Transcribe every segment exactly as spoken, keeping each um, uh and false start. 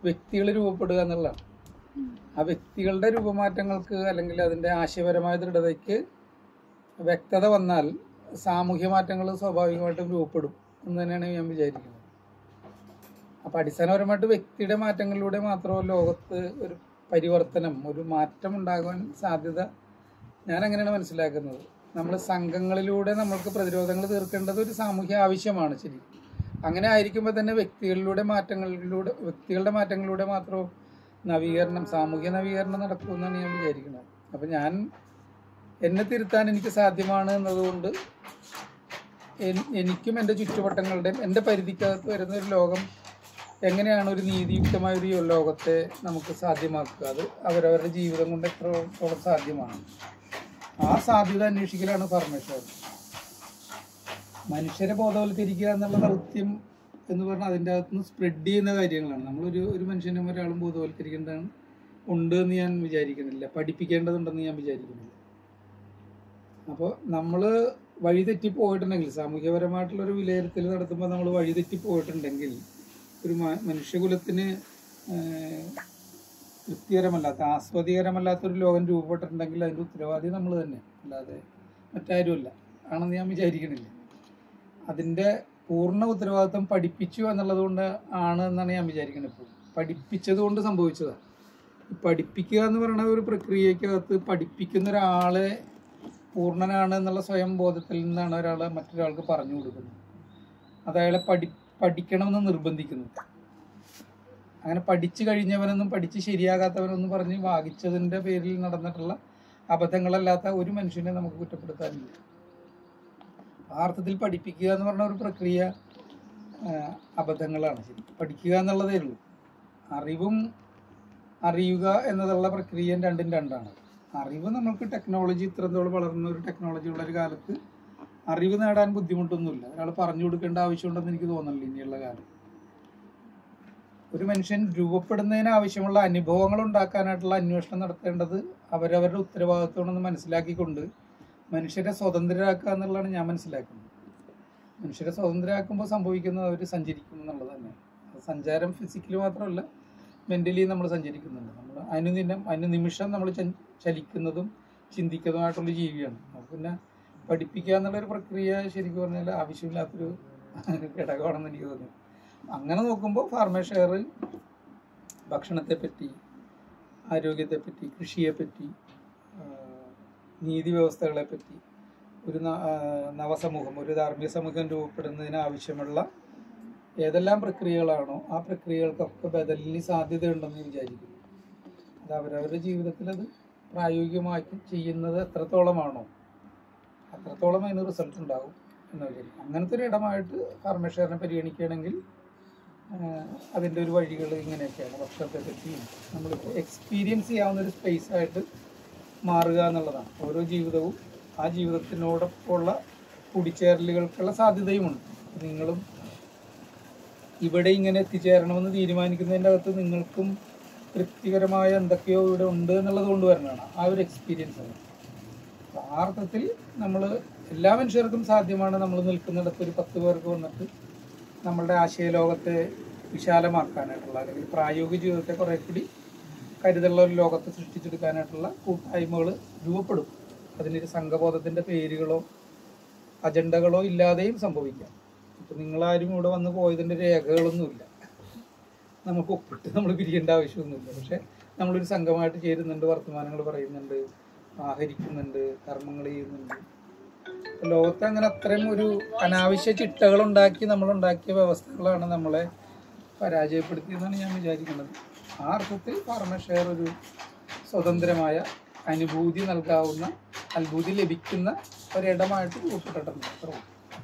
വ്യക്തികൾ രൂപപ്പെടുക എന്നുള്ളതാണ്. ആ വ്യക്തികളുടെ രൂപമാറ്റങ്ങൾക്ക് അല്ലെങ്കിൽ അതിൻ്റെ ആശയപരമായ ദൃഢതയ്ക്ക് വ്യക്തത വന്നാൽ സാമൂഹ്യ മാറ്റങ്ങൾ സ്വാഭാവികമായിട്ടും രൂപപ്പെടും എന്ന് തന്നെയാണ് ഞാൻ വിചാരിക്കുന്നത്. അപ്പം അടിസ്ഥാനപരമായിട്ട് വ്യക്തിയുടെ മാറ്റങ്ങളിലൂടെ മാത്രമേ ലോകത്ത് ഒരു പരിവർത്തനം, ഒരു മാറ്റം ഉണ്ടാകാൻ സാധ്യത ഞാൻ അങ്ങനെയാണ് മനസ്സിലാക്കുന്നത്. നമ്മൾ സംഘങ്ങളിലൂടെ നമ്മൾക്ക് പ്രതിരോധങ്ങൾ തീർക്കേണ്ടത് ഒരു സാമൂഹ്യ ആവശ്യമാണ്. ശരി, അങ്ങനെ ആയിരിക്കുമ്പോൾ തന്നെ വ്യക്തികളിലൂടെ മാറ്റങ്ങളിലൂടെ വ്യക്തികളുടെ മാറ്റങ്ങളിലൂടെ മാത്രമേ നവീകരണം, സാമൂഹ്യ നവീകരണം നടക്കുമെന്നാണ് ഞാൻ വിചാരിക്കുന്നത്. അപ്പം ഞാൻ എന്നെ തിരുത്താൻ എനിക്ക് സാധ്യമാണ് എന്നതുകൊണ്ട് എനിക്കും എൻ്റെ ചുറ്റുവട്ടങ്ങളുടെയും എൻ്റെ പരിധിക്കകത്ത് വരുന്ന ഒരു ലോകം എങ്ങനെയാണ് ഒരു നീതിയുക്തമായ ഒരു ലോകത്തെ നമുക്ക് സാധ്യമാക്കുക, അത് അവരവരുടെ ജീവിതം കൊണ്ട് എത്രത്തോളം സാധ്യമാണ്, ആ സാധ്യത അന്വേഷിക്കലാണ് ഫാർമേഷൻ. മനുഷ്യരെ ബോധവൽക്കരിക്കുക എന്നുള്ള ദൗത്യം എന്ന് പറഞ്ഞാൽ അതിൻ്റെ അകത്തുനിന്ന് സ്പ്രെഡ് ചെയ്യുന്ന കാര്യങ്ങളാണ്. നമ്മളൊരു ഒരു മനുഷ്യനും ഒരാളും ബോധവൽക്കരിക്കേണ്ടതാണ് ഉണ്ട് എന്ന് ഞാൻ വിചാരിക്കുന്നില്ല, പഠിപ്പിക്കേണ്ടതുണ്ടെന്ന് ഞാൻ വിചാരിക്കുന്നില്ല. അപ്പോൾ നമ്മൾ വഴിതെറ്റി പോയിട്ടുണ്ടെങ്കിൽ, സാമൂഹ്യപരമായിട്ടുള്ളൊരു വിലയിരുത്തൽ നടത്തുമ്പോൾ നമ്മൾ വഴിതെറ്റി പോയിട്ടുണ്ടെങ്കിൽ, ഒരു മനുഷ്യകുലത്തിന് തൃപ്തികരമല്ലാത്ത, ആസ്വാദികരമല്ലാത്തൊരു ലോകം രൂപപ്പെട്ടിട്ടുണ്ടെങ്കിൽ അതിൻ്റെ ഉത്തരവാദി നമ്മൾ തന്നെ, അല്ലാതെ മറ്റാരുമല്ല ആണെന്ന് ഞാൻ വിചാരിക്കണില്ല. അതിൻ്റെ പൂർണ്ണ ഉത്തരവാദിത്വം പഠിപ്പിച്ചു എന്നുള്ളത് കൊണ്ട് ആണ് എന്നാണ് ഞാൻ വിചാരിക്കുന്നത്. ഇപ്പോൾ പഠിപ്പിച്ചത് കൊണ്ട് സംഭവിച്ചതാണ്. പഠിപ്പിക്കുക എന്ന് പറയുന്ന ഒരു പ്രക്രിയക്കകത്ത് പഠിപ്പിക്കുന്ന ഒരാളെ പൂർണ്ണനാണ് എന്നുള്ള സ്വയം ബോധത്തിൽ നിന്നാണ് ഒരാളെ മറ്റൊരാൾക്ക് പറഞ്ഞു കൊടുക്കുന്നത്. അത് അയാളെ പഠി പഠിക്കണമെന്ന് നിർബന്ധിക്കുന്നു. അങ്ങനെ പഠിച്ചു കഴിഞ്ഞവനെന്നും പഠിച്ച് ശരിയാകാത്തവനെന്നും പറഞ്ഞ് വാദിച്ചതിൻ്റെ പേരിൽ നടന്നിട്ടുള്ള അബദ്ധങ്ങളല്ലാത്ത ഒരു മനുഷ്യനെ നമുക്ക് കുറ്റപ്പെടുത്താനില്ല. ആ അർത്ഥത്തിൽ പഠിപ്പിക്കുക എന്ന് പറഞ്ഞ ഒരു പ്രക്രിയ അബദ്ധങ്ങളാണ്. ശരി, പഠിക്കുക എന്നുള്ളതേ ഉള്ളൂ. അറിവും അറിയുക എന്നതുള്ള പ്രക്രിയ രണ്ടും രണ്ടാണ്. അറിവ് നമുക്ക് ടെക്നോളജി ഇത്രത്തോളം വളർന്ന ഒരു ടെക്നോളജി ഉള്ളൊരു കാലത്ത് അറിവ് നേടാൻ ബുദ്ധിമുട്ടൊന്നുമില്ല. ഒരാൾ പറഞ്ഞു കൊടുക്കേണ്ട ആവശ്യമുണ്ടെന്ന് എനിക്ക് തോന്നുന്നില്ല ഇനിയുള്ള കാലം. ഒരു മനുഷ്യൻ രൂപപ്പെടുന്നതിന് ആവശ്യമുള്ള അനുഭവങ്ങൾ ഉണ്ടാക്കാനായിട്ടുള്ള അന്വേഷണം നടത്തേണ്ടത് അവരവരുടെ ഉത്തരവാദിത്വമാണെന്ന് മനസ്സിലാക്കിക്കൊണ്ട് മനുഷ്യരെ സ്വതന്ത്രരാക്കുക എന്നുള്ളതാണ് ഞാൻ മനസ്സിലാക്കുന്നത്. മനുഷ്യരെ സ്വതന്ത്രരാക്കുമ്പോൾ സംഭവിക്കുന്നത് അവർ സഞ്ചരിക്കും എന്നുള്ളത് തന്നെ. സഞ്ചാരം ഫിസിക്കലി മാത്രമല്ല, മെൻ്റലി നമ്മൾ സഞ്ചരിക്കുന്നുണ്ട്. നമ്മൾ അനുദിനം അനുനിമിഷം നമ്മൾ ചലിക്കുന്നതും ചിന്തിക്കുന്നതുമായിട്ടുള്ള ജീവിയാണ്. അപ്പോൾ പിന്നെ പഠിപ്പിക്കുക എന്നുള്ളൊരു പ്രക്രിയ ശരിക്കും പറഞ്ഞാൽ ആവശ്യമില്ലാത്തൊരു ഘടകമാണെന്ന് എനിക്ക് തോന്നുന്നു. അങ്ങനെ നോക്കുമ്പോൾ ഫാർമേഷെയർ ഭക്ഷണത്തെപ്പറ്റി, ആരോഗ്യത്തെപ്പറ്റി, കൃഷിയെപ്പറ്റി, നീതി വ്യവസ്ഥകളെപ്പറ്റി, ഒരു നവസമൂഹം, ഒരു ധാർമ്മിക സമൂഹം രൂപപ്പെടുന്നതിന് ആവശ്യമുള്ള ഏതെല്ലാം പ്രക്രിയകളാണോ ആ പ്രക്രിയകൾക്കൊക്കെ ബദലിന് സാധ്യതയുണ്ടെന്ന് വിചാരിക്കുന്നു. അത് അവരവരുടെ ജീവിതത്തിൽ അത് പ്രായോഗികമാക്കി ചെയ്യുന്നത് എത്രത്തോളമാണോ അത്രത്തോളം അതിന് റിസൾട്ട് ഉണ്ടാകും എന്ന് വിചാരിക്കും. അങ്ങനത്തെ ഒരു ഇടമായിട്ട് ഫാർമേഷെയറിനെ പരിഗണിക്കുകയാണെങ്കിൽ അതിൻ്റെ ഒരു വഴികൾ ഇങ്ങനെയൊക്കെയാണ്. ഭക്ഷണത്തെ പറ്റി നമ്മളിപ്പോൾ എക്സ്പീരിയൻസ് ചെയ്യാവുന്ന ഒരു സ്പേസ് ആയിട്ട് മാറുക എന്നുള്ളതാണ്. ഓരോ ജീവിതവും ആ ജീവിതത്തിനോടൊപ്പമുള്ള കൂടിച്ചേരലുകൾക്കുള്ള സാധ്യതയുമുണ്ട്. നിങ്ങളും ഇവിടെ ഇങ്ങനെ എത്തിച്ചേരണമെന്ന് തീരുമാനിക്കുന്നതിൻ്റെ അകത്ത് നിങ്ങൾക്കും തൃപ്തികരമായ എന്തൊക്കെയോ ഇവിടെ ഉണ്ട് എന്നുള്ളത് കൊണ്ടുവരണതാണ് ആ ഒരു എക്സ്പീരിയൻസ്. ആ അർത്ഥത്തിൽ നമ്മൾ എല്ലാ മനുഷ്യർക്കും സാധ്യമാണ് നമ്മൾ നിൽക്കുന്നിടത്ത് ഒരു പത്ത് പേർക്ക് വന്നിട്ട് നമ്മളുടെ ആശയലോകത്തെ വിശാലമാക്കാനായിട്ടുള്ള, അല്ലെങ്കിൽ പ്രായോഗിക ജീവിതത്തെ കുറേ കൂടി കരുതലുള്ള ഒരു ലോകത്തെ സൃഷ്ടിച്ചെടുക്കാനായിട്ടുള്ള കൂട്ടായ്മകൾ രൂപപ്പെടും. അതിനൊരു സംഘബോധത്തിൻ്റെ പേരുകളോ അജണ്ടകളോ ഇല്ലാതെയും സംഭവിക്കാം. ഇപ്പം നിങ്ങളാരും ഇവിടെ വന്ന് പോയതിൻ്റെ രേഖകളൊന്നുമില്ല, നമുക്ക് ഒപ്പിട്ട് നമ്മൾ പിരിയേണ്ട ആവശ്യമൊന്നുമില്ല. പക്ഷെ നമ്മളൊരു സംഘമായിട്ട് ചേരുന്നുണ്ട്, വർത്തമാനങ്ങൾ പറയുന്നുണ്ട്, ആഹരിക്കുന്നുണ്ട്, കർമ്മങ്ങൾ ചെയ്യുന്നുണ്ട്. ലോകത്ത് അങ്ങനെ അത്രയും ഒരു അനാവശ്യ ചിട്ടകളുണ്ടാക്കി നമ്മളുണ്ടാക്കിയ വ്യവസ്ഥകളാണ് നമ്മളെ പരാജയപ്പെടുത്തിയെന്നാണ് ഞാൻ വിചാരിക്കുന്നത്. ആ അർത്ഥത്തിൽ ഫാർമേഷെയർ ഒരു സ്വതന്ത്രമായ അനുഭൂതി നൽകാവുന്ന, അനുഭൂതി ലഭിക്കുന്ന ഒരിടമായിട്ട് രൂപപ്പെട്ടിട്ടുണ്ട്. അത്ര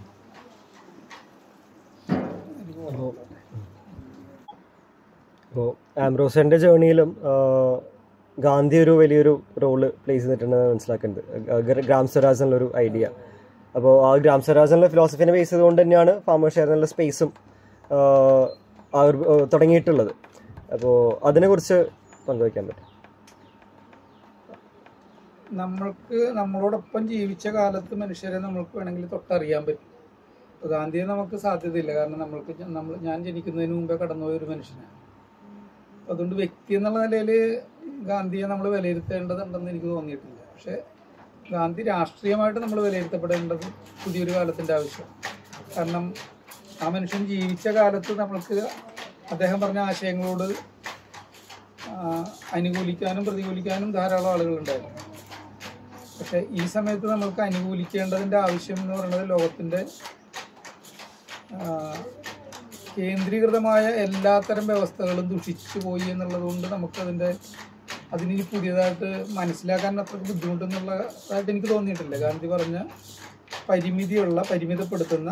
അപ്പോൾ ആംബ്രോസിൻ്റെ ജേർണിയിലും ഗാന്ധി ഒരു വലിയൊരു റോള് പ്ലേ ചെയ്തിട്ടുണ്ടെന്ന് മനസ്സിലാക്കുന്നുണ്ട്, ഗ്രാം സ്വരാജ് എന്നുള്ളൊരു ഐഡിയ. അപ്പോൾ ആ ഗ്രാം സ്വരാജ് എന്നുള്ള ഫിലോസഫിനെ ബേസ് ചെയ്തുകൊണ്ട് തന്നെയാണ് ഫാർമേഷെയർ എന്നുള്ള സ്പേസും അവർ തുടങ്ങിയിട്ടുള്ളത്. അപ്പോൾ അതിനെക്കുറിച്ച് പങ്കുവയ്ക്കാൻ പറ്റും? നമ്മൾക്ക് നമ്മളോടൊപ്പം ജീവിച്ച കാലത്ത് മനുഷ്യരെ നമ്മൾക്ക് വേണമെങ്കിൽ തൊട്ടറിയാൻ പറ്റും. ഗാന്ധിയെ നമുക്ക് സാധ്യതയില്ല, കാരണം നമ്മൾക്ക് നമ്മൾ ഞാൻ ജനിക്കുന്നതിന് മുമ്പേ കടന്നുപോയ ഒരു മനുഷ്യനാണ്. അതുകൊണ്ട് വ്യക്തി എന്നുള്ള നിലയിൽ ഗാന്ധിയെ നമ്മൾ വിലയിരുത്തേണ്ടതുണ്ടെന്ന് എനിക്ക് തോന്നിയിട്ടില്ല. പക്ഷേ ഗാന്ധി രാഷ്ട്രീയമായിട്ട് നമ്മൾ വിലയിരുത്തപ്പെടേണ്ടത് പുതിയൊരു കാലത്തിൻ്റെ ആവശ്യം. കാരണം ആ മനുഷ്യൻ ജീവിച്ച കാലത്ത് നമ്മൾക്ക് അദ്ദേഹം പറഞ്ഞ ആശയങ്ങളോട് അനുകൂലിക്കാനും പ്രതികൂലിക്കാനും ധാരാളം ആളുകളുണ്ടായിരുന്നു. പക്ഷേ ഈ സമയത്ത് നമ്മൾക്ക് അനുകൂലിക്കേണ്ടതിൻ്റെ ആവശ്യം എന്ന് പറയുന്നത് ലോകത്തിൻ്റെ കേന്ദ്രീകൃതമായ എല്ലാത്തരം വ്യവസ്ഥകളും ദുഷിച്ചു പോയി എന്നുള്ളത് കൊണ്ട് നമുക്കതിൻ്റെ അതിനി പുതിയതായിട്ട് മനസ്സിലാക്കാൻ അത്ര ബുദ്ധിമുട്ടെന്നുള്ളതായിട്ട് എനിക്ക് തോന്നിയിട്ടില്ല. ഗാന്ധി പറഞ്ഞ പരിമിതിയുള്ള പരിമിതപ്പെടുത്തുന്ന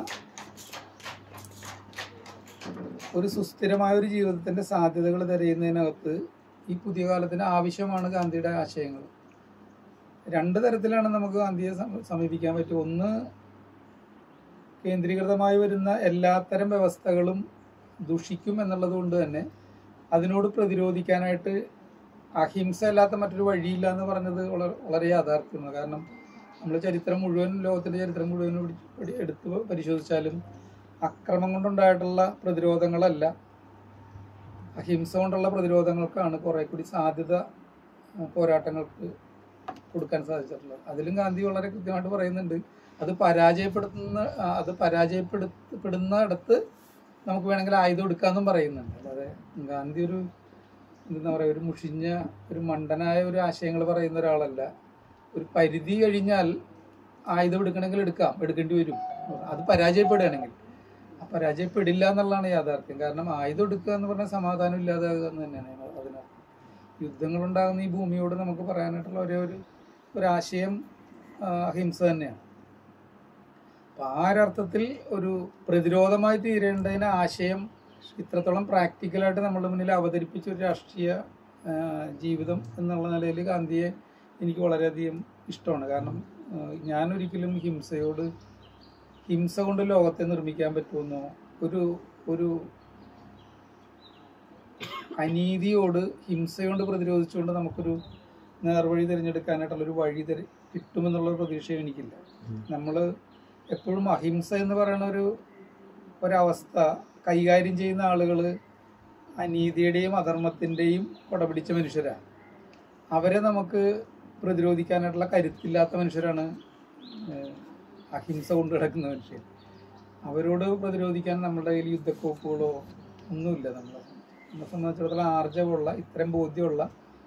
ഒരു സുസ്ഥിരമായ ഒരു ജീവിതത്തിൻ്റെ സാധ്യതകൾ തിരയുന്നതിനകത്ത് ഈ പുതിയ കാലത്തിന് ആവശ്യമാണ് ഗാന്ധിയുടെ ആശയങ്ങൾ. രണ്ട് തരത്തിലാണ് നമുക്ക് ഗാന്ധിയെ സമീപിക്കാൻ പറ്റും. ഒന്ന്, കേന്ദ്രീകൃതമായി വരുന്ന എല്ലാത്തരം വ്യവസ്ഥകളും ദുഷിക്കും എന്നുള്ളത് കൊണ്ട് തന്നെ അതിനോട് പ്രതിരോധിക്കാനായിട്ട് അഹിംസ അല്ലാത്ത മറ്റൊരു വഴിയില്ല എന്ന് പറഞ്ഞത് വളരെ വളരെ യാഥാർത്ഥ്യമാണ്. കാരണം നമ്മൾ ചരിത്രം മുഴുവൻ, ലോകത്തിൻ്റെ ചരിത്രം മുഴുവൻ എടുത്ത് പരിശോധിച്ചാലും അക്രമം കൊണ്ടുണ്ടായിട്ടുള്ള പ്രതിരോധങ്ങളല്ല, അഹിംസ കൊണ്ടുള്ള പ്രതിരോധങ്ങൾക്കാണ് കുറേ കൂടി സാധ്യത പോരാട്ടങ്ങൾക്ക് കൊടുക്കാൻ സാധിച്ചിട്ടുള്ളത്. അതിലും ഗാന്ധി വളരെ കൃത്യമായിട്ട് പറയുന്നുണ്ട്, അത് പരാജയപ്പെടുത്തുന്ന അത് പരാജയപ്പെടുത്തപ്പെടുന്നിടത്ത് നമുക്ക് വേണമെങ്കിൽ ആയുധം എടുക്കാമെന്നും പറയുന്നുണ്ട്. അല്ലാതെ ഗാന്ധി ഒരു എന്താ പറയുക, ഒരു മുഷിഞ്ഞ ഒരു മണ്ടനായ ഒരു ആശയങ്ങൾ പറയുന്ന ഒരാളല്ല. ഒരു പരിധി കഴിഞ്ഞാൽ ആയുധം എടുക്കണമെങ്കിൽ എടുക്കാം, എടുക്കേണ്ടി വരും. അത് പരാജയപ്പെടുകയാണെങ്കിൽ ആ പരാജയപ്പെടില്ല എന്നുള്ളതാണ് യാഥാർത്ഥ്യം. കാരണം ആയുധം എടുക്കുക എന്ന് പറഞ്ഞാൽ സമാധാനം ഇല്ലാതാകുക എന്ന് തന്നെയാണ് അതിനർത്ഥം. യുദ്ധങ്ങളുണ്ടാകുന്ന ഈ ഭൂമിയോട് നമുക്ക് പറയാനായിട്ടുള്ള ഒരേ ഒരു ഒരാശയം അഹിംസ തന്നെയാണ്. അപ്പം ആ ഒരർത്ഥത്തിൽ ഒരു പ്രതിരോധമായി തീരേണ്ടതിന് ആശയം ഇത്രത്തോളം പ്രാക്ടിക്കലായിട്ട് നമ്മുടെ മുന്നിൽ അവതരിപ്പിച്ച ഒരു രാഷ്ട്രീയ ജീവിതം എന്നുള്ള നിലയിൽ ഗാന്ധിയെ എനിക്ക് വളരെയധികം ഇഷ്ടമാണ്. കാരണം ഞാനൊരിക്കലും ഹിംസയോട് ഹിംസ കൊണ്ട് ലോകത്തെ നിർമ്മിക്കാൻ പറ്റുമെന്നോ ഒരു ഒരു അനീതിയോട് ഹിംസയോട് പ്രതിരോധിച്ചുകൊണ്ട് നമുക്കൊരു നേർവഴി തിരഞ്ഞെടുക്കാനായിട്ടുള്ളൊരു വഴി തിര കിട്ടുമെന്നുള്ളൊരു പ്രതീക്ഷയും എനിക്കില്ല. നമ്മൾ എപ്പോഴും അഹിംസ എന്ന് പറയുന്ന ഒരു ഒരവസ്ഥ കൈകാര്യം ചെയ്യുന്ന ആളുകൾ അനീതിയുടെയും അധർമ്മത്തിൻ്റെയും കൊടപിടിച്ച മനുഷ്യരാണ്. അവരെ നമുക്ക് പ്രതിരോധിക്കാനായിട്ടുള്ള കരുത്തില്ലാത്ത മനുഷ്യരാണ് അഹിംസ കൊണ്ട് കിടക്കുന്ന മനുഷ്യർ. അവരോട് പ്രതിരോധിക്കാൻ നമ്മുടെ കയ്യിൽ യുദ്ധക്കോപ്പുകളോ ഒന്നുമില്ല. നമ്മളെ നമ്മളെ സംബന്ധിച്ചിടത്തോളം ആർജവമുള്ള ഇത്തരം ബോധ്യമുള്ള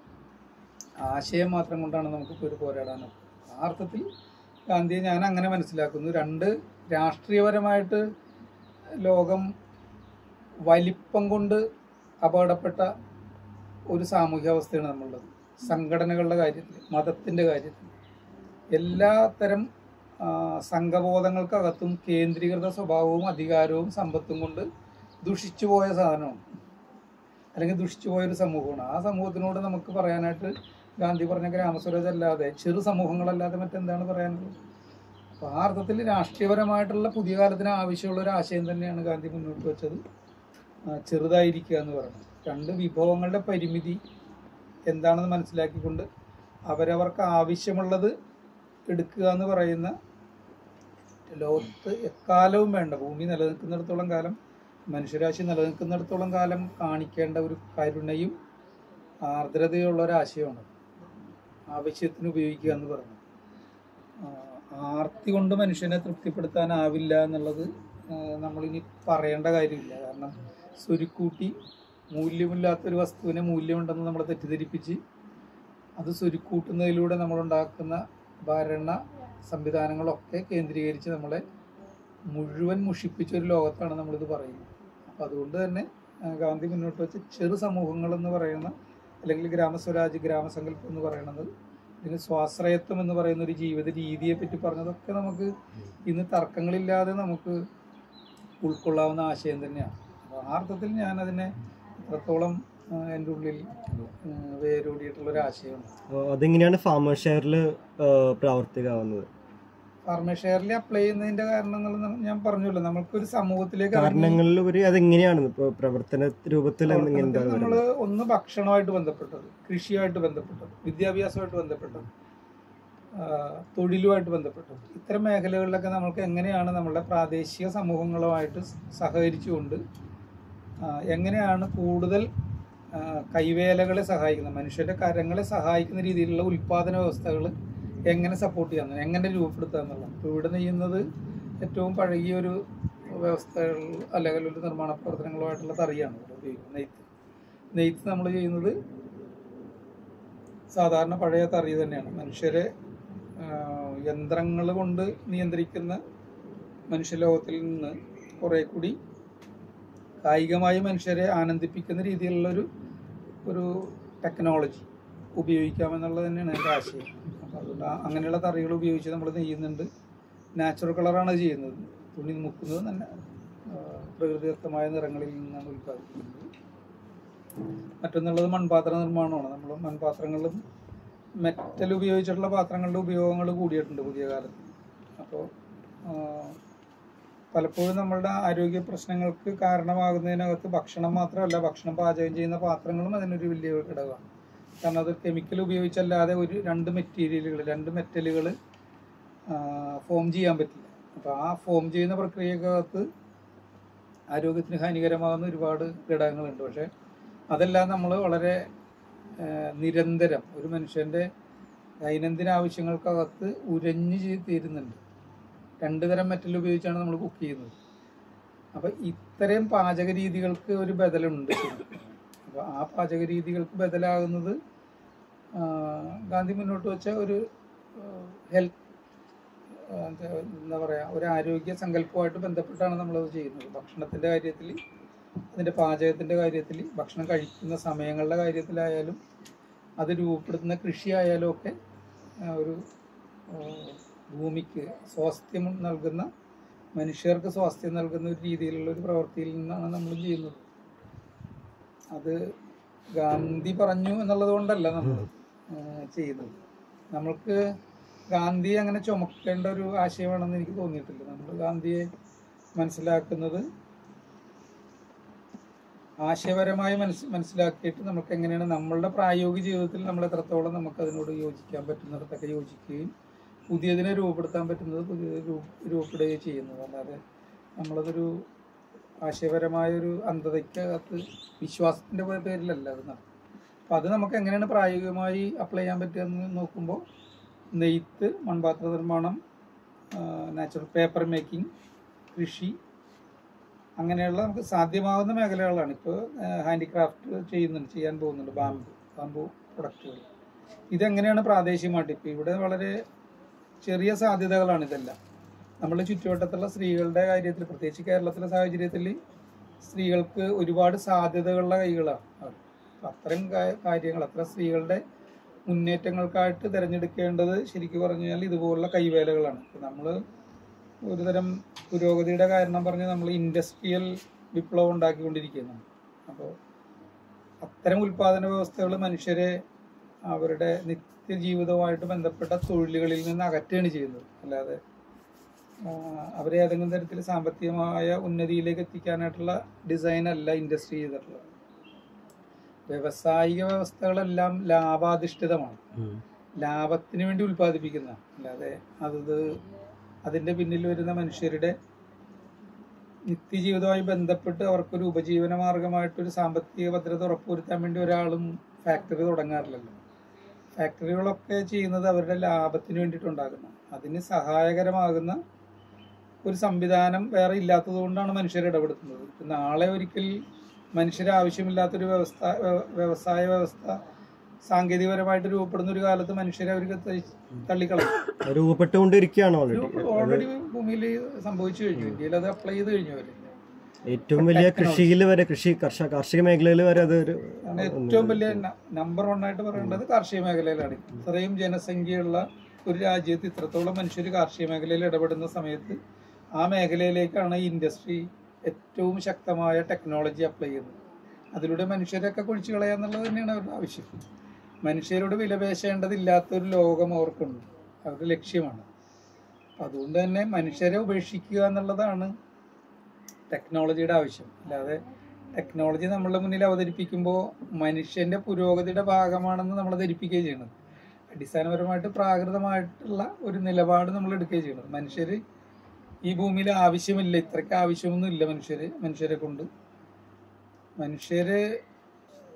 ആശയം മാത്രം കൊണ്ടാണ് നമുക്കിപ്പോൾ ഒരു പോരാടാനോ. ആ അർത്ഥത്തിൽ ഗാന്ധിയെ ഞാൻ അങ്ങനെ മനസ്സിലാക്കുന്നു. രണ്ട്, രാഷ്ട്രീയപരമായിട്ട് ലോകം വലിപ്പം കൊണ്ട് അപകടപ്പെട്ട ഒരു സാമൂഹ്യാവസ്ഥയാണ് നമ്മളുള്ളത്. സംഘടനകളുടെ കാര്യത്തിൽ, മതത്തിൻ്റെ കാര്യത്തിൽ, എല്ലാത്തരം സംഘബോധങ്ങൾക്കകത്തും കേന്ദ്രീകൃത സ്വഭാവവും അധികാരവും സമ്പത്തും കൊണ്ട് ദുഷിച്ചു പോയ സാധനമാണ്, അല്ലെങ്കിൽ ദുഷിച്ചു പോയൊരു സമൂഹമാണ്. ആ സമൂഹത്തിനോട് നമുക്ക് പറയാനായിട്ട് ഗാന്ധി പറഞ്ഞ ഗ്രാമസ്വരാജ് അല്ലാതെ, ചെറു സമൂഹങ്ങളല്ലാതെ മറ്റെന്താണ് പറയാനുള്ളത്? അപ്പോൾ ആ അർത്ഥത്തിൽ രാഷ്ട്രീയപരമായിട്ടുള്ള പുതിയ കാലത്തിന് ആവശ്യമുള്ള ഒരു ആശയം തന്നെയാണ് ഗാന്ധി മുന്നോട്ട് വെച്ചത്, ചെറുതായിരിക്കുക എന്ന് പറയുന്നത്. രണ്ട്, വിഭവങ്ങളുടെ പരിമിതി എന്താണെന്ന് മനസ്സിലാക്കിക്കൊണ്ട് അവരവർക്ക് ആവശ്യമുള്ളത് എടുക്കുക എന്ന് പറയുന്ന, ലോകത്ത് എക്കാലവും വേണ്ട, ഭൂമി നിലനിൽക്കുന്നിടത്തോളം കാലം, മനുഷ്യരാശി നിലനിൽക്കുന്നിടത്തോളം കാലം കാണിക്കേണ്ട ഒരു കരുണയും ആർദ്രതയുള്ള ഒരാശയമാണ് ആവശ്യത്തിന് ഉപയോഗിക്കുക എന്ന് പറയുന്നത്. ആർത്തി കൊണ്ട് മനുഷ്യനെ തൃപ്തിപ്പെടുത്താനാവില്ല എന്നുള്ളത് നമ്മളിനി പറയേണ്ട കാര്യമില്ല. കാരണം സ്വരുക്കൂട്ടി മൂല്യമില്ലാത്തൊരു വസ്തുവിനെ മൂല്യമുണ്ടെന്ന് നമ്മൾ തെറ്റിദ്ധരിപ്പിച്ച് അത് സ്വരുക്കൂട്ടുന്നതിലൂടെ നമ്മളുണ്ടാക്കുന്ന ഭരണ സംവിധാനങ്ങളൊക്കെ കേന്ദ്രീകരിച്ച് നമ്മളെ മുഴുവൻ മുഷിപ്പിച്ചൊരു ലോകത്താണ് നമ്മളിത് പറയുന്നത്. അപ്പം അതുകൊണ്ട് തന്നെ ഗാന്ധി മുന്നോട്ട് വെച്ച ചെറു സമൂഹങ്ങൾ എന്ന് പറയുന്ന, അല്ലെങ്കിൽ ഗ്രാമസ്വരാജ്, ഗ്രാമസങ്കല്പം എന്ന് പറയുന്നത്, അല്ലെങ്കിൽ സ്വാശ്രയത്വം എന്ന് പറയുന്ന ഒരു ജീവിത രീതിയെ പറ്റി പറഞ്ഞതൊക്കെ നമുക്ക് ഇന്ന് തർക്കങ്ങളില്ലാതെ നമുക്ക് ഉൾക്കൊള്ളാവുന്ന ആശയം തന്നെയാണ്. അപ്പോൾ ആ അർത്ഥത്തിൽ ഞാനതിനെ എത്രത്തോളം എൻ്റെ ഉള്ളിൽ വേരോടിയിട്ടുള്ളൊരു ആശയമാണ്. അതെങ്ങനെയാണ് ഫാമർ ഷെയറിൽ പ്രാവർത്തികമാവുന്നത്? ഫാർമർ ഷെയറിൽ അപ്ലൈ ചെയ്യുന്നതിന്റെ കാരണങ്ങൾ ഞാൻ പറഞ്ഞല്ലോ, നമ്മൾക്കൊരു സമൂഹത്തിലേക്ക് കാരണങ്ങളിലുപരി അതെങ്ങനെയാണ് പ്രവർത്തന രൂപത്തിൽ നമ്മൾ ഒന്ന് ഭക്ഷണമായിട്ട് ബന്ധപ്പെട്ടത്, കൃഷിയുമായിട്ട് ബന്ധപ്പെട്ടത്, വിദ്യാഭ്യാസമായിട്ട് ബന്ധപ്പെട്ടത്, തൊഴിലുമായിട്ട് ബന്ധപ്പെട്ടത്, ഇത്തരം മേഖലകളിലൊക്കെ നമ്മൾക്ക് എങ്ങനെയാണ് നമ്മളുടെ പ്രാദേശിക സമൂഹങ്ങളുമായിട്ട് സഹകരിച്ചുകൊണ്ട് എങ്ങനെയാണ് കൂടുതൽ കൈവേലകളെ സഹായിക്കുന്ന, മനുഷ്യൻ്റെ കരങ്ങളെ സഹായിക്കുന്ന രീതിയിലുള്ള ഉൽപ്പാദന വ്യവസ്ഥകൾ എങ്ങനെ സപ്പോർട്ട് ചെയ്യാമെന്ന്, എങ്ങനെ രൂപപ്പെടുത്തുക എന്നുള്ളത്. ഇപ്പോൾ ഇവിടെ നെയ്യുന്നത് ഏറ്റവും പഴകിയ ഒരു വ്യവസ്ഥകൾ അല്ലെങ്കിൽ ഒരു നിർമ്മാണ പ്രവർത്തനങ്ങളുമായിട്ടുള്ള തറിയാണ് ഇവിടെ ഉപയോഗിക്കുന്നത്. നെയ്ത്ത് നെയ്ത്ത് നമ്മൾ ചെയ്യുന്നത് സാധാരണ പഴയ തറി തന്നെയാണ്. മനുഷ്യരെ യന്ത്രങ്ങൾ കൊണ്ട് നിയന്ത്രിക്കുന്ന മനുഷ്യലോകത്തിൽ നിന്ന് കുറേ കൂടി കായികമായി മനുഷ്യരെ ആനന്ദിപ്പിക്കുന്ന രീതിയിലുള്ളൊരു ഒരു ടെക്നോളജി ഉപയോഗിക്കാമെന്നുള്ളത് തന്നെയാണ് എൻ്റെ ആശയം. അപ്പോൾ അതുകൊണ്ട് അങ്ങനെയുള്ള തറികൾ ഉപയോഗിച്ച് നമ്മൾ നെയ്യുന്നുണ്ട്. നാച്ചുറൽ കളറാണ് ചെയ്യുന്നത്. തുണി മുക്കുന്നത് തന്നെ പ്രകൃതിദത്തമായ നിറങ്ങളിൽ നിന്നാണ് ഉൽപ്പാദിപ്പിക്കുന്നത്. മറ്റൊന്നുള്ളത് മൺപാത്ര നിർമ്മാണമാണ്. നമ്മൾ മൺപാത്രങ്ങളും മെറ്റൽ ഉപയോഗിച്ചിട്ടുള്ള പാത്രങ്ങളുടെ ഉപയോഗങ്ങൾ കൂടിയിട്ടുണ്ട് പുതിയ കാലത്ത്. അപ്പോൾ പലപ്പോഴും നമ്മളുടെ ആരോഗ്യ പ്രശ്നങ്ങൾക്ക് കാരണമാകുന്നതിനകത്ത് ഭക്ഷണം മാത്രമല്ല, ഭക്ഷണം പാചകം ചെയ്യുന്ന പാത്രങ്ങളും അതിനൊരു വലിയ ഘടകമാണ്. കാരണം അത് കെമിക്കൽ ഉപയോഗിച്ചല്ലാതെ ഒരു രണ്ട് മെറ്റീരിയലുകൾ രണ്ട് മെറ്റലുകൾ ഫോം ചെയ്യാൻ പറ്റില്ല. അപ്പോൾ ആ ഫോം ചെയ്യുന്ന പ്രക്രിയക്കകത്ത് ആരോഗ്യത്തിന് ഹാനികരമാകുന്ന ഒരുപാട് ഘടകങ്ങളുണ്ട്. പക്ഷേ അതെല്ലാം നമ്മൾ വളരെ നിരന്തരം ഒരു മനുഷ്യൻ്റെ ദൈനംദിന ആവശ്യങ്ങൾക്കകത്ത് ഉരഞ്ഞു തീരുന്നുണ്ട്. രണ്ട് തരം മെറ്റൽ ഉപയോഗിച്ചാണ് നമ്മൾ കുക്ക് ചെയ്യുന്നത്. അപ്പോൾ ഇത്തരം പാചക രീതികൾക്ക് ഒരു ബദലുണ്ട്. അപ്പോൾ ആ പാചക രീതികൾക്ക് ബദലാകുന്നത് ഗാന്ധി മുന്നോട്ട് വെച്ച ഒരു ഹെൽത്ത് എന്താ പറയുക ഒരു ആരോഗ്യ സങ്കല്പമായിട്ട് ബന്ധപ്പെട്ടാണ് നമ്മളത് ചെയ്യുന്നത്. ഭക്ഷണത്തിൻ്റെ കാര്യത്തിൽ, അതിൻ്റെ പാചകത്തിൻ്റെ കാര്യത്തിൽ, ഭക്ഷണം കഴിക്കുന്ന സമയങ്ങളുടെ കാര്യത്തിലായാലും അത് രൂപപ്പെടുത്തുന്ന കൃഷി ആയാലും ഒക്കെ ഒരു ഭൂമിക്ക് സ്വാസ്ഥ്യം നൽകുന്ന, മനുഷ്യർക്ക് സ്വാസ്ഥ്യം നൽകുന്ന ഒരു രീതിയിലുള്ള ഒരു പ്രവൃത്തിയിൽ നിന്നാണ് നമ്മൾ ചെയ്യുന്നത്. അത് ഗാന്ധി പറഞ്ഞു എന്നുള്ളത് കൊണ്ടല്ല നമ്മൾ ചെയ്യുന്നത്. നമ്മൾക്ക് ഗാന്ധി അങ്ങനെ ചുമക്കേണ്ട ഒരു ആശയമാണെന്ന് എനിക്ക് തോന്നിയിട്ടില്ല. നമ്മൾ ഗാന്ധിയെ മനസ്സിലാക്കുന്നത് ആശയപരമായി മനസ് മനസ്സിലാക്കിയിട്ട് നമുക്ക് എങ്ങനെയാണ് നമ്മളുടെ പ്രായോഗിക ജീവിതത്തിൽ നമ്മൾ എത്രത്തോളം നമുക്ക് അതിനോട് യോജിക്കാൻ പറ്റുന്നിടത്തൊക്കെ യോജിക്കുകയും പുതിയതിനെ രൂപപ്പെടുത്താൻ പറ്റുന്നത് പുതിയ രൂപപ്പെടുകയും ചെയ്യുന്നത്. അല്ലാതെ നമ്മളതൊരു ആശയപരമായൊരു അന്ധതയ്ക്കകത്ത് വിശ്വാസത്തിൻ്റെ പേരിലല്ല അത് നടക്കും. അപ്പം അത് നമുക്ക് എങ്ങനെയാണ് പ്രായോഗികമായി അപ്ലൈ ചെയ്യാൻ പറ്റുക എന്ന് നോക്കുമ്പോൾ നെയ്ത്ത്, മൺപാത്ര നിർമ്മാണം, നാച്ചുറൽ പേപ്പർ മേക്കിംഗ്, കൃഷി, അങ്ങനെയുള്ള നമുക്ക് സാധ്യമാകുന്ന മേഖലകളാണ്. ഇപ്പോൾ ഹാൻഡിക്രാഫ്റ്റ് ചെയ്യുന്നുണ്ട്, ചെയ്യാൻ പോകുന്നുണ്ട്, ബാമ്പു ബാമ്പു പ്രൊഡക്റ്റുകൾ. ഇതെങ്ങനെയാണ് പ്രാദേശികമായിട്ട് ഇപ്പോൾ ഇവിടെ വളരെ ചെറിയ സാധ്യതകളാണ് ഇതെല്ലാം. നമ്മുടെ ചുറ്റുവട്ടത്തുള്ള സ്ത്രീകളുടെ കാര്യത്തിൽ, പ്രത്യേകിച്ച് കേരളത്തിലെ സാഹചര്യത്തിൽ സ്ത്രീകൾക്ക് ഒരുപാട് സാധ്യതകളുടെ കൈകളാണ്. അത്തരം കാര്യങ്ങൾ, അത്ര സ്ത്രീകളുടെ മുന്നേറ്റങ്ങൾക്കായിട്ട് തിരഞ്ഞെടുക്കേണ്ടത് ശരിക്കും പറഞ്ഞു കഴിഞ്ഞാൽ ഇതുപോലുള്ള കൈവേലകളാണ്. നമ്മൾ ഒരുതരം പുരോഗതിയുടെ കാരണം പറഞ്ഞ് നമ്മൾ ഇൻഡസ്ട്രിയൽ വിപ്ലവം ഉണ്ടാക്കിക്കൊണ്ടിരിക്കുന്നതാണ്. അപ്പോൾ അത്തരം ഉൽപ്പാദന വ്യവസ്ഥകൾ മനുഷ്യരെ അവരുടെ നിത്യജീവിതവുമായിട്ട് ബന്ധപ്പെട്ട തൊഴിലുകളിൽ നിന്ന് അകറ്റുകയാണ് ചെയ്യുന്നത്. അല്ലാതെ അവരെ ഏതെങ്കിലും തരത്തിൽ സാമ്പത്തികമായ ഉന്നതിയിലേക്ക് എത്തിക്കാനായിട്ടുള്ള ഡിസൈൻ അല്ല ഇൻഡസ്ട്രി ചെയ്തിട്ടുള്ളത്. വ്യാവസായിക വ്യവസ്ഥകളെല്ലാം ലാഭാധിഷ്ഠിതമാണ്, ലാഭത്തിന് വേണ്ടി ഉൽപ്പാദിപ്പിക്കുന്ന, അല്ലാതെ അത് അതിൻ്റെ പിന്നിൽ വരുന്ന മനുഷ്യരുടെ നിത്യജീവിതവുമായി ബന്ധപ്പെട്ട് അവർക്കൊരു ഉപജീവന മാർഗമായിട്ടൊരു സാമ്പത്തിക ഭദ്രത ഉറപ്പുവരുത്താൻ വേണ്ടി ഒരാളും ഫാക്ടറി തുടങ്ങാറില്ലല്ലോ. ഫാക്ടറികളൊക്കെ ചെയ്യുന്നത് അവരുടെ ലാഭത്തിന് വേണ്ടിയിട്ടുണ്ടാകുന്നു. അതിന് സഹായകരമാകുന്ന ഒരു സംവിധാനം വേറെ ഇല്ലാത്തത് കൊണ്ടാണ് മനുഷ്യർ ഇടപെടുത്തുന്നത്. നാളെ ഒരിക്കൽ മനുഷ്യരെ ആവശ്യമില്ലാത്തൊരു വ്യവസ്ഥ വ്യവസായ വ്യവസ്ഥ സാങ്കേതികപരമായിട്ട് രൂപപ്പെടുന്ന ഒരു കാലത്ത് മനുഷ്യരെ അവർക്ക് തള്ളിക്കളയും. രൂപപ്പെട്ടുകൊണ്ടിരിക്കുകയാണ് ഓൾറെഡി ഭൂമിയിൽ സംഭവിച്ചു കഴിഞ്ഞു. ഇന്ത്യയിൽ അത് അപ്ലൈ ചെയ്ത് കഴിഞ്ഞു. അവര് ഏറ്റവും വലിയ കൃഷിയിൽ വരെ, കൃഷി കർഷക കാർഷിക മേഖലയിൽ വരെ അത് ഏറ്റവും വലിയ നമ്പർ വൺ ആയിട്ട് പറയേണ്ടത് കാർഷിക മേഖലയിലാണ്. ഇത്രയും ജനസംഖ്യയുള്ള ഒരു രാജ്യത്ത് ഇത്രത്തോളം മനുഷ്യർ കാർഷിക മേഖലയിൽ ഇടപെടുന്ന സമയത്ത് ആ മേഖലയിലേക്കാണ് ഈ ഇൻഡസ്ട്രി ഏറ്റവും ശക്തമായ ടെക്നോളജി അപ്ലൈ ചെയ്യുന്നത്. അതിലൂടെ മനുഷ്യരൊക്കെ കുഴിച്ചു കളയാന്നുള്ളത് തന്നെയാണ് അവരുടെ ആവശ്യം. മനുഷ്യരോട് വിലപേശേണ്ടതില്ലാത്തൊരു ലോകം അവർക്കുണ്ട്, അവരുടെ ലക്ഷ്യമാണ്. അതുകൊണ്ട് തന്നെ മനുഷ്യരെ ഉപേക്ഷിക്കുക എന്നുള്ളതാണ് ടെക്നോളജിയുടെ ആവശ്യം. അല്ലാതെ ടെക്നോളജി നമ്മളുടെ മുന്നിൽ അവതരിപ്പിക്കുമ്പോൾ മനുഷ്യൻ്റെ പുരോഗതിയുടെ ഭാഗമാണെന്ന് നമ്മൾ ധരിപ്പിക്കുകയും ചെയ്യണം. അടിസ്ഥാനപരമായിട്ട് പ്രാകൃതമായിട്ടുള്ള ഒരു നിലപാട് നമ്മൾ എടുക്കുകയും ചെയ്യണം. മനുഷ്യർ ഈ ഭൂമിയിൽ ആവശ്യമില്ല, ഇത്രയ്ക്ക് ആവശ്യമൊന്നും ഇല്ല മനുഷ്യർ മനുഷ്യരെ കൊണ്ട്. മനുഷ്യർ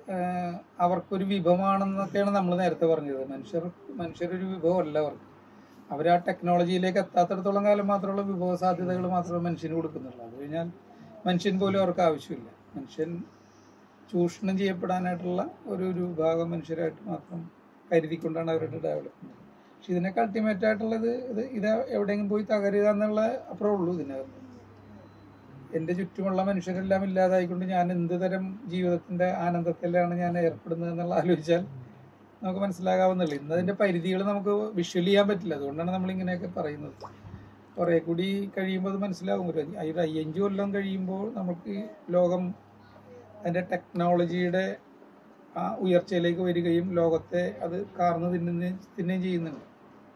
ആഹ് അവർക്കൊരു വിഭവമാണെന്നൊക്കെയാണ് നമ്മൾ നേരത്തെ പറഞ്ഞത്. മനുഷ്യർ മനുഷ്യരൊരു വിഭവമല്ല അവർക്ക്. അവർ ആ ടെക്നോളജിയിലേക്ക് എത്താത്തിടത്തോളം കാലം മാത്രമുള്ള വിഭവ സാധ്യതകൾ മാത്രമേ മനുഷ്യന് കൊടുക്കുന്നുള്ളൂ. അത് കഴിഞ്ഞാൽ മനുഷ്യൻ പോലും അവർക്ക് ആവശ്യമില്ല. മനുഷ്യൻ ചൂഷണം ചെയ്യപ്പെടാനായിട്ടുള്ള ഒരു ഒരു വിഭാഗം മനുഷ്യരായിട്ട് മാത്രം കരുതിക്കൊണ്ടാണ് അവരുടെ ഡെവലപ്മെന്റ്. പക്ഷെ ഇതിനൊക്കെ അൾട്ടിമേറ്റ് ആയിട്ടുള്ളത് ഇത് ഇത് എവിടെയെങ്കിലും പോയി തകരുക എന്നുള്ള അപ്പുറമേ ഉള്ളൂ. ഇതിനകത്ത് എൻ്റെ ചുറ്റുമുള്ള മനുഷ്യരെല്ലാം ഇല്ലാതായിക്കൊണ്ട് ഞാൻ എന്ത് തരം ജീവിതത്തിൻ്റെ ആനന്ദത്തിലാണ് ഞാൻ ഏർപ്പെടുന്നത് എന്നുള്ള ആലോചിച്ചാൽ നമുക്ക് മനസ്സിലാകാവുന്നുള്ളൂ. ഇന്നതിൻ്റെ പരിധികൾ നമുക്ക് വിഷ്വൽ ചെയ്യാൻ പറ്റില്ല. അതുകൊണ്ടാണ് നമ്മൾ ഇങ്ങനെയൊക്കെ പറയുന്നത്. കുറേ കൂടി കഴിയുമ്പോൾ അത് മനസ്സിലാകും. ഒരു ഒരു അയ്യഞ്ച് കൊല്ലം കഴിയുമ്പോൾ നമുക്ക് ലോകം അതിൻ്റെ ടെക്നോളജിയുടെ ആ ഉയർച്ചയിലേക്ക് വരികയും ലോകത്തെ അത് കാർന്ന് തിന്നുകയും തിന്നുകയും ചെയ്യുന്നുണ്ട്.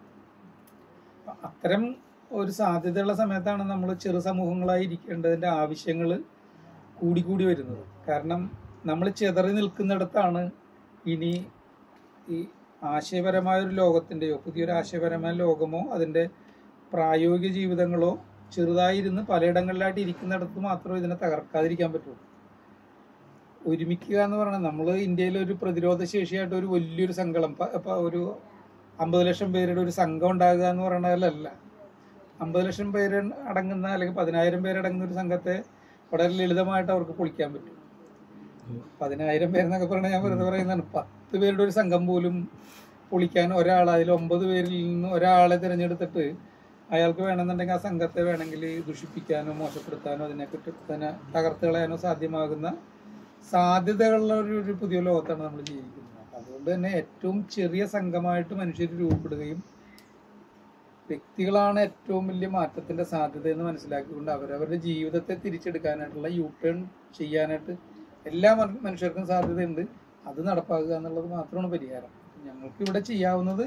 അത്തരം ഒരു സാധ്യതയുള്ള സമയത്താണ് നമ്മൾ ചെറു സമൂഹങ്ങളായി ഇരിക്കേണ്ടതിൻ്റെ ആവശ്യങ്ങൾ കൂടിക്കൂടി വരുന്നത്. കാരണം നമ്മൾ ചിതറി നിൽക്കുന്നിടത്താണ് ഇനി ഈ ആശയപരമായ ഒരു ലോകത്തിൻ്റെയോ പുതിയൊരു ആശയപരമായ ലോകമോ അതിൻ്റെ പ്രായോഗിക ജീവിതങ്ങളോ ചെറുതായിരുന്ന് പലയിടങ്ങളിലായിട്ട് ഇരിക്കുന്നിടത്ത് മാത്രമേ ഇതിനെ തകർക്കാതിരിക്കാൻ പറ്റുള്ളൂ. ഒരുമിക്കുക എന്ന് പറഞ്ഞാൽ നമ്മൾ ഇന്ത്യയിൽ ഒരു പ്രതിരോധ ശേഷിയായിട്ട് ഒരു വലിയൊരു സംഘം ഒരു അമ്പത് ലക്ഷം പേരുടെ ഒരു സംഘം ഉണ്ടാകുക എന്ന് പറയുന്നതിലല്ല. അമ്പത് ലക്ഷം പേര് അടങ്ങുന്ന അല്ലെങ്കിൽ പതിനായിരം പേരടങ്ങുന്ന ഒരു സംഘത്തെ വളരെ ലളിതമായിട്ട് അവർക്ക് പൊളിക്കാൻ പറ്റും. പതിനായിരം പേരെന്നൊക്കെ പറഞ്ഞാൽ ഞാൻ വെറുതെ പറയുന്നതാണ്. പത്ത് പേരുടെ ഒരു സംഘം പോലും പൊളിക്കാൻ ഒരാൾ, അതിൽ ഒമ്പത് പേരിൽ നിന്ന് ഒരാളെ തിരഞ്ഞെടുത്തിട്ട് അയാൾക്ക് വേണമെന്നുണ്ടെങ്കിൽ ആ സംഘത്തെ വേണമെങ്കിൽ ദുഷിപ്പിക്കാനോ മോശപ്പെടുത്താനോ അതിനെക്കുറിച്ച് തന്നെ തകർത്ത് കളയാനോ സാധ്യമാകുന്ന സാധ്യതകളുള്ള ഒരു ഒരു പുതിയ ലോകത്താണ് നമ്മൾ ജീവിക്കുന്നത്. അതുകൊണ്ട് തന്നെ ഏറ്റവും ചെറിയ സംഘമായിട്ട് മനുഷ്യർ രൂപപ്പെടുകയും വ്യക്തികളാണ് ഏറ്റവും വലിയ മാറ്റത്തിൻ്റെ സാധ്യത എന്ന് മനസ്സിലാക്കിക്കൊണ്ട് അവരവരുടെ ജീവിതത്തെ തിരിച്ചെടുക്കാനായിട്ടുള്ള യു ടേൺ ചെയ്യാനായിട്ട് എല്ലാ മനുഷ്യർക്കും സാധ്യതയുണ്ട്. അത് നടപ്പാക്കുക എന്നുള്ളത് മാത്രമാണ് പരിഹാരം. ഞങ്ങൾക്ക് ഇവിടെ ചെയ്യാവുന്നത്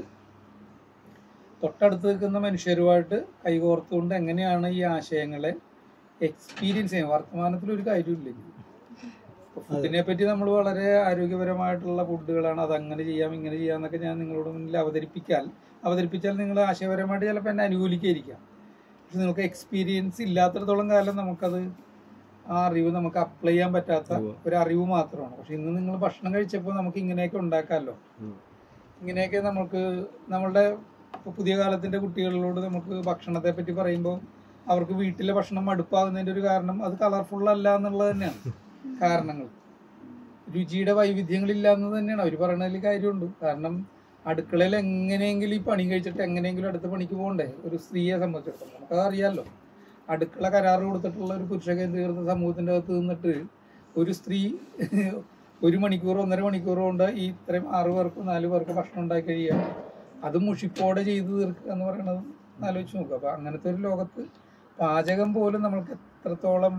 തൊട്ടടുത്ത് നിൽക്കുന്ന മനുഷ്യരുമായിട്ട് കൈകോർത്തുകൊണ്ട് എങ്ങനെയാണ് ഈ ആശയങ്ങളെ എക്സ്പീരിയൻസ് ചെയ്യാൻ. വർത്തമാനത്തിലൊരു കാര്യമില്ല. ഫുഡിനെ പറ്റി നമ്മൾ വളരെ ആരോഗ്യപരമായിട്ടുള്ള ഫുഡുകളാണ്, അതങ്ങനെ ചെയ്യാം ഇങ്ങനെ ചെയ്യാം എന്നൊക്കെ ഞാൻ നിങ്ങളുടെ മുന്നിൽ അവതരിപ്പിക്കാൻ അവതരിപ്പിച്ചാൽ നിങ്ങൾ ആശയപരമായിട്ട് ചിലപ്പോൾ എന്നെ അനുകൂലിക്കായിരിക്കാം. പക്ഷെ നിങ്ങൾക്ക് എക്സ്പീരിയൻസ് ഇല്ലാത്തിടത്തോളം കാലം നമുക്കത് ആ അറിവ് നമുക്ക് അപ്ലൈ ചെയ്യാൻ പറ്റാത്ത ഒരു അറിവ് മാത്രമാണ്. പക്ഷെ ഇന്ന് നിങ്ങൾ ഭക്ഷണം കഴിച്ചപ്പോൾ നമുക്ക് ഇങ്ങനെയൊക്കെ ഉണ്ടാക്കാമല്ലോ. ഇങ്ങനെയൊക്കെ നമുക്ക് നമ്മളുടെ പുതിയ കാലത്തിൻ്റെ കുട്ടികളോട് നമുക്ക് ഭക്ഷണത്തെ പറ്റി പറയുമ്പോൾ അവർക്ക് വീട്ടിലെ ഭക്ഷണം മടുപ്പാകുന്നതിൻ്റെ ഒരു കാരണം അത് കളർഫുൾ അല്ല എന്നുള്ളത് തന്നെയാണ് കാരണങ്ങൾ. രുചിയുടെ വൈവിധ്യങ്ങളില്ല എന്ന് തന്നെയാണ് അവർ പറയുന്നതിൽ കാര്യമുണ്ട്. കാരണം അടുക്കളയിൽ എങ്ങനെയെങ്കിലും ഈ പണി കഴിച്ചിട്ട് എങ്ങനെയെങ്കിലും അടുത്ത പണിക്ക് പോകണ്ടേ ഒരു സ്ത്രീയെ സംബന്ധിച്ചിടത്തോളം. നമുക്കത് അറിയാമല്ലോ. അടുക്കള കരാറ് കൊടുത്തിട്ടുള്ള ഒരു പുരുഷ കേന്ദ്രീകൃത സമൂഹത്തിൻ്റെ അകത്ത് നിന്നിട്ട് ഒരു സ്ത്രീ ഒരു മണിക്കൂറോ ഒന്നര മണിക്കൂറോ കൊണ്ട് ഈ ഇത്രയും ആറ് പേർക്ക് നാല് പേർക്ക് ഭക്ഷണം ഉണ്ടാക്കി കഴിയുക, അത് മുഷിപ്പോടെ ചെയ്ത് തീർക്കുക എന്ന് പറയുന്നത് ആലോചിച്ച് നോക്കുക. അപ്പം അങ്ങനത്തെ ഒരു ലോകത്ത് പാചകം പോലും നമ്മൾക്ക് എത്രത്തോളം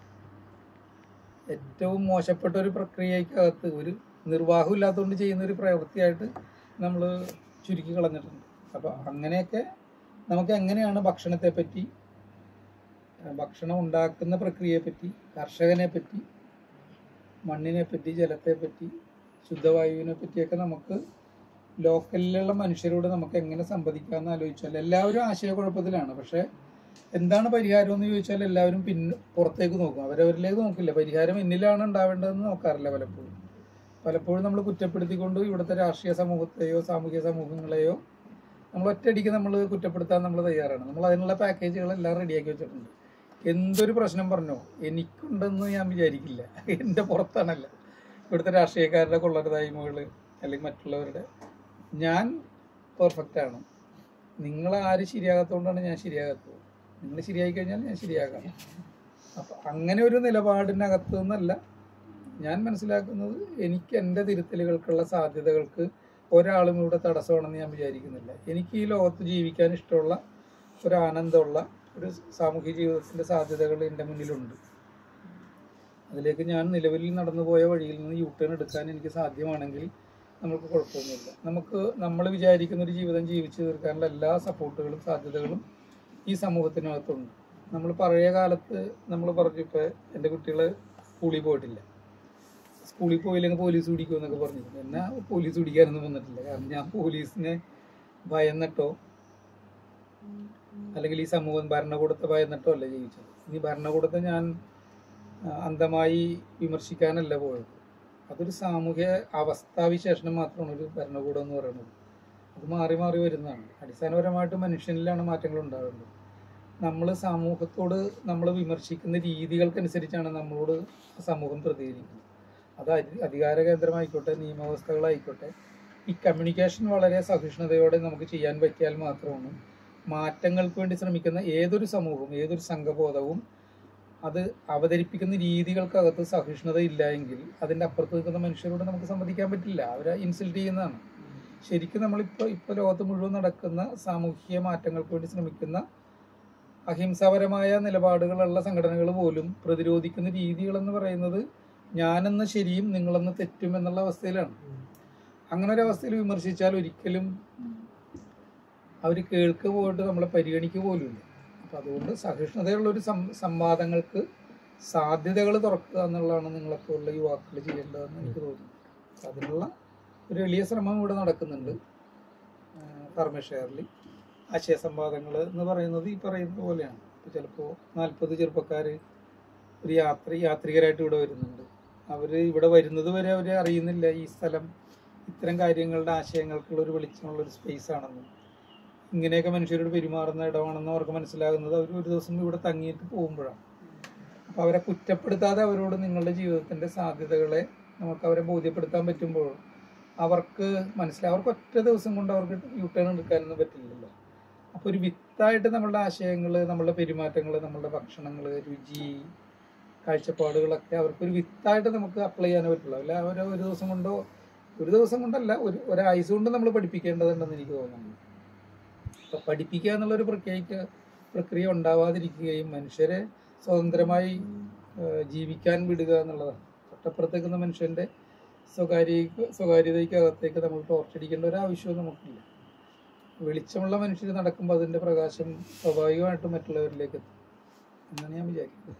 ഏറ്റവും മോശപ്പെട്ട ഒരു പ്രക്രിയക്കകത്ത് ഒരു നിർവാഹം ഇല്ലാത്തതുകൊണ്ട് ചെയ്യുന്ന ഒരു പ്രവൃത്തിയായിട്ട് നമ്മൾ ചുരുക്കി കളഞ്ഞിട്ടുണ്ട്. അപ്പോൾ അങ്ങനെയൊക്കെ നമുക്ക് എങ്ങനെയാണ് ഭക്ഷണത്തെ പറ്റി, ഭക്ഷണം ഉണ്ടാക്കുന്ന പ്രക്രിയയെപ്പറ്റി, കർഷകനെ പറ്റി, മണ്ണിനെ പറ്റി, ജലത്തെ പറ്റി, ശുദ്ധവായുവിനെ പറ്റിയൊക്കെ നമുക്ക് ലോക്കലിലുള്ള മനുഷ്യരോട് നമുക്ക് എങ്ങനെ സംവദിക്കാമെന്ന് ആലോചിച്ചാൽ എല്ലാവരും ആശയക്കുഴപ്പത്തിലാണ്. പക്ഷേ എന്താണ് പരിഹാരം എന്ന് ചോദിച്ചാൽ എല്ലാവരും പിന്നെ പുറത്തേക്ക് നോക്കും, അവരവരിലേക്ക് നോക്കില്ല. പരിഹാരം എന്നിലാണ് ഉണ്ടാവേണ്ടതെന്ന് നോക്കാറില്ല. പലപ്പോഴും പലപ്പോഴും നമ്മൾ കുറ്റപ്പെടുത്തിക്കൊണ്ട് ഇവിടുത്തെ രാഷ്ട്രീയ സമൂഹത്തെയോ സാമൂഹിക സമൂഹങ്ങളെയോ നമ്മൾ ഒറ്റയടിക്ക് നമ്മൾ കുറ്റപ്പെടുത്താൻ നമ്മൾ തയ്യാറാണ്. നമ്മൾ അതിനുള്ള പാക്കേജുകളെല്ലാം റെഡിയാക്കി വെച്ചിട്ടുണ്ട്. എന്തൊരു പ്രശ്നം പറഞ്ഞോ എനിക്കുണ്ടെന്ന് ഞാൻ വിചാരിക്കില്ല. എൻ്റെ പുറത്താണല്ല ഇവിടുത്തെ രാഷ്ട്രീയക്കാരുടെ കൊള്ളരുതായ്മകൾ അല്ലെങ്കിൽ മറ്റുള്ളവരുടെ. ഞാൻ പെർഫെക്റ്റാണ്, നിങ്ങൾ ആരും ശരിയാകാത്തതുകൊണ്ടാണ് ഞാൻ ശരിയാകാത്തത്. നിങ്ങൾ ശരിയായി കഴിഞ്ഞാൽ ഞാൻ ശരിയാകാം. അപ്പം അങ്ങനെ ഒരു നിലപാടിനകത്ത് നിന്നല്ല ഞാൻ മനസ്സിലാക്കുന്നത്. എനിക്ക് എൻ്റെ തിരുത്തലുകൾക്കുള്ള സാധ്യതകൾക്ക് ഒരാളും ഇവിടെ തടസ്സമാണെന്ന് ഞാൻ വിചാരിക്കുന്നില്ല. എനിക്ക് ഈ ലോകത്ത് ജീവിക്കാൻ ഇഷ്ടമുള്ള ഒരു ആനന്ദമുള്ള ഒരു സാമൂഹിക ജീവിതത്തിൻ്റെ സാധ്യതകൾ എൻ്റെ മുന്നിലുണ്ട്. അതിലേക്ക് ഞാൻ നിലവിൽ നടന്നു പോയ വഴിയിൽ നിന്ന് യു ടേൺ എടുക്കാൻ എനിക്ക് സാധ്യമാണെങ്കിൽ നമുക്ക് കുഴപ്പമൊന്നുമില്ല. നമുക്ക് നമ്മൾ വിചാരിക്കുന്ന ഒരു ജീവിതം ജീവിച്ചു തീർക്കാനുള്ള എല്ലാ സപ്പോർട്ടുകളും സാധ്യതകളും ഈ സമൂഹത്തിനകത്തുണ്ട്. നമ്മൾ പഴയ കാലത്ത് നമ്മൾ പറഞ്ഞു, ഇപ്പോൾ എൻ്റെ കുട്ടികൾ സ്കൂളിൽ പോയിട്ടില്ല, സ്കൂളിൽ പോയില്ലെങ്കിൽ പോലീസ് പിടിക്കുമെന്നൊക്കെ പറഞ്ഞിരുന്നു. എന്നെ പോലീസ് പിടിക്കാനൊന്നും വന്നിട്ടില്ല. കാരണം ഞാൻ പോലീസിനെ ഭയന്നിട്ടോ അല്ലെങ്കിൽ ഈ സമൂഹം ഭരണകൂടത്തെ ഭയന്നിട്ടോ അല്ല ജീവിച്ചത്. ഇനി ഭരണകൂടത്തെ ഞാൻ അന്ധമായി വിമർശിക്കാനല്ല പോയത്. അതൊരു സാമൂഹ്യ അവസ്ഥാവിശേഷണം മാത്രമാണ് ഒരു ഭരണകൂടം എന്ന് പറയുന്നത്. അത് മാറി മാറി വരുന്നതാണ്. അടിസ്ഥാനപരമായിട്ട് മനുഷ്യനിലാണ് മാറ്റങ്ങൾ ഉണ്ടാകുന്നത്. നമ്മൾ സമൂഹത്തോട് നമ്മൾ വിമർശിക്കുന്ന രീതികൾക്കനുസരിച്ചാണ് നമ്മളോട് സമൂഹം പ്രതികരിക്കുന്നത്. അത് അധികാര കേന്ദ്രമായിക്കോട്ടെ, നിയമവ്യവസ്ഥകളായിക്കോട്ടെ, ഈ കമ്മ്യൂണിക്കേഷൻ വളരെ സഹിഷ്ണുതയോടെ നമുക്ക് ചെയ്യാൻ പറ്റിയാൽ മാത്രമാണ് മാറ്റങ്ങൾക്ക് വേണ്ടി ശ്രമിക്കുന്ന ഏതൊരു സമൂഹവും ഏതൊരു സംഘബോധവും അത് അവതരിപ്പിക്കുന്ന രീതികൾക്കകത്ത് സഹിഷ്ണുത ഇല്ല എങ്കിൽ അതിൻ്റെ അപ്പുറത്ത് നിൽക്കുന്ന മനുഷ്യരോട് നമുക്ക് സംവദിക്കാൻ പറ്റില്ല. അവരെ ഇൻസൾട്ട് ചെയ്യുന്നതാണ്. ശരിക്കും നമ്മളിപ്പോൾ ഇപ്പോൾ ലോകത്ത് മുഴുവൻ നടക്കുന്ന സാമൂഹിക മാറ്റങ്ങൾക്ക് വേണ്ടി ശ്രമിക്കുന്ന അഹിംസാപരമായ നിലപാടുകളുള്ള സംഘടനകൾ പോലും പ്രതിരോധിക്കുന്ന രീതികളെന്ന് പറയുന്നത് ഞാനെന്ന് ശരിയും നിങ്ങളെന്ന് തെറ്റും എന്നുള്ള അവസ്ഥയിലാണ്. അങ്ങനെ ഒരു അവസ്ഥയിൽ വിമർശിച്ചാൽ ഒരിക്കലും അവർ കേൾക്ക് പോയിട്ട് നമ്മളെ പരിഗണിക്കുക പോലുമില്ല. അപ്പം അതുകൊണ്ട് സഹിഷ്ണുതയുള്ളൊരു സം സംവാദങ്ങൾക്ക് സാധ്യതകൾ തുറക്കുക എന്നുള്ളതാണ് നിങ്ങളെപ്പോലുള്ള യുവാക്കൾ ചെയ്യേണ്ടതെന്ന് എനിക്ക് തോന്നുന്നു. അതിനുള്ള ഒരു എളിയ ശ്രമം ഇവിടെ നടക്കുന്നുണ്ട്. ധർമ്മശേഖറിൽ ആശയ സംവാദങ്ങൾ എന്ന് പറയുന്നത് ഈ പറയുന്നത് പോലെയാണ്. ഇപ്പോൾ ചിലപ്പോൾ നാൽപ്പത് ചെറുപ്പക്കാർ ഒരു യാത്ര യാത്രികരായിട്ട് ഇവിടെ വരുന്നുണ്ട്. അവർ ഇവിടെ വരുന്നത് വരെ അവർ അറിയുന്നില്ല ഈ സ്ഥലം ഇത്തരം കാര്യങ്ങളുടെ ആശയങ്ങൾക്കുള്ള ഒരു വെളിച്ചമുള്ളൊരു സ്പേസ് ആണെന്നും ഇങ്ങനെയൊക്കെ മനുഷ്യരോട് പെരുമാറുന്ന ഇടമാണെന്ന് അവർക്ക് മനസ്സിലാകുന്നത് അവർ ഒരു ദിവസം ഇവിടെ തങ്ങിയിട്ട് പോകുമ്പോഴാണ്. അപ്പോൾ അവരെ കുറ്റപ്പെടുത്താതെ അവരോട് നിങ്ങളുടെ ജീവിതത്തിൻ്റെ സാധ്യതകളെ നമുക്ക് അവരെ ബോധ്യപ്പെടുത്താൻ പറ്റുമ്പോൾ അവർക്ക് മനസ്സിലാവും. അവർക്ക് ഒറ്റ ദിവസം കൊണ്ട് അവർക്ക് യു ടേൺ എടുക്കാനൊന്നും പറ്റില്ലല്ലോ. അപ്പോൾ ഒരു വിത്തായിട്ട് നമ്മളുടെ ആശയങ്ങൾ, നമ്മളുടെ പെരുമാറ്റങ്ങൾ, നമ്മളുടെ ഭക്ഷണങ്ങൾ, രുചി, കാഴ്ചപ്പാടുകളൊക്കെ അവർക്കൊരു വിത്തായിട്ട് നമുക്ക് അപ്ലൈ ചെയ്യാനേ പറ്റുള്ളൂ. അല്ല അവർ ഒരു ദിവസം കൊണ്ടോ ഒരു ദിവസം കൊണ്ടല്ല ഒരു ഒരാഴ്ച കൊണ്ട് നമ്മൾ പഠിപ്പിക്കേണ്ടതുണ്ടെന്ന് എനിക്ക് തോന്നുന്നു. അപ്പോൾ പഠിപ്പിക്കുക എന്നുള്ളൊരു പ്രക്രിയ പ്രക്രിയ ഉണ്ടാവാതിരിക്കുകയും മനുഷ്യരെ സ്വതന്ത്രമായി ജീവിക്കാൻ വിടുക എന്നുള്ളതാണ്. തൊട്ടപ്പുറത്തേക്കുന്ന മനുഷ്യൻ്റെ സ്വകാര്യ സ്വകാര്യതയ്ക്കകത്തേക്ക് നമ്മൾ ടോർച്ചടിക്കേണ്ട ഒരു ആവശ്യവും നമുക്കില്ല. വെളിച്ചമുള്ള മനുഷ്യർ നടക്കുമ്പോൾ അതിൻ്റെ പ്രകാശം സ്വാഭാവികമായിട്ടും മറ്റുള്ളവരിലേക്ക് എത്തും എന്നാണ് ഞാൻ വിചാരിക്കുന്നത്.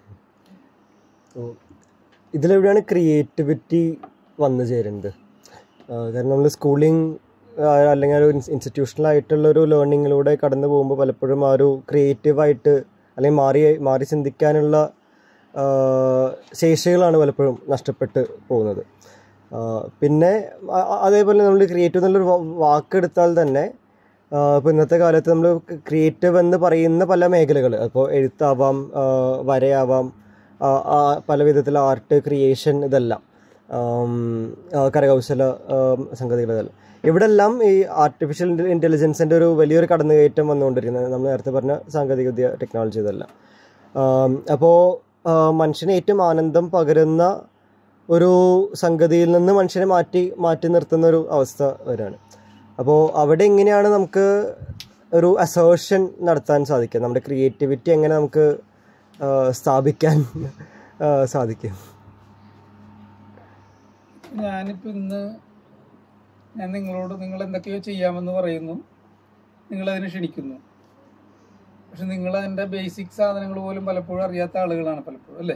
ഇതിലെവിടെയാണ് ക്രിയേറ്റിവിറ്റി വന്നു ചേരുന്നത്? കാരണം നമ്മൾ സ്കൂളിങ് അല്ലെങ്കിൽ ഒരു ഇൻസ്റ്റിറ്റ്യൂഷണൽ ആയിട്ടുള്ളൊരു ലേണിങ്ങിലൂടെ കടന്നു പോകുമ്പോൾ പലപ്പോഴും ആ ഒരു ക്രിയേറ്റീവായിട്ട് അല്ലെങ്കിൽ മാറി മാറി ചിന്തിക്കാനുള്ള ശേഷികളാണ് പലപ്പോഴും നഷ്ടപ്പെട്ട് പോകുന്നത്. പിന്നെ അതേപോലെ നമ്മൾ ക്രിയേറ്റീവ് എന്നുള്ളൊരു വാക്കെടുത്താൽ തന്നെ ഇപ്പോൾ ഇന്നത്തെ കാലത്ത് നമ്മൾ ക്രിയേറ്റീവ് എന്ന് പറയുന്ന പല മേഖലകൾ, ഇപ്പോൾ എഴുത്താവാം, വരയാവാം, പല വിധത്തിലുള്ള ആർട്ട് ക്രിയേഷൻ, ഇതെല്ലാം കരകൗശല സംഗതികൾ, ഇതെല്ലാം ഇവിടെല്ലാം ഈ ആർട്ടിഫിഷ്യൽ ഇൻ്റലിജൻസിൻ്റെ ഒരു വലിയൊരു കടന്നുകയറ്റം വന്നുകൊണ്ടിരിക്കുന്നത്. നമ്മൾ നേരത്തെ പറഞ്ഞ സാങ്കേതികവിദ്യ, ടെക്നോളജി, ഇതെല്ലാം. അപ്പോൾ മനുഷ്യന് ഏറ്റവും ആനന്ദം പകരുന്ന ഒരു സംഗതിയിൽ നിന്ന് മനുഷ്യനെ മാറ്റി മാറ്റി നിർത്തുന്ന ഒരു അവസ്ഥ വരാണ്. അപ്പോൾ അവിടെ എങ്ങനെയാണ് നമുക്ക് ഒരു അസേർഷൻ നടത്താൻ സാധിക്കുക? നമ്മുടെ ക്രിയേറ്റിവിറ്റി എങ്ങനെ നമുക്ക് സ്ഥാപിക്കാൻ സാധിക്കും? ഞാനിപ്പോൾ ഇന്ന് ഞാൻ നിങ്ങളോട് നിങ്ങൾ എന്തൊക്കെയോ ചെയ്യാമെന്ന് പറയുന്നു, നിങ്ങളതിനെ ക്ഷണിക്കുന്നു. പക്ഷെ നിങ്ങൾ അതിൻ്റെ ബേസിക് സാധനങ്ങൾ പോലും പലപ്പോഴും അറിയാത്ത ആളുകളാണ് പലപ്പോഴും, അല്ലേ?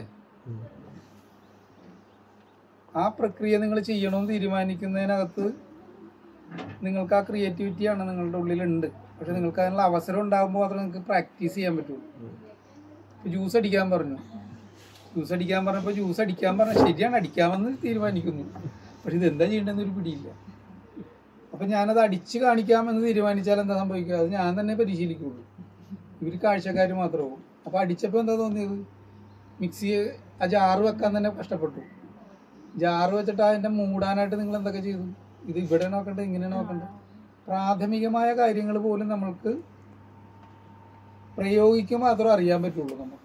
ആ പ്രക്രിയ നിങ്ങൾ ചെയ്യണമെന്ന് തീരുമാനിക്കുന്നതിനകത്ത് നിങ്ങൾക്ക് ആ ക്രിയേറ്റിവിറ്റിയാണ് നിങ്ങളുടെ ഉള്ളിലുണ്ട്. പക്ഷെ നിങ്ങൾക്ക് അതിനുള്ള അവസരം ഉണ്ടാകുമ്പോൾ മാത്രമേ നിങ്ങൾക്ക് പ്രാക്ടീസ് ചെയ്യാൻ പറ്റുള്ളൂ. ഇപ്പോൾ ജ്യൂസ് അടിക്കാൻ പറഞ്ഞു ജ്യൂസ് അടിക്കാൻ പറഞ്ഞപ്പോൾ ജ്യൂസ് അടിക്കാൻ പറഞ്ഞാൽ ശരിയാണ്, അടിക്കാമെന്ന് തീരുമാനിക്കുന്നു. പക്ഷെ ഇതെന്താ ചെയ്യേണ്ടതെന്നൊരു പിടിയില്ല. അപ്പം ഞാനത് അടിച്ച് കാണിക്കാമെന്ന് തീരുമാനിച്ചാൽ എന്താ സംഭവിക്കുക? അത് ഞാൻ തന്നെ പരിശീലിക്കുള്ളൂ. ഇവർ കാഴ്ചക്കാർ മാത്രമാവും. അപ്പോൾ അടിച്ചപ്പോൾ എന്താ തോന്നിയത്? മിക്സി ആ ജാറ് വെക്കാൻ തന്നെ കഷ്ടപ്പെട്ടു. ജാറ് വെച്ചിട്ട് അതിൻ്റെ മൂടാനായിട്ട് നിങ്ങൾ എന്തൊക്കെ ചെയ്തു? ഇത് ഇവിടെ നോക്കണ്ടേ, ഇങ്ങനെ നോക്കണ്ടേ? പ്രാഥമികമായ കാര്യങ്ങൾ പോലും നമ്മൾക്ക് പ്രയോഗിക്കുമ്പോൾ മാത്രമേ അറിയാൻ പറ്റുള്ളൂ നമുക്ക്.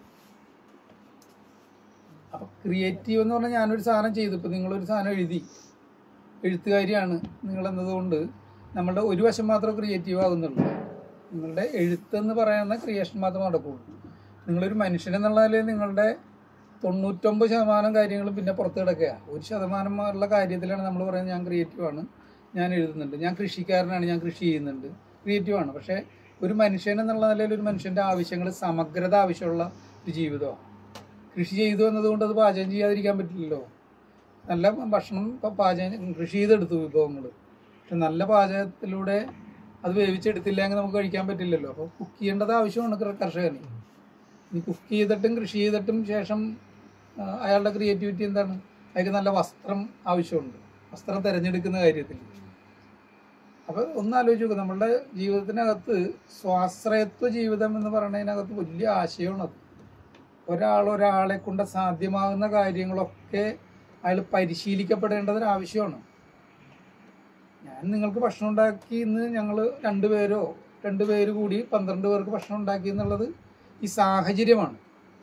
അപ്പം ക്രിയേറ്റീവ് എന്ന് പറഞ്ഞാൽ ഞാനൊരു സാധനം ചെയ്തു, ഇപ്പം നിങ്ങളൊരു സാധനം എഴുതി, എഴുത്തുകാരിയാണ് നിങ്ങളെന്നതുകൊണ്ട് നമ്മളുടെ ഒരു വശം മാത്രമേ ക്രിയേറ്റീവ് ആകുന്നുള്ളൂ. നിങ്ങളുടെ എഴുത്തെന്ന് പറയുന്ന ക്രിയേഷൻ മാത്രമേ നടക്കുകയുള്ളൂ. നിങ്ങളൊരു മനുഷ്യനെന്നുള്ളതിൽ നിങ്ങളുടെ തൊണ്ണൂറ്റൊമ്പത് ശതമാനം കാര്യങ്ങളും പിന്നെ പുറത്ത് കിടക്കുക. ഒരു ശതമാനം ഉള്ള കാര്യത്തിലാണ് നമ്മൾ പറയുന്നത് ഞാൻ ക്രിയേറ്റീവാണ്, ഞാൻ എഴുതുന്നുണ്ട്, ഞാൻ കൃഷിക്കാരനാണ്, ഞാൻ കൃഷി ചെയ്യുന്നുണ്ട്, ക്രിയേറ്റീവാണ്. പക്ഷേ ഒരു മനുഷ്യൻ എന്നുള്ള നിലയിൽ ഒരു മനുഷ്യൻ്റെ ആവശ്യങ്ങൾ സമഗ്രത ആവശ്യമുള്ള ഒരു ജീവിതമാണ്. കൃഷി ചെയ്തു എന്നതുകൊണ്ട് അത് പാചകം ചെയ്യാതിരിക്കാൻ പറ്റില്ലല്ലോ. നല്ല ഭക്ഷണം പാചകം കൃഷി ചെയ്തെടുത്തു വിഭവങ്ങൾ, പക്ഷെ നല്ല പാചകത്തിലൂടെ അത് വേവിച്ചെടുത്തില്ലെങ്കിൽ നമുക്ക് കഴിക്കാൻ പറ്റില്ലല്ലോ. അപ്പോൾ കുക്ക് ചെയ്യേണ്ടത് ആവശ്യമാണ് കർഷകന്. ഇനി കുക്ക് ചെയ്തിട്ടും കൃഷി ചെയ്തിട്ടും ശേഷം അയാളുടെ ക്രിയേറ്റിവിറ്റി എന്താണ്? അയാൾക്ക് നല്ല വസ്ത്രം ആവശ്യമുണ്ട്, വസ്ത്രം തിരഞ്ഞെടുക്കുന്ന കാര്യത്തിൽ. അപ്പം ഒന്ന് ആലോചിച്ച് നോക്കുക, നമ്മളുടെ ജീവിതത്തിനകത്ത് സ്വാശ്രയത്വ ജീവിതം എന്ന് പറയുന്നതിനകത്ത് വലിയ ആശയമാണത്. ഒരാൾ ഒരാളെ കൊണ്ട് സാധ്യമാകുന്ന കാര്യങ്ങളൊക്കെ അയാൾ പരിശീലിക്കപ്പെടേണ്ടതൊരു ആവശ്യമാണ്. ഞാൻ നിങ്ങൾക്ക് ഭക്ഷണം ഉണ്ടാക്കി എന്ന് ഞങ്ങൾ രണ്ടുപേരോ രണ്ട് പേര് കൂടി പന്ത്രണ്ട് പേർക്ക് ഭക്ഷണം ഉണ്ടാക്കി എന്നുള്ളത് ഈ സാഹചര്യമാണ്.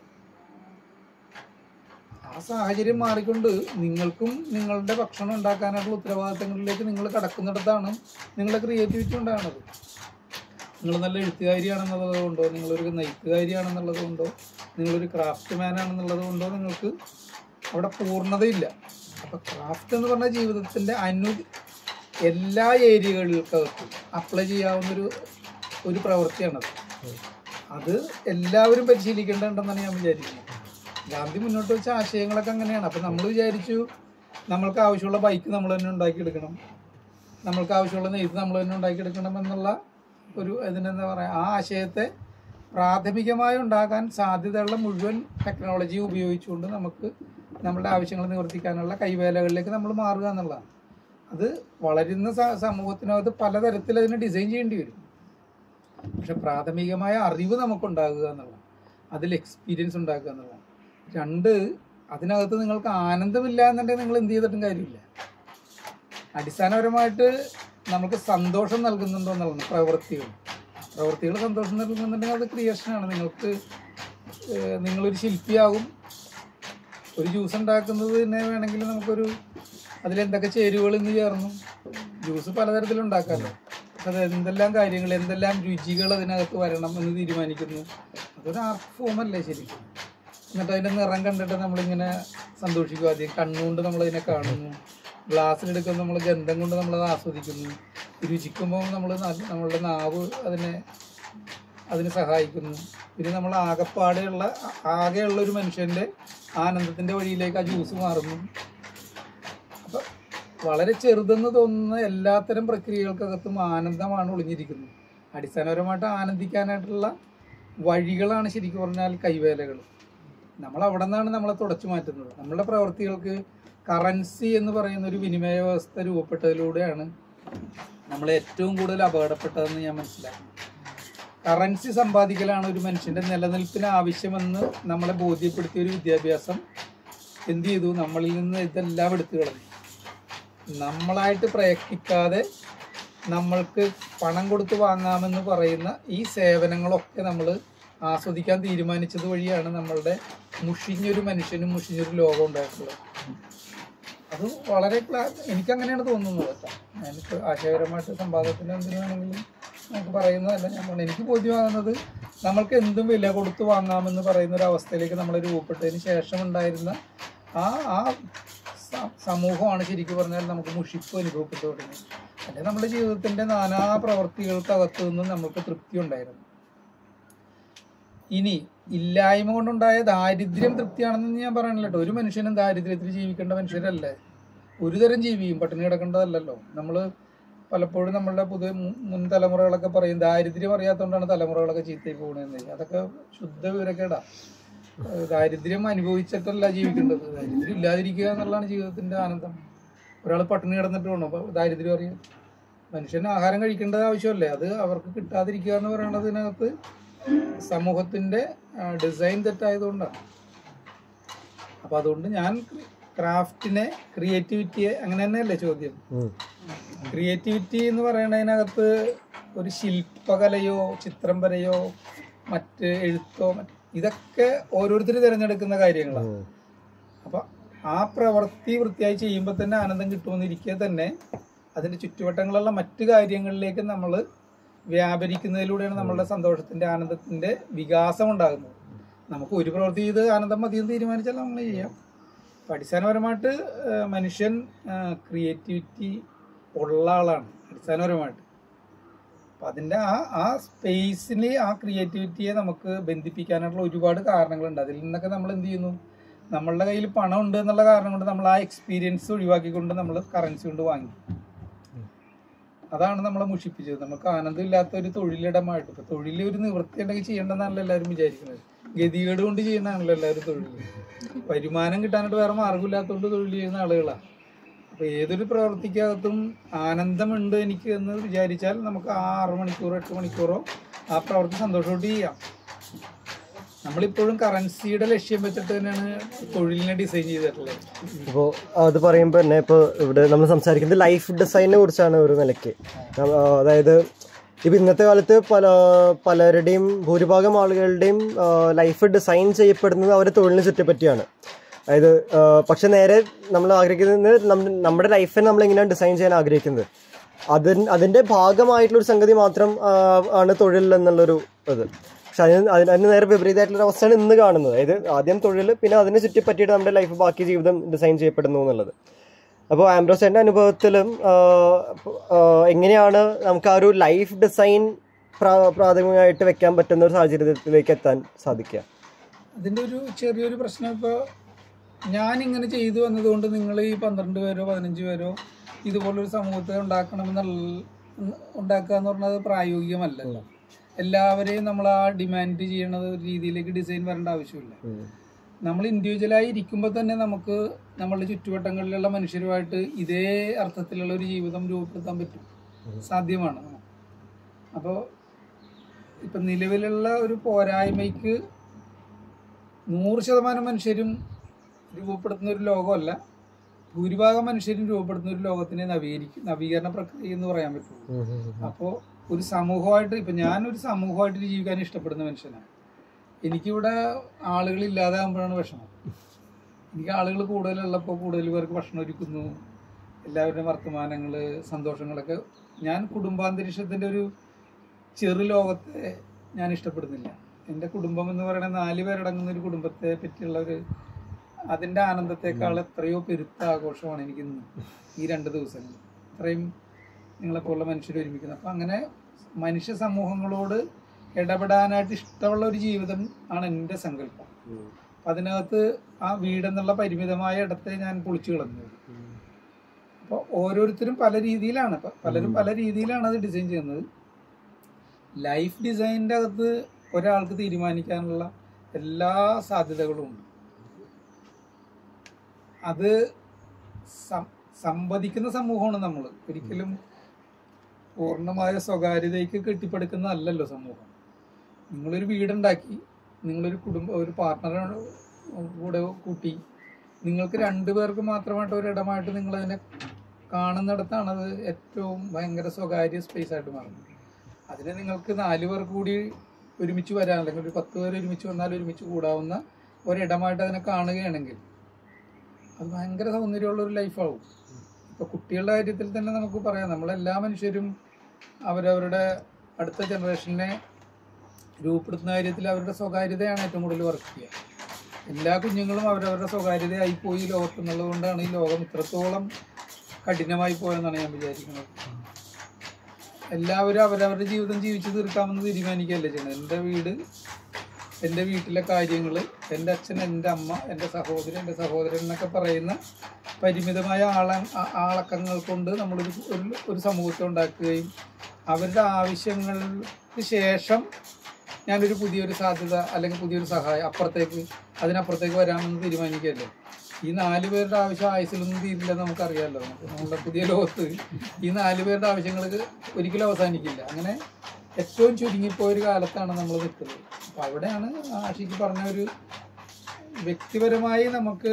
ആ സാഹചര്യം മാറിക്കൊണ്ട് നിങ്ങൾക്കും നിങ്ങളുടെ ഭക്ഷണം ഉണ്ടാക്കാനായിട്ടുള്ള ഉത്തരവാദിത്തങ്ങളിലേക്ക് നിങ്ങൾ കടക്കുന്നിടത്താണ് നിങ്ങളുടെ ക്രിയേറ്റിവിറ്റി ഉണ്ടാകുന്നത്. നിങ്ങൾ നല്ല എഴുത്തുകാരിയാണെന്നുള്ളത് കൊണ്ടോ, നിങ്ങളൊരു നെയ്ത്തുകാരിയാണെന്നുള്ളത് കൊണ്ടോ, നിങ്ങളൊരു ക്രാഫ്റ്റ് മാൻ ആണെന്നുള്ളത് കൊണ്ടോ നിങ്ങൾക്ക് അവിടെ പൂർണ്ണതയില്ല. അപ്പം ക്രാഫ്റ്റ് എന്ന് പറഞ്ഞ ജീവിതത്തിൻ്റെ അനു എല്ലാ ഏരിയകൾക്കകത്ത് അപ്ലൈ ചെയ്യാവുന്നൊരു ഒരു പ്രവൃത്തിയാണത്. അത് എല്ലാവരും പരിശീലിക്കേണ്ടതുണ്ടെന്നാണ് ഞാൻ വിചാരിക്കുന്നത്. ഗാന്ധി മുന്നോട്ട് വെച്ച ആശയങ്ങളൊക്കെ അങ്ങനെയാണ്. അപ്പം നമ്മൾ വിചാരിച്ചു നമ്മൾക്ക് ആവശ്യമുള്ള ബൈക്ക് നമ്മൾ തന്നെ ഉണ്ടാക്കിയെടുക്കണം, നമ്മൾക്ക് ആവശ്യമുള്ള നെയ്ത്ത് നമ്മൾ തന്നെ ഉണ്ടാക്കിയെടുക്കണം എന്നുള്ള ഒരു ഇതിനെന്താ പറയുക, ആ ആശയത്തെ പ്രാഥമികമായി ഉണ്ടാക്കാൻ സാധ്യതയുള്ള മുഴുവൻ ടെക്നോളജി ഉപയോഗിച്ചുകൊണ്ട് നമുക്ക് നമ്മളുടെ ആവശ്യങ്ങൾ നിവർത്തിക്കാനുള്ള കൈവേലകളിലേക്ക് നമ്മൾ മാറുക എന്നുള്ളതാണ്. അത് വളരുന്ന സമൂഹത്തിനകത്ത് പലതരത്തിൽ അതിനെ ഡിസൈൻ ചെയ്യേണ്ടി വരും. പക്ഷെ പ്രാഥമികമായ അറിവ് നമുക്കുണ്ടാകുക എന്നുള്ളതാണ്, അതിൽ എക്സ്പീരിയൻസ് ഉണ്ടാക്കുക എന്നുള്ളതാണ്. രണ്ട്, അതിനകത്ത് നിങ്ങൾക്ക് ആനന്ദമില്ല എന്നുണ്ടെങ്കിൽ നിങ്ങൾ എന്ത് ചെയ്തിട്ടും കാര്യമില്ല. അടിസ്ഥാനപരമായിട്ട് നമുക്ക് സന്തോഷം നൽകുന്നുണ്ടോ എന്നുള്ളതാണ് പ്രവൃത്തികൾ. പ്രവൃത്തികൾ സന്തോഷം നൽകുന്നുണ്ടെങ്കിൽ അത് ക്രിയേഷനാണ്. നിങ്ങൾക്ക് നിങ്ങളൊരു ശില്പിയാകും. ഒരു ജ്യൂസ് ഉണ്ടാക്കുന്നത് തന്നെ വേണമെങ്കിൽ നമുക്കൊരു അതിലെന്തൊക്കെ ചേരുവകൾ ഇന്ന് ചേർന്നു ജ്യൂസ് പലതരത്തിലുണ്ടാക്കാമല്ലോ. അത് എന്തെല്ലാം കാര്യങ്ങൾ, എന്തെല്ലാം രുചികൾ അതിനകത്ത് വരണം എന്ന് തീരുമാനിക്കുന്നു. അതൊരു ആർട്ട് ഫോമല്ലേ ശരിക്കും. എന്നിട്ട് അതിൻ്റെ നിറം കണ്ടിട്ട് നമ്മളിങ്ങനെ സന്തോഷിക്കും. ആദ്യം കണ്ണുകൊണ്ട് നമ്മളതിനെ കാണുന്നു, ഗ്ലാസ്സിലെടുക്കുമ്പോൾ നമ്മൾ ഗന്ധം കൊണ്ട് നമ്മളത് ആസ്വദിക്കുന്നു, രുചിക്കുമ്പോൾ നമ്മൾ നമ്മളുടെ നാവ് അതിനെ അതിന് സഹായിക്കുന്നു. പിന്നെ നമ്മൾ ആകെപ്പാടെയുള്ള ആകെയുള്ള ഒരു മനുഷ്യൻ്റെ ആനന്ദത്തിൻ്റെ വഴിയിലേക്ക് ആ ജ്യൂസ് മാറുന്നു. അപ്പം വളരെ ചെറുതെന്ന് തോന്നുന്ന എല്ലാത്തരം പ്രക്രിയകൾക്കകത്തും ആനന്ദമാണ് ഒളിഞ്ഞിരിക്കുന്നത്. അടിസ്ഥാനപരമായിട്ട് ആനന്ദിക്കാനായിട്ടുള്ള വഴികളാണ് ശരിക്കും പറഞ്ഞാൽ കൈവേലകൾ. നമ്മൾ അവിടെ നിന്നാണ് നമ്മളെ തുടച്ചു മാറ്റുന്നത്. നമ്മളുടെ പ്രവൃത്തികൾക്ക് കറൻസി എന്ന് പറയുന്ന ഒരു വിനിമയ വ്യവസ്ഥ രൂപപ്പെട്ടതിലൂടെയാണ് നമ്മൾ ഏറ്റവും കൂടുതൽ അപകടപ്പെട്ടതെന്ന് ഞാൻ മനസ്സിലാക്കുന്നു. കറൻസി സമ്പാദിക്കലാണ് ഒരു മനുഷ്യൻ്റെ നിലനിൽപ്പിന് ആവശ്യമെന്ന് നമ്മളെ ബോധ്യപ്പെടുത്തിയ ഒരു വിദ്യാഭ്യാസം എന്ത് ചെയ്തു, നമ്മളിൽ നിന്ന് ഇതെല്ലാം എടുത്തു കളഞ്ഞു. നമ്മളായിട്ട് പ്രയത്നിക്കാതെ നമ്മൾക്ക് പണം കൊടുത്ത് വാങ്ങാമെന്ന് പറയുന്ന ഈ സേവനങ്ങളൊക്കെ നമ്മൾ ആസ്വദിക്കാൻ തീരുമാനിച്ചത് വഴിയാണ് നമ്മളുടെ മുഷിഞ്ഞൊരു മനുഷ്യനും മുഷിഞ്ഞൊരു ലോകം ഉണ്ടായിട്ടുള്ളത്. അത് വളരെ എനിക്കങ്ങനെയാണ് തോന്നുന്നത് കേട്ടോ. എനിക്ക് ആശയപരമായിട്ട് സമ്പാദത്തിന് എന്തിനു വേണമെങ്കിലും നമുക്ക് പറയുന്നതല്ല. ഞാൻ എനിക്ക് ബോധ്യമാകുന്നത് നമ്മൾക്ക് എന്തും വില കൊടുത്ത് വാങ്ങാമെന്ന് പറയുന്ന ഒരു അവസ്ഥയിലേക്ക് നമ്മൾ രൂപപ്പെട്ടതിന് ശേഷം ഉണ്ടായിരുന്ന ആ ആ സമൂഹമാണ് ശരിക്കും പറഞ്ഞാൽ നമുക്ക് മുഷിപ്പ് അനുഭവപ്പെട്ടു തുടങ്ങി. അല്ലെങ്കിൽ നമ്മുടെ ജീവിതത്തിൻ്റെ നാനാ പ്രവർത്തികൾക്കകത്തു നിന്നും നമുക്ക് തൃപ്തി ഉണ്ടായിരുന്നു. ഇനി ഇല്ലായ്മ കൊണ്ടുണ്ടായ ദാരിദ്ര്യം തൃപ്തിയാണെന്ന് ഞാൻ പറയണില്ല കേട്ടോ. ഒരു മനുഷ്യനും ദാരിദ്ര്യത്തിൽ ജീവിക്കേണ്ട മനുഷ്യരല്ലേ. ഒരു തരം ജീവിയും പട്ടിണി കിടക്കേണ്ടതല്ലല്ലോ. നമ്മൾ പലപ്പോഴും നമ്മളുടെ പുതിയ മുൻ തലമുറകളൊക്കെ പറയും ദാരിദ്ര്യം അറിയാത്തതുകൊണ്ടാണ് തലമുറകളൊക്കെ ചീത്തയിൽ പോകുന്നതെന്ന്. അതൊക്കെ ശുദ്ധ വിവരക്കേടാ. ദാരിദ്ര്യം അനുഭവിച്ചിട്ടല്ല ജീവിക്കേണ്ടത്, ദാരിദ്ര്യം ഇല്ലാതിരിക്കുക എന്നുള്ളതാണ് ജീവിതത്തിൻ്റെ ആനന്ദം. ഒരാൾ പട്ടിണി കിടന്നിട്ട് വേണം അപ്പോൾ ദാരിദ്ര്യം അറിയാം. മനുഷ്യന് ആഹാരം കഴിക്കേണ്ടത് ആവശ്യമല്ലേ, അത് അവർക്ക് കിട്ടാതിരിക്കുക എന്ന് പറയുന്നതിനകത്ത് സമൂഹത്തിൻ്റെ ഡിസൈൻ തെറ്റായതുകൊണ്ടാണ്. അപ്പം അതുകൊണ്ട് ഞാൻ ക്രാഫ്റ്റിനെ, ക്രിയേറ്റിവിറ്റിയെ, അങ്ങനെ തന്നെയല്ലേ ചോദ്യം. ക്രിയേറ്റിവിറ്റി എന്ന് പറയുന്നതിനകത്ത് ഒരു ശില്പകലയോ ചിത്രം വരയോ മറ്റ് എഴുത്തോ ഇതൊക്കെ ഓരോരുത്തർ തിരഞ്ഞെടുക്കുന്ന കാര്യങ്ങളാണ്. അപ്പം ആ പ്രവൃത്തി വൃത്തിയായി ചെയ്യുമ്പോൾ തന്നെ ആനന്ദം കിട്ടുമെന്നിരിക്കെ തന്നെ അതിൻ്റെ ചുറ്റുവട്ടങ്ങളുള്ള മറ്റു കാര്യങ്ങളിലേക്ക് നമ്മൾ വ്യാപരിക്കുന്നതിലൂടെയാണ് നമ്മളുടെ സന്തോഷത്തിൻ്റെ ആനന്ദത്തിൻ്റെ വികാസം ഉണ്ടാകുന്നത്. നമുക്ക് ഒരു പ്രവൃത്തി ചെയ്ത് ആനന്ദം മതിയെന്ന് തീരുമാനിച്ചാൽ നമ്മൾ ചെയ്യാം. അപ്പം അടിസ്ഥാനപരമായിട്ട് മനുഷ്യൻ ക്രിയേറ്റിവിറ്റി ഉള്ള ആളാണ് അടിസ്ഥാനപരമായിട്ട്. അപ്പം അതിൻ്റെ ആ ആ സ്പേസിൽ ആ ക്രിയേറ്റിവിറ്റിയെ നമുക്ക് ബന്ധിപ്പിക്കാനായിട്ടുള്ള ഒരുപാട് കാരണങ്ങളുണ്ട്. അതിൽ നിന്നൊക്കെ നമ്മൾ എന്ത് ചെയ്യുന്നു, നമ്മളുടെ കയ്യിൽ പണം ഉണ്ട് എന്നുള്ള കാരണം കൊണ്ട് നമ്മൾ ആ എക്സ്പീരിയൻസ് ഒഴിവാക്കിക്കൊണ്ട് നമ്മൾ കറൻസി കൊണ്ട് വാങ്ങി. അതാണ് നമ്മളെ മുഷിപ്പിച്ചത്. നമുക്ക് ആനന്ദമില്ലാത്ത ഒരു തൊഴിലിടമായിട്ട്. ഇപ്പോൾ തൊഴിൽ ഒരു നിവൃത്തി ഉണ്ടെങ്കിൽ ചെയ്യേണ്ടതെന്നല്ല എല്ലാവരും വിചാരിക്കുന്നത്. ഗതികേട് കൊണ്ട് ചെയ്യുന്നതാണല്ലോ എല്ലാവരും തൊഴിൽ. വരുമാനം കിട്ടാനായിട്ട് വേറെ മാർഗമില്ലാത്തതുകൊണ്ട് തൊഴിൽ ചെയ്യുന്ന ആളുകളാണ്. അപ്പോൾ ഏതൊരു പ്രവൃത്തിക്കകത്തും ആനന്ദമുണ്ട് എനിക്ക് എന്ന് വിചാരിച്ചാൽ നമുക്ക് ആ ആറ് മണിക്കൂറോ എട്ട് മണിക്കൂറോ ആ പ്രവൃത്തി സന്തോഷമായിട്ട് ചെയ്യാം. നമ്മളിപ്പോഴും കറൻസിയുടെ ലക്ഷ്യം വെച്ചിട്ട് തന്നെയാണ് തൊഴിലിനെ ഡിസൈൻ ചെയ്തിട്ടുള്ളത്. ഇപ്പോൾ അത് പറയുമ്പോൾ തന്നെ ഇപ്പോൾ ഇവിടെ നമ്മൾ സംസാരിക്കുന്നത് ലൈഫ് ഡിസൈനിനെ കുറിച്ചാണ് ഒരു നിലയ്ക്ക്. അതായത് ഇപ്പം ഇന്നത്തെ കാലത്ത് പല പലരുടെയും ഭൂരിഭാഗം ആളുകളുടെയും ലൈഫ് ഡിസൈൻ ചെയ്യപ്പെടുന്നത് അവരുടെ തൊഴിലിനെ ചുറ്റിപ്പറ്റിയാണ്. അതായത് പക്ഷെ നേരെ നമ്മൾ ആഗ്രഹിക്കുന്നത് നമ്മുടെ ലൈഫിനെ നമ്മൾ എങ്ങനെയാണ് ഡിസൈൻ ചെയ്യാൻ ആഗ്രഹിക്കുന്നത്, അതിന് അതിൻ്റെ ഭാഗമായിട്ടുള്ളൊരു സംഗതി മാത്രം ആണ് തൊഴിൽ എന്നുള്ളൊരു ഇത്. പക്ഷെ അതിന് അതിന് അതിന് നേരെ വിപരീതമായിട്ടുള്ളൊരു അവസ്ഥയാണ് ഇന്ന് കാണുന്നത്. അതായത് ആദ്യം തൊഴിൽ, പിന്നെ അതിനെ ചുറ്റിപ്പറ്റിയിട്ട് നമ്മുടെ ലൈഫ് ബാക്കി ജീവിതം ഡിസൈൻ ചെയ്യപ്പെടുന്നു എന്നുള്ളത്. അപ്പോൾ ആംബ്രോസിൻ്റെ അനുഭവത്തിലും എങ്ങനെയാണ് നമുക്ക് ആ ഒരു ലൈഫ് ഡിസൈൻ പ്രാഥമികമായിട്ട് വെക്കാൻ പറ്റുന്ന ഒരു സാഹചര്യത്തിലേക്ക് എത്താൻ സാധിക്കുക? അതിൻ്റെ ഒരു ചെറിയൊരു പ്രശ്നം, ഇപ്പോൾ ഞാനിങ്ങനെ ചെയ്തു വന്നതുകൊണ്ട് നിങ്ങൾ ഈ പന്ത്രണ്ട് പേരോ പതിനഞ്ച് പേരോ ഇതുപോലൊരു സമൂഹത്തെ ഉണ്ടാക്കണമെന്നുള്ള ഉണ്ടാക്കുക എന്ന് പറഞ്ഞാൽ അത് പ്രായോഗികമല്ലല്ലോ. എല്ലാവരെയും നമ്മൾ ആ ഡിമാൻഡ് ചെയ്യണത് ഒരു രീതിയിലേക്ക് ഡിസൈൻ വരേണ്ട ആവശ്യമില്ല. നമ്മൾ ഇൻഡിവിജ്വലായി ഇരിക്കുമ്പോൾ തന്നെ നമുക്ക് നമ്മളുടെ ചുറ്റുവട്ടങ്ങളിലുള്ള മനുഷ്യരുമായിട്ട് ഇതേ അർത്ഥത്തിലുള്ള ഒരു ജീവിതം രൂപപ്പെടുത്താൻ പറ്റും, സാധ്യമാണ്. അപ്പോൾ ഇപ്പം നിലവിലുള്ള ഒരു പോരായ്മയ്ക്ക് നൂറ് ശതമാനം മനുഷ്യരും രൂപപ്പെടുത്തുന്ന ഒരു ലോകമല്ല, ഭൂരിഭാഗം മനുഷ്യരും രൂപപ്പെടുത്തുന്ന ഒരു ലോകത്തിനെ നവീകരിക്കും നവീകരണ പ്രക്രിയ എന്ന് പറയാൻ പറ്റുള്ളൂ. അപ്പോൾ ഒരു സമൂഹമായിട്ട്, ഇപ്പം ഞാനൊരു സമൂഹമായിട്ട് ജീവിക്കാൻ ഇഷ്ടപ്പെടുന്ന മനുഷ്യനാണ്. എനിക്കിവിടെ ആളുകളില്ലാതാകുമ്പോഴാണ് വിഷമം. എനിക്ക് ആളുകൾ കൂടുതലുള്ളപ്പോൾ കൂടുതൽ പേർക്ക് ഭക്ഷണം ഒരുക്കുന്നു, എല്ലാവരുടെയും വർത്തമാനങ്ങൾ സന്തോഷങ്ങളൊക്കെ. ഞാൻ കുടുംബാന്തരീക്ഷത്തിൻ്റെ ഒരു ചെറു ലോകത്തെ ഞാൻ ഇഷ്ടപ്പെടുന്നില്ല. എൻ്റെ കുടുംബം എന്ന് പറയുന്ന നാല് പേരടങ്ങുന്ന ഒരു കുടുംബത്തെ പറ്റിയുള്ള ഒരു അതിൻ്റെ ആനന്ദത്തെക്കാൾ എത്രയോ പെരുത്ത ആഘോഷമാണ് എനിക്കിന്ന് ഈ രണ്ട് ദിവസങ്ങൾ ഇത്രയും നിങ്ങളെപ്പോലുള്ള മനുഷ്യർ ഒരുമിക്കുന്നത്. അപ്പം അങ്ങനെ മനുഷ്യ സമൂഹങ്ങളോട് ഇടപെടാനായിട്ട് ഇഷ്ടമുള്ള ഒരു ജീവിതം ആണ് എൻ്റെ സങ്കല്പം. അപ്പം അതിനകത്ത് ആ വീടെന്നുള്ള പരിമിതമായ ഇടത്തെ ഞാൻ പൊളിച്ചു കളഞ്ഞത്. അപ്പോൾ ഓരോരുത്തരും പല രീതിയിലാണ്, പലരും പല രീതിയിലാണ് അത് ഡിസൈൻ ചെയ്യുന്നത്. ലൈഫ് ഡിസൈനിൻ്റെ അകത്ത് ഒരാൾക്ക് തീരുമാനിക്കാനുള്ള എല്ലാ സാധ്യതകളും ഉണ്ട്. അത് സംവദിക്കുന്ന സമൂഹമാണ് നമ്മൾ. ഒരിക്കലും പൂർണ്ണമായ സ്വകാര്യതയ്ക്ക് കെട്ടിപ്പടുക്കുന്നതല്ലല്ലോ സമൂഹം. നിങ്ങളൊരു വീടുണ്ടാക്കി, നിങ്ങളൊരു കുടുംബ ഒരു പാർട്ട്ണറെ കൂടെ കൂട്ടി, നിങ്ങൾക്ക് രണ്ടു പേർക്ക് മാത്രമായിട്ട് ഒരിടമായിട്ട് നിങ്ങളതിനെ കാണുന്നിടത്താണ് അത് ഏറ്റവും ഭയങ്കര സ്വകാര്യ സ്പേസ് ആയിട്ട് മാറുന്നത്. അതിന് നിങ്ങൾക്ക് നാല് പേർക്ക് കൂടി ഒരുമിച്ച് വരാൻ, അല്ലെങ്കിൽ ഒരു പത്ത് പേർ ഒരുമിച്ച് വന്നാൽ ഒരുമിച്ച് കൂടാവുന്ന ഒരിടമായിട്ട് അതിനെ കാണുകയാണെങ്കിൽ അത് ഭയങ്കര സൗന്ദര്യമുള്ളൊരു ലൈഫാവും. ഇപ്പോൾ കുട്ടികളുടെ കാര്യത്തിൽ തന്നെ നമുക്ക് പറയാം, നമ്മളെല്ലാ മനുഷ്യരും അവരവരുടെ അടുത്ത ജനറേഷനെ രൂപപ്പെടുത്തുന്ന കാര്യത്തിൽ അവരുടെ സ്വകാര്യതയാണ് ഏറ്റവും കൂടുതൽ വർക്ക് ചെയ്യുക. എല്ലാ കുഞ്ഞുങ്ങളും അവരവരുടെ സ്വകാര്യതയായിപ്പോയി ലോകത്തുള്ളത് കൊണ്ടാണ് ഈ ലോകം ഇത്രത്തോളം കഠിനമായി പോയെന്നാണ് ഞാൻ വിചാരിക്കുന്നത്. എല്ലാവരും അവരവരുടെ ജീവിതം ജീവിച്ച് തീർക്കാമെന്ന് തീരുമാനിക്കുകയല്ലേ ചെയ്യണം. എൻ്റെ വീട്, എൻ്റെ വീട്ടിലെ കാര്യങ്ങൾ, എൻ്റെ അച്ഛൻ, എൻ്റെ അമ്മ, എൻ്റെ സഹോദരൻ, എൻ്റെ സഹോദരൻ എന്നൊക്കെ പറയുന്ന പരിമിതമായ ആള ആളക്കങ്ങൾ കൊണ്ട് നമ്മളൊരു ഒരു സമൂഹത്തെ ഉണ്ടാക്കുകയും അവരുടെ ആവശ്യങ്ങൾക്ക് ശേഷം ഞാനൊരു പുതിയൊരു സാധ്യത അല്ലെങ്കിൽ പുതിയൊരു സഹായം അപ്പുറത്തേക്ക് അതിനപ്പുറത്തേക്ക് വരാമെന്ന് തീരുമാനിക്കുകയല്ലേ. ഈ നാല് പേരുടെ ആവശ്യം ആയുസിലൊന്നും തീരില്ലെന്ന് നമുക്കറിയാമല്ലോ. നമ്മുടെ പുതിയ ലോകത്ത് ഈ നാല് പേരുടെ ആവശ്യങ്ങൾ ഒരിക്കലും അവസാനിക്കില്ല. അങ്ങനെ ഏറ്റവും ചുരുങ്ങിപ്പോയൊരു കാലത്താണ് നമ്മൾ നിൽക്കുന്നത്. അപ്പോൾ അവിടെയാണ് ആഷിക്ക് പറഞ്ഞ ഒരു വ്യക്തിപരമായി നമുക്ക്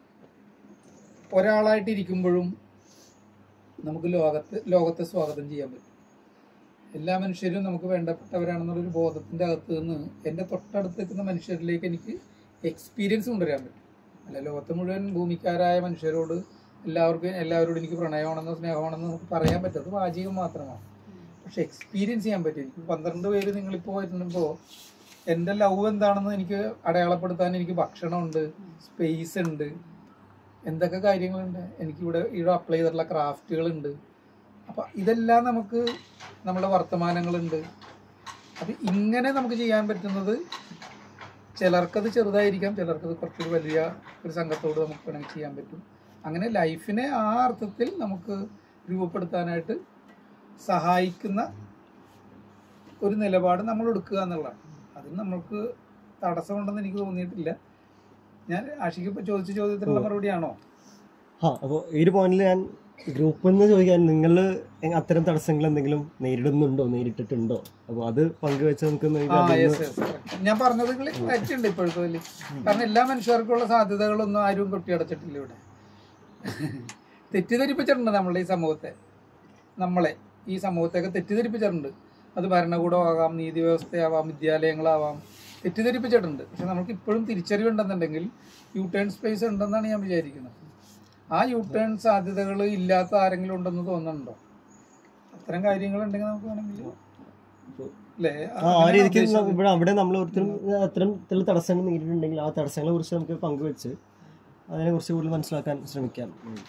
ഒരാളായിട്ടിരിക്കുമ്പോഴും നമുക്ക് ലോകത്ത് ലോകത്തെ സ്വാഗതം ചെയ്യാൻ പറ്റും. എല്ലാ മനുഷ്യരും നമുക്ക് വേണ്ടപ്പെട്ടവരാണെന്നുള്ളൊരു ബോധത്തിൻ്റെ അകത്ത് നിന്ന് എൻ്റെ തൊട്ടടുത്ത് നിൽക്കുന്ന മനുഷ്യരിലേക്ക് എനിക്ക് എക്സ്പീരിയൻസ് കൊണ്ടുവരാൻ പറ്റും. അല്ല, ലോകത്ത് മുഴുവൻ ഭൂമിക്കാരായ മനുഷ്യരോട് എല്ലാവർക്കും എല്ലാവരോടും എനിക്ക് പ്രണയമാണെന്നോ സ്നേഹമാണെന്നോ നമുക്ക് പറയാൻ പറ്റത് വാചികം മാത്രമാണ്. പക്ഷെ എക്സ്പീരിയൻസ് ചെയ്യാൻ പറ്റും. എനിക്ക് പന്ത്രണ്ട് പേര് നിങ്ങളിപ്പോൾ വരുമ്പോൾ എൻ്റെ ലവ് എന്താണെന്ന് എനിക്ക് അടയാളപ്പെടുത്താൻ എനിക്ക് ഭക്ഷണമുണ്ട്, സ്പേസ് ഉണ്ട്, എന്തൊക്കെ കാര്യങ്ങളുണ്ട്, എനിക്കിവിടെ ഇവിടെ അപ്ലൈ ചെയ്തിട്ടുള്ള ക്രാഫ്റ്റുകളുണ്ട്. അപ്പം ഇതെല്ലാം നമുക്ക് നമ്മുടെ വർത്തമാനങ്ങളുണ്ട്. അപ്പം ഇങ്ങനെ നമുക്ക് ചെയ്യാൻ പറ്റുന്നത് ചിലർക്കത് ചെറുതായിരിക്കാം, ചിലർക്കത് കുറച്ചൊരു വലിയ ഒരു സംഘത്തോട് നമുക്ക് വേണമെങ്കിൽ ചെയ്യാൻ പറ്റും. അങ്ങനെ ലൈഫിനെ ആ അർത്ഥത്തിൽ നമുക്ക് രൂപപ്പെടുത്താനായിട്ട് സഹായിക്കുന്ന ഒരു നിലപാട് നമ്മൾ എടുക്കുക എന്നുള്ളതാണ്. അതിന് നമ്മൾക്ക് തടസ്സമുണ്ടെന്ന് എനിക്ക് തോന്നിയിട്ടില്ല. ഞാൻ ആഷിക്ക് ഇപ്പോൾ ചോദിച്ച ചോദ്യത്തിനുള്ള മറുപടിയാണോ? ആ, അപ്പോൾ ഈ ഒരു പോയിന്റിൽ ഞാൻ ഗ്രൂപ്പിൽ നിന്ന് ചോദിക്കാൻ, നിങ്ങൾ അത്തരം തടസ്സങ്ങൾ എന്തെങ്കിലും നേരിടുന്നുണ്ടോ, നേരിട്ടിട്ടുണ്ടോ? അപ്പോൾ അത് പങ്കുവെച്ച് നമുക്ക് ആ യെസ് യെസ് ഞാൻ പറഞ്ഞത് തെറ്റുണ്ട് ഇപ്പോഴത്തെ. കാരണം എല്ലാ മനുഷ്യർക്കുള്ള സാധ്യതകളൊന്നും ആരും കൊട്ടിയടച്ചിട്ടില്ല ഇവിടെ. തെറ്റിദ്ധരിപ്പിച്ചിട്ടുണ്ട് നമ്മളെ ഈ സമൂഹത്തെ, നമ്മളെ ഈ സമൂഹത്തെയൊക്കെ തെറ്റിദ്ധരിപ്പിച്ചിട്ടുണ്ട്. അത് ഭരണകൂടമാകാം, നീതി വ്യവസ്ഥയാവാം, വിദ്യാലയങ്ങളാവാം, തെറ്റിദ്ധരിപ്പിച്ചിട്ടുണ്ട്. പക്ഷെ നമുക്ക് ഇപ്പോഴും തിരിച്ചറിവുണ്ടെന്നുണ്ടെങ്കിൽ യു ടേൺ സ്പേസ് ഉണ്ടെന്നാണ് ഞാൻ വിചാരിക്കുന്നത്. ആ യു ടേൺ സാധ്യതകൾ ഇല്ലാത്ത ആരെങ്കിലും ഉണ്ടെന്ന് തോന്നുന്നുണ്ടോ? അത്തരം കാര്യങ്ങളുണ്ടെങ്കിൽ നമുക്ക് വേണമെങ്കിൽ അല്ലേ ആ രീതിക്ക് ഇവിടെ അവിടെ നമ്മൾ ഒരിക്കലും അത്തരം തടസ്സങ്ങൾ നേരിട്ടുണ്ടെങ്കിൽ ആ തടസ്സങ്ങളെ കുറിച്ച് നമുക്ക് പങ്കുവെച്ച് അതിനെ കുറിച്ച് കൂടുതൽ മനസ്സിലാക്കാൻ ശ്രമിക്കാം.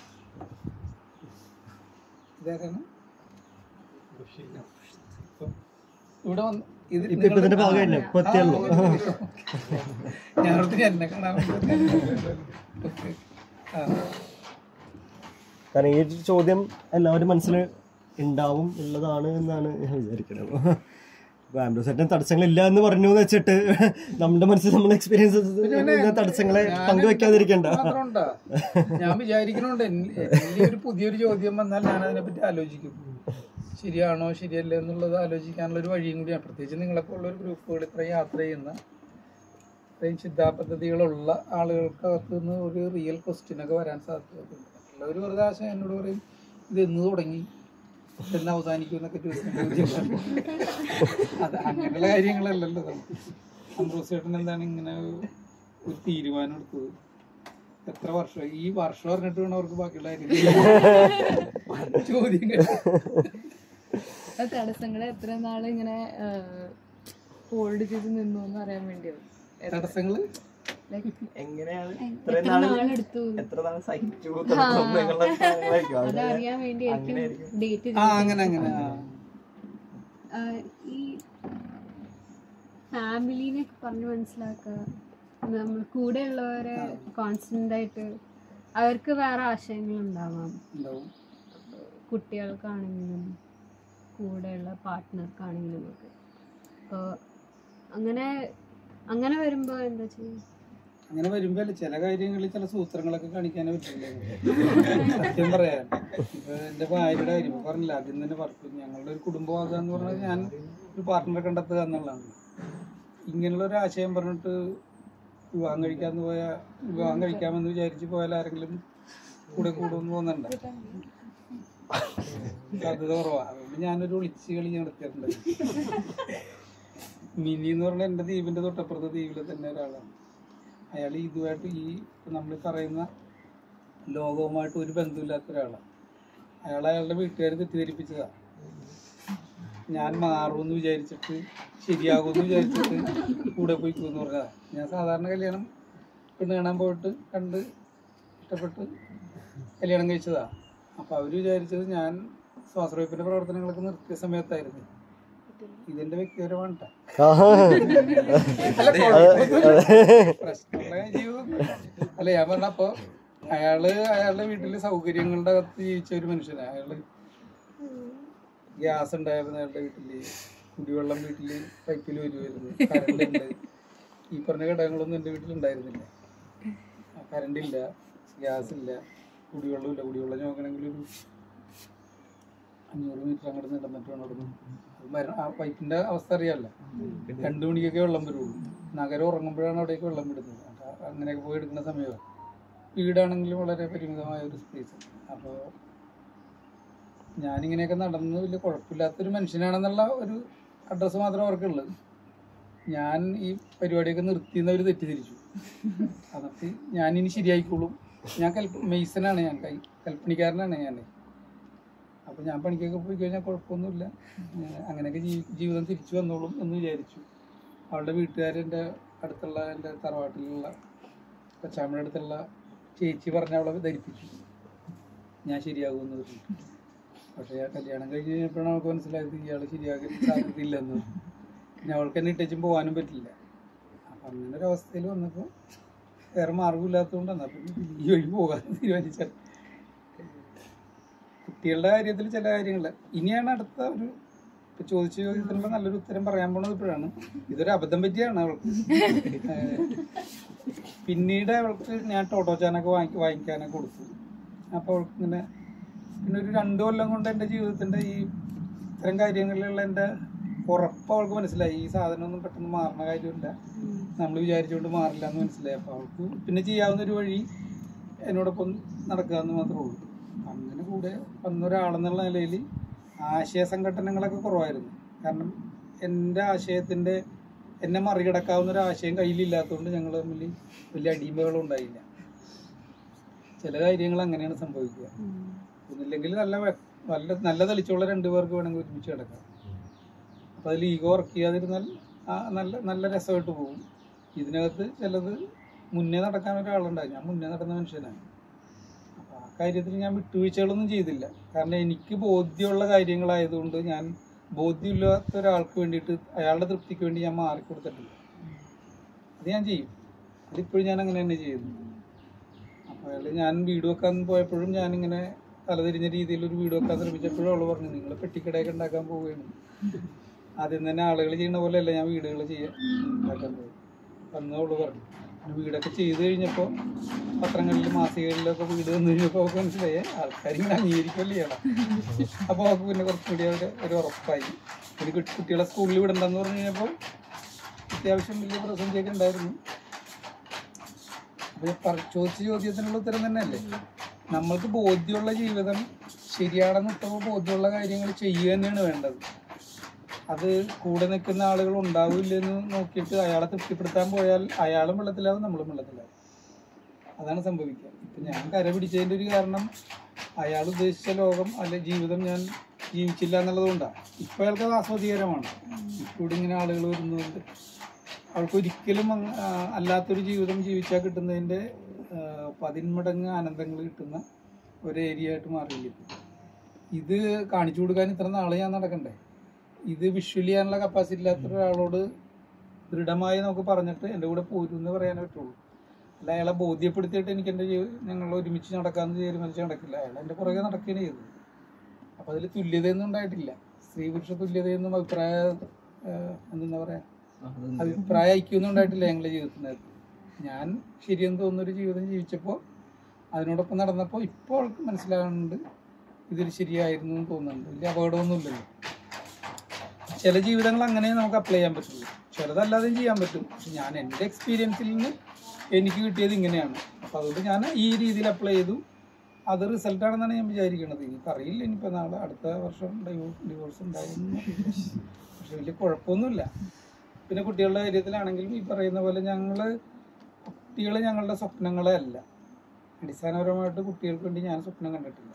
ഇവിടെ വന്ന് ഇതിന്റെ ഭാഗമല്ലേ ഇപ്പൊ എത്തിയല്ലോ. ഞങ്ങൾക്ക് എന്നെ കാണാൻ കാരണം ഈ ചോദ്യം എല്ലാവരും മനസ്സിൽ ഉണ്ടാവും ഉള്ളതാണ് എന്നാണ് ഞാൻ വിചാരിക്കുന്നത്. ഇപ്പൊ ആംബ്രോസേട്ടൻ തടസ്സങ്ങളില്ല എന്ന് പറഞ്ഞു എന്ന് വെച്ചിട്ട് നമ്മുടെ മനസ്സിൽ നമ്മൾ എക്സ്പീരിയൻസ് തടസ്സങ്ങളെ പങ്കുവെക്കാതിരിക്കണ്ട. ഞാൻ വിചാരിക്കുന്നുണ്ട് ഒരു പുതിയൊരു ചോദ്യം വന്നാൽ ഞാൻ അതിനെപ്പറ്റി ആലോചിക്കും. ശരിയാണോ ശരിയല്ലേ എന്നുള്ളത് ആലോചിക്കാനുള്ള ഒരു വഴിയും കൂടിയാണ്. പ്രത്യേകിച്ച് നിങ്ങളൊക്കെ ഉള്ള ഒരു ഗ്രൂപ്പുകൾ ഇത്രയും യാത്ര ചെയ്യുന്ന ഇത്രയും ചിന്താപദ്ധതികളുള്ള ആളുകൾക്കകത്ത് നിന്ന് ഒരു റിയൽ ക്വസ്റ്റ്യനൊക്കെ വരാൻ സാധ്യതയുണ്ട്. എല്ലാവരും വെറുതെ ആശയം എന്നോട് പറയും ഇത് എന്ന് തുടങ്ങി എന്ന് അവസാനിക്കും എന്നൊക്കെ ചോദിച്ചാൽ അത് അങ്ങനെയുള്ള കാര്യങ്ങളല്ലല്ലോ. അംബ്രോസ് ചേട്ടൻ എന്താണ് ഇങ്ങനെ ഒരു തീരുമാനം എടുത്തത്? എത്ര വർഷം ഈ വർഷം പറഞ്ഞിട്ട് വേണം അവർക്ക് ബാക്കിയുള്ള കാര്യങ്ങൾ ചോദ്യം തടസ്സങ്ങളെ എത്ര നാള് ഇങ്ങനെ ഹോൾഡ് ചെയ്ത് നിന്നു എന്ന് അറിയാൻ വേണ്ടിയോ? തടസ്സങ്ങള് അതറിയാൻ വേണ്ടിയായിരിക്കും ഡേറ്റ്. ഈ ഫാമിലിനെ പറഞ്ഞ് മനസ്സിലാക്കുക, നമ്മൾ കൂടെ ഉള്ളവരെ കോൺസ്റ്റന്റ് ആയിട്ട് അവർക്ക് വേറെ ആശയങ്ങൾ ഉണ്ടാവാം. കുട്ടികൾക്കാണെങ്കിലും കൂടെയുള്ള പാർട്ട്ണർക്കാണെങ്കിലും ഒക്കെ. അപ്പോൾ അങ്ങനെ അങ്ങനെ വരുമ്പോൾ എന്താ ചെയ്യുക? അങ്ങനെ വരുമ്പോ ചില കാര്യങ്ങളിൽ ചില സൂത്രങ്ങളൊക്കെ കാണിക്കാനേ പറ്റില്ല. സത്യം പറയാൻ ഇപ്പൊ എന്റെ ഭാര്യയുടെ കാര്യം പറഞ്ഞില്ല, ആദ്യം തന്നെ പറഞ്ഞു ഞങ്ങളുടെ ഒരു കുടുംബമാകുക എന്ന് പറഞ്ഞാൽ ഞാൻ ഒരു പാർട്ട്ണറെ കണ്ടെത്തുക എന്നുള്ളതാണ്. ഇങ്ങനെയുള്ള ഒരു ആശയം പറഞ്ഞിട്ട് വിവാഹം കഴിക്കാന്ന് പോയാൽ വിവാഹം കഴിക്കാമെന്ന് വിചാരിച്ച് പോയാൽ ആരെങ്കിലും കൂടെ കൂടുമെന്ന് തോന്നണ്ട, സാധ്യത കുറവാണ്. അതുകൊണ്ട് ഞാനൊരു ഒളിച്ച് കളി നടത്തിയിട്ടുണ്ട്. മിനി എന്ന് പറഞ്ഞാൽ എൻ്റെ ദ്വീപിന്റെ തൊട്ടപ്പുറത്തെ ദ്വീപിലെ തന്നെ ഒരാളാണ്. അയാൾ ഇതുമായിട്ട് ഈ നമ്മൾ പറയുന്ന ലോകവുമായിട്ട് ഒരു ബന്ധമില്ലാത്ത ഒരാളാണ്. അയാൾ അയാളുടെ വീട്ടുകാർ തെറ്റിദ്ധരിപ്പിച്ചതാണ്. ഞാൻ മാറുമെന്ന് വിചാരിച്ചിട്ട് ശരിയാകുമെന്ന് വിചാരിച്ചിട്ട് കൂടെ പോയിക്കുമെന്ന് പറഞ്ഞതാണ്. ഞാൻ സാധാരണ കല്യാണം പെണ്ണ് കാണാൻ പോയിട്ട് കണ്ട് ഇഷ്ടപ്പെട്ട് കല്യാണം കഴിച്ചതാണ്. അപ്പോൾ അവർ വിചാരിച്ചത് ഞാൻ ശ്വാസറോപ്പിൻ്റെ പ്രവർത്തനങ്ങളൊക്കെ നിർത്തിയ സമയത്തായിരുന്നു. ഇതെന്റെ വ്യക്തിപരമാണ് പ്രശ്നമുള്ള ജീവിതം അല്ല ഞാൻ പറഞ്ഞ. അപ്പൊ അയാള് അയാളുടെ വീട്ടില് സൗകര്യങ്ങളുടെ അകത്ത് ജീവിച്ച ഒരു മനുഷ്യനാണ്. അയാള് ഗ്യാസ് ഉണ്ടായിരുന്നു അയാളുടെ വീട്ടില്, കുടിവെള്ളം വീട്ടില് പൈപ്പിൽ വരുമായിരുന്നു, കറണ്ട് ഉണ്ട്. ഈ പറഞ്ഞ ഘടകങ്ങളൊന്നും എൻ്റെ വീട്ടിലുണ്ടായിരുന്നില്ല. കറണ്ട് ഇല്ല, ഗ്യാസ് ഇല്ല, കുടിവെള്ളം ഇല്ല. കുടിവെള്ളം നോക്കണമെങ്കിൽ ഒരു അഞ്ഞൂറ് മീറ്റർ അങ്ങോട്ട് നടന്നിട്ട് വേണം അവിടെ നിന്ന്. ആ പൈപ്പിന്റെ അവസ്ഥ അറിയാമല്ലോ, രണ്ടു മണിക്കൊക്കെ വെള്ളം വരുള്ളൂ. നഗരം ഉറങ്ങുമ്പോഴാണ് അവിടേക്ക് വെള്ളം വിടുന്നത്. അങ്ങനെയൊക്കെ പോയി എടുക്കുന്ന സമയമാണ്. വീടാണെങ്കിലും വളരെ പരിമിതമായ ഒരു സ്പേസ്. അപ്പോൾ ഞാനിങ്ങനെയൊക്കെ നടന്ന് വലിയ കുഴപ്പമില്ലാത്തൊരു മനുഷ്യനാണെന്നുള്ള ഒരു അഡ്രസ്സ് മാത്രം അവർക്കുള്ളത്. ഞാൻ ഈ പരിപാടിയൊക്കെ നിർത്തിയെന്നവർ തെറ്റിദ്ധരിച്ചു. എന്നിട്ട് ഞാനിനി ശരിയായിക്കോളും, ഞാൻ കൽപ്പ മെയ്സനാണ്, ഞാൻ കൈ കൽപ്പണിക്കാരനാണ് ഞാൻ. അപ്പോൾ ഞാൻ പണിക്കൊക്കെ പോയി കഴിഞ്ഞാൽ കുഴപ്പമൊന്നുമില്ല, അങ്ങനെയൊക്കെ ജീവി ജീവിതം തിരിച്ചു വന്നോളും എന്ന് വിചാരിച്ചു. അവളുടെ വീട്ടുകാരെൻ്റെ അടുത്തുള്ള എൻ്റെ തറവാട്ടിലുള്ള കൊച്ചാമ്മയുടെ അടുത്തുള്ള ചേച്ചി പറഞ്ഞ് അവളെ ധരിപ്പിച്ചു ഞാൻ ശരിയാകുമെന്ന് പറഞ്ഞിട്ട്. പക്ഷേ ആ കല്യാണം കഴിഞ്ഞ് കഴിഞ്ഞപ്പോഴാണ് അവൾക്ക് മനസ്സിലായത് ഇയാൾ ശരിയാകാൻ സാധ്യതയില്ലെന്ന്. പിന്നെ അവൾക്ക് എന്നെ ഇട്ടേച്ചും പോകാനും പറ്റില്ല. അപ്പം അങ്ങനെ ഒരു അവസ്ഥയിൽ വന്നപ്പോൾ വേറെ മാർഗമില്ലാത്തതുകൊണ്ടാണ് അപ്പം ഈ വഴി പോകാൻ തീരുമാനിച്ചത്. കുട്ടികളുടെ കാര്യത്തിൽ ചില കാര്യങ്ങൾ ഇനിയാണ് അടുത്ത ഒരു ഇപ്പൊ ചോദിച്ച ചോദ്യത്തിനുള്ള നല്ലൊരു ഉത്തരം പറയാൻ പോണത് ഇപ്പോഴാണ്. ഇതൊരു അബദ്ധം പറ്റിയാണ് അവൾക്ക്. പിന്നീട് അവൾക്ക് ഞാൻ ടോട്ടോച്ചാനൊക്കെ വാങ്ങി വാങ്ങിക്കാനൊക്കെ കൊടുത്തു. അപ്പോൾ അവൾക്ക് ഇങ്ങനെ പിന്നെ ഒരു രണ്ടു കൊല്ലം കൊണ്ട് എൻ്റെ ജീവിതത്തിൻ്റെ ഈ ഇത്തരം കാര്യങ്ങളിലുള്ള എൻ്റെ ഉറപ്പ് അവൾക്ക് മനസ്സിലായി. ഈ സാധനമൊന്നും പെട്ടെന്ന് മാറുന്ന കാര്യമില്ല, നമ്മൾ വിചാരിച്ചുകൊണ്ട് മാറില്ല എന്ന് മനസ്സിലായി. അപ്പോൾ അവൾക്ക് പിന്നെ ചെയ്യാവുന്നൊരു വഴി എന്നോടൊപ്പം നടക്കുക എന്ന് മാത്രമേ ഉള്ളൂ. അങ്ങനെ കൂടെ വന്നൊരാളെന്നുള്ള നിലയിൽ ആശയ സംഘടനകളൊക്കെ കുറവായിരുന്നു. കാരണം എൻ്റെ ആശയത്തിൻ്റെ എന്നെ മറികടക്കാവുന്ന ഒരു ആശയം കയ്യിലില്ലാത്തതുകൊണ്ട് ഞങ്ങൾ തമ്മിൽ വലിയ അടിമകളും ഉണ്ടായില്ല. ചില കാര്യങ്ങൾ അങ്ങനെയാണ് സംഭവിക്കുക. ഒന്നില്ലെങ്കിൽ നല്ല നല്ല നല്ല തെളിച്ചുള്ള രണ്ടു പേർക്ക് വേണമെങ്കിൽ ഒരുമിച്ച് കിടക്കാം. അപ്പോൾ അതിൽ ഈഗോ വർക്ക് ചെയ്യാതിരുന്നാൽ നല്ല നല്ല രസമായിട്ട് പോകും. ഇതിനകത്ത് ചിലത് മുന്നേ നടക്കാൻ ഒരാളുണ്ടായി. ഞാൻ മുന്നേ നടന്ന മനുഷ്യനാണ്. അപ്പോൾ ആ കാര്യത്തിൽ ഞാൻ വിട്ടുവീഴ്ചകളൊന്നും ചെയ്തില്ല. കാരണം എനിക്ക് ബോധ്യമുള്ള കാര്യങ്ങളായതുകൊണ്ട് ഞാൻ ബോധ്യമില്ലാത്ത ഒരാൾക്ക് വേണ്ടിയിട്ട് അയാളുടെ തൃപ്തിക്ക് വേണ്ടി ഞാൻ മാറിക്കൊടുത്തിട്ടില്ല. അത് ഞാൻ ചെയ്യും. അതിപ്പോഴും ഞാൻ അങ്ങനെ തന്നെ ചെയ്യുന്നു. അപ്പോൾ അയാൾ ഞാൻ വീട് വെക്കാൻ പോയപ്പോഴും ഞാനിങ്ങനെ തലതിരിഞ്ഞ രീതിയിൽ ഒരു വീട് വെക്കാൻ ശ്രമിച്ചപ്പോഴും അവൾ പറഞ്ഞു, നിങ്ങൾ പെട്ടിക്കടയൊക്കെ ഉണ്ടാക്കാൻ പോവുകയാണ്. ആദ്യം തന്നെ ആളുകൾ ചെയ്യുന്ന പോലെയല്ല ഞാൻ വീടുകൾ ചെയ്യാൻ ഉണ്ടാക്കാൻ പോകും. അന്ന് അവള് പറഞ്ഞു. വീടൊക്കെ ചെയ്ത് കഴിഞ്ഞപ്പോൾ പത്രങ്ങളിലും മാസികകളിലൊക്കെ വീട് വന്നു കഴിഞ്ഞപ്പോൾ അവർക്ക് മനസ്സിലായി ആൾക്കാരിങ്ങനെ അംഗീകരിക്കുകയല്ലേ ചെയ്യണം. അപ്പോൾ അവർക്ക് പിന്നെ കുറച്ചുകൂടി അവർ ഒരു ഉറപ്പായി. ഒരു കുട്ടികളെ സ്കൂളിൽ വിടണ്ടെന്ന് പറഞ്ഞു കഴിഞ്ഞപ്പോൾ അത്യാവശ്യം വലിയ പ്രതിസന്ധിയൊക്കെ ഉണ്ടായിരുന്നു. അപ്പോൾ ചോദിച്ച ചോദ്യത്തിനുള്ള ഉത്തരം തന്നെയല്ലേ, നമ്മൾക്ക് ബോധ്യമുള്ള ജീവിതം ശരിയാണെന്ന് ഇപ്പോൾ ബോധ്യമുള്ള കാര്യങ്ങൾ ചെയ്യുക തന്നെയാണ് വേണ്ടത്. അത് കൂടെ നിൽക്കുന്ന ആളുകൾ ഉണ്ടാവില്ലെന്ന് നോക്കിയിട്ട് അയാളെ തൃപ്തിപ്പെടുത്താൻ പോയാൽ അയാളും വെള്ളത്തിലാവും, നമ്മളും വെള്ളത്തിലാവും. അതാണ് സംഭവിക്കുക. ഇപ്പം ഞാൻ കര പിടിച്ചതിൻ്റെ ഒരു കാരണം അയാൾ ഉദ്ദേശിച്ച ലോകം അല്ലെ ജീവിതം ഞാൻ ജീവിച്ചില്ല എന്നുള്ളതുകൊണ്ടാണ്. ഇപ്പം അയാൾക്ക് അത് ആസ്വാദികരമാണ്. ഇപ്പോൾ ഇങ്ങനെ ആളുകൾ വരുന്നതുകൊണ്ട് അവൾക്കൊരിക്കലും അല്ലാത്തൊരു ജീവിതം ജീവിച്ചാൽ കിട്ടുന്നതിൻ്റെ പതിന്മടങ്ങ് ആനന്ദങ്ങൾ കിട്ടുന്ന ഒരു ഏരിയ ആയിട്ട് മാറിയില്ല. ഇത് കാണിച്ചു കൊടുക്കാൻ ഇത്ര നാളെ ഞാൻ നടക്കണ്ടേ? ഇത് വിഷ്വലി ചെയ്യാനുള്ള കപ്പാസിറ്റി ഇല്ലാത്ത ഒരാളോട് ദൃഢമായി നമുക്ക് പറഞ്ഞിട്ട് എൻ്റെ കൂടെ പോരും എന്ന് പറയാനേ പറ്റുള്ളൂ. അല്ല അയാളെ ബോധ്യപ്പെടുത്തിയിട്ട് എനിക്ക് എൻ്റെ ഞങ്ങൾ ഒരുമിച്ച് നടക്കാമെന്ന് തീരുമാനിച്ച് നടക്കില്ല. അയാൾ എൻ്റെ പുറകെ നടക്കുകയാണ് ചെയ്തത്. അപ്പം അതിൽ തുല്യതയൊന്നും ഉണ്ടായിട്ടില്ല. സ്ത്രീ പുരുഷ തുല്യതയൊന്നും അഭിപ്രായ എന്താ പറയുക അഭിപ്രായ ഐക്യമൊന്നും ഉണ്ടായിട്ടില്ല ഞങ്ങളുടെ ജീവിതത്തിനകത്ത്. ഞാൻ ശരിയെന്ന് തോന്നുന്നൊരു ജീവിതം ജീവിച്ചപ്പോൾ അതിനോടൊപ്പം നടന്നപ്പോൾ ഇപ്പോൾ അവൾക്ക് മനസ്സിലാകുന്നുണ്ട് ഇതൊരു ശരിയായിരുന്നു എന്ന് തോന്നുന്നുണ്ട്. വലിയ അപകടമൊന്നുമില്ലല്ലോ. ചില ജീവിതങ്ങൾ അങ്ങനെ നമുക്ക് അപ്ലൈ ചെയ്യാൻ പറ്റുള്ളൂ, ചിലതല്ലാതെയും ചെയ്യാൻ പറ്റും. പക്ഷെ ഞാൻ എൻ്റെ എക്സ്പീരിയൻസിൽ നിന്ന് എനിക്ക് കിട്ടിയത് ഇങ്ങനെയാണ്. അപ്പോൾ അതുകൊണ്ട് ഞാൻ ഈ രീതിയിൽ അപ്ലൈ ചെയ്തു. അത് റിസൾട്ടാണെന്നാണ് ഞാൻ വിചാരിക്കുന്നത്. എനിക്ക് അറിയില്ല ഇനിയിപ്പോൾ നാളെ അടുത്ത വർഷം ഡൈവോഴ്സ് ഡിവോഴ്സ് ഉണ്ടായിരുന്നു. പക്ഷെ വലിയ കുഴപ്പമൊന്നുമില്ല. പിന്നെ കുട്ടികളുടെ കാര്യത്തിലാണെങ്കിലും ഈ പറയുന്ന പോലെ ഞങ്ങൾ കുട്ടികൾ ഞങ്ങളുടെ സ്വപ്നങ്ങളെ അല്ല. അടിസ്ഥാനപരമായിട്ട് കുട്ടികൾക്ക് വേണ്ടി ഞാൻ സ്വപ്നം കണ്ടിട്ടില്ല.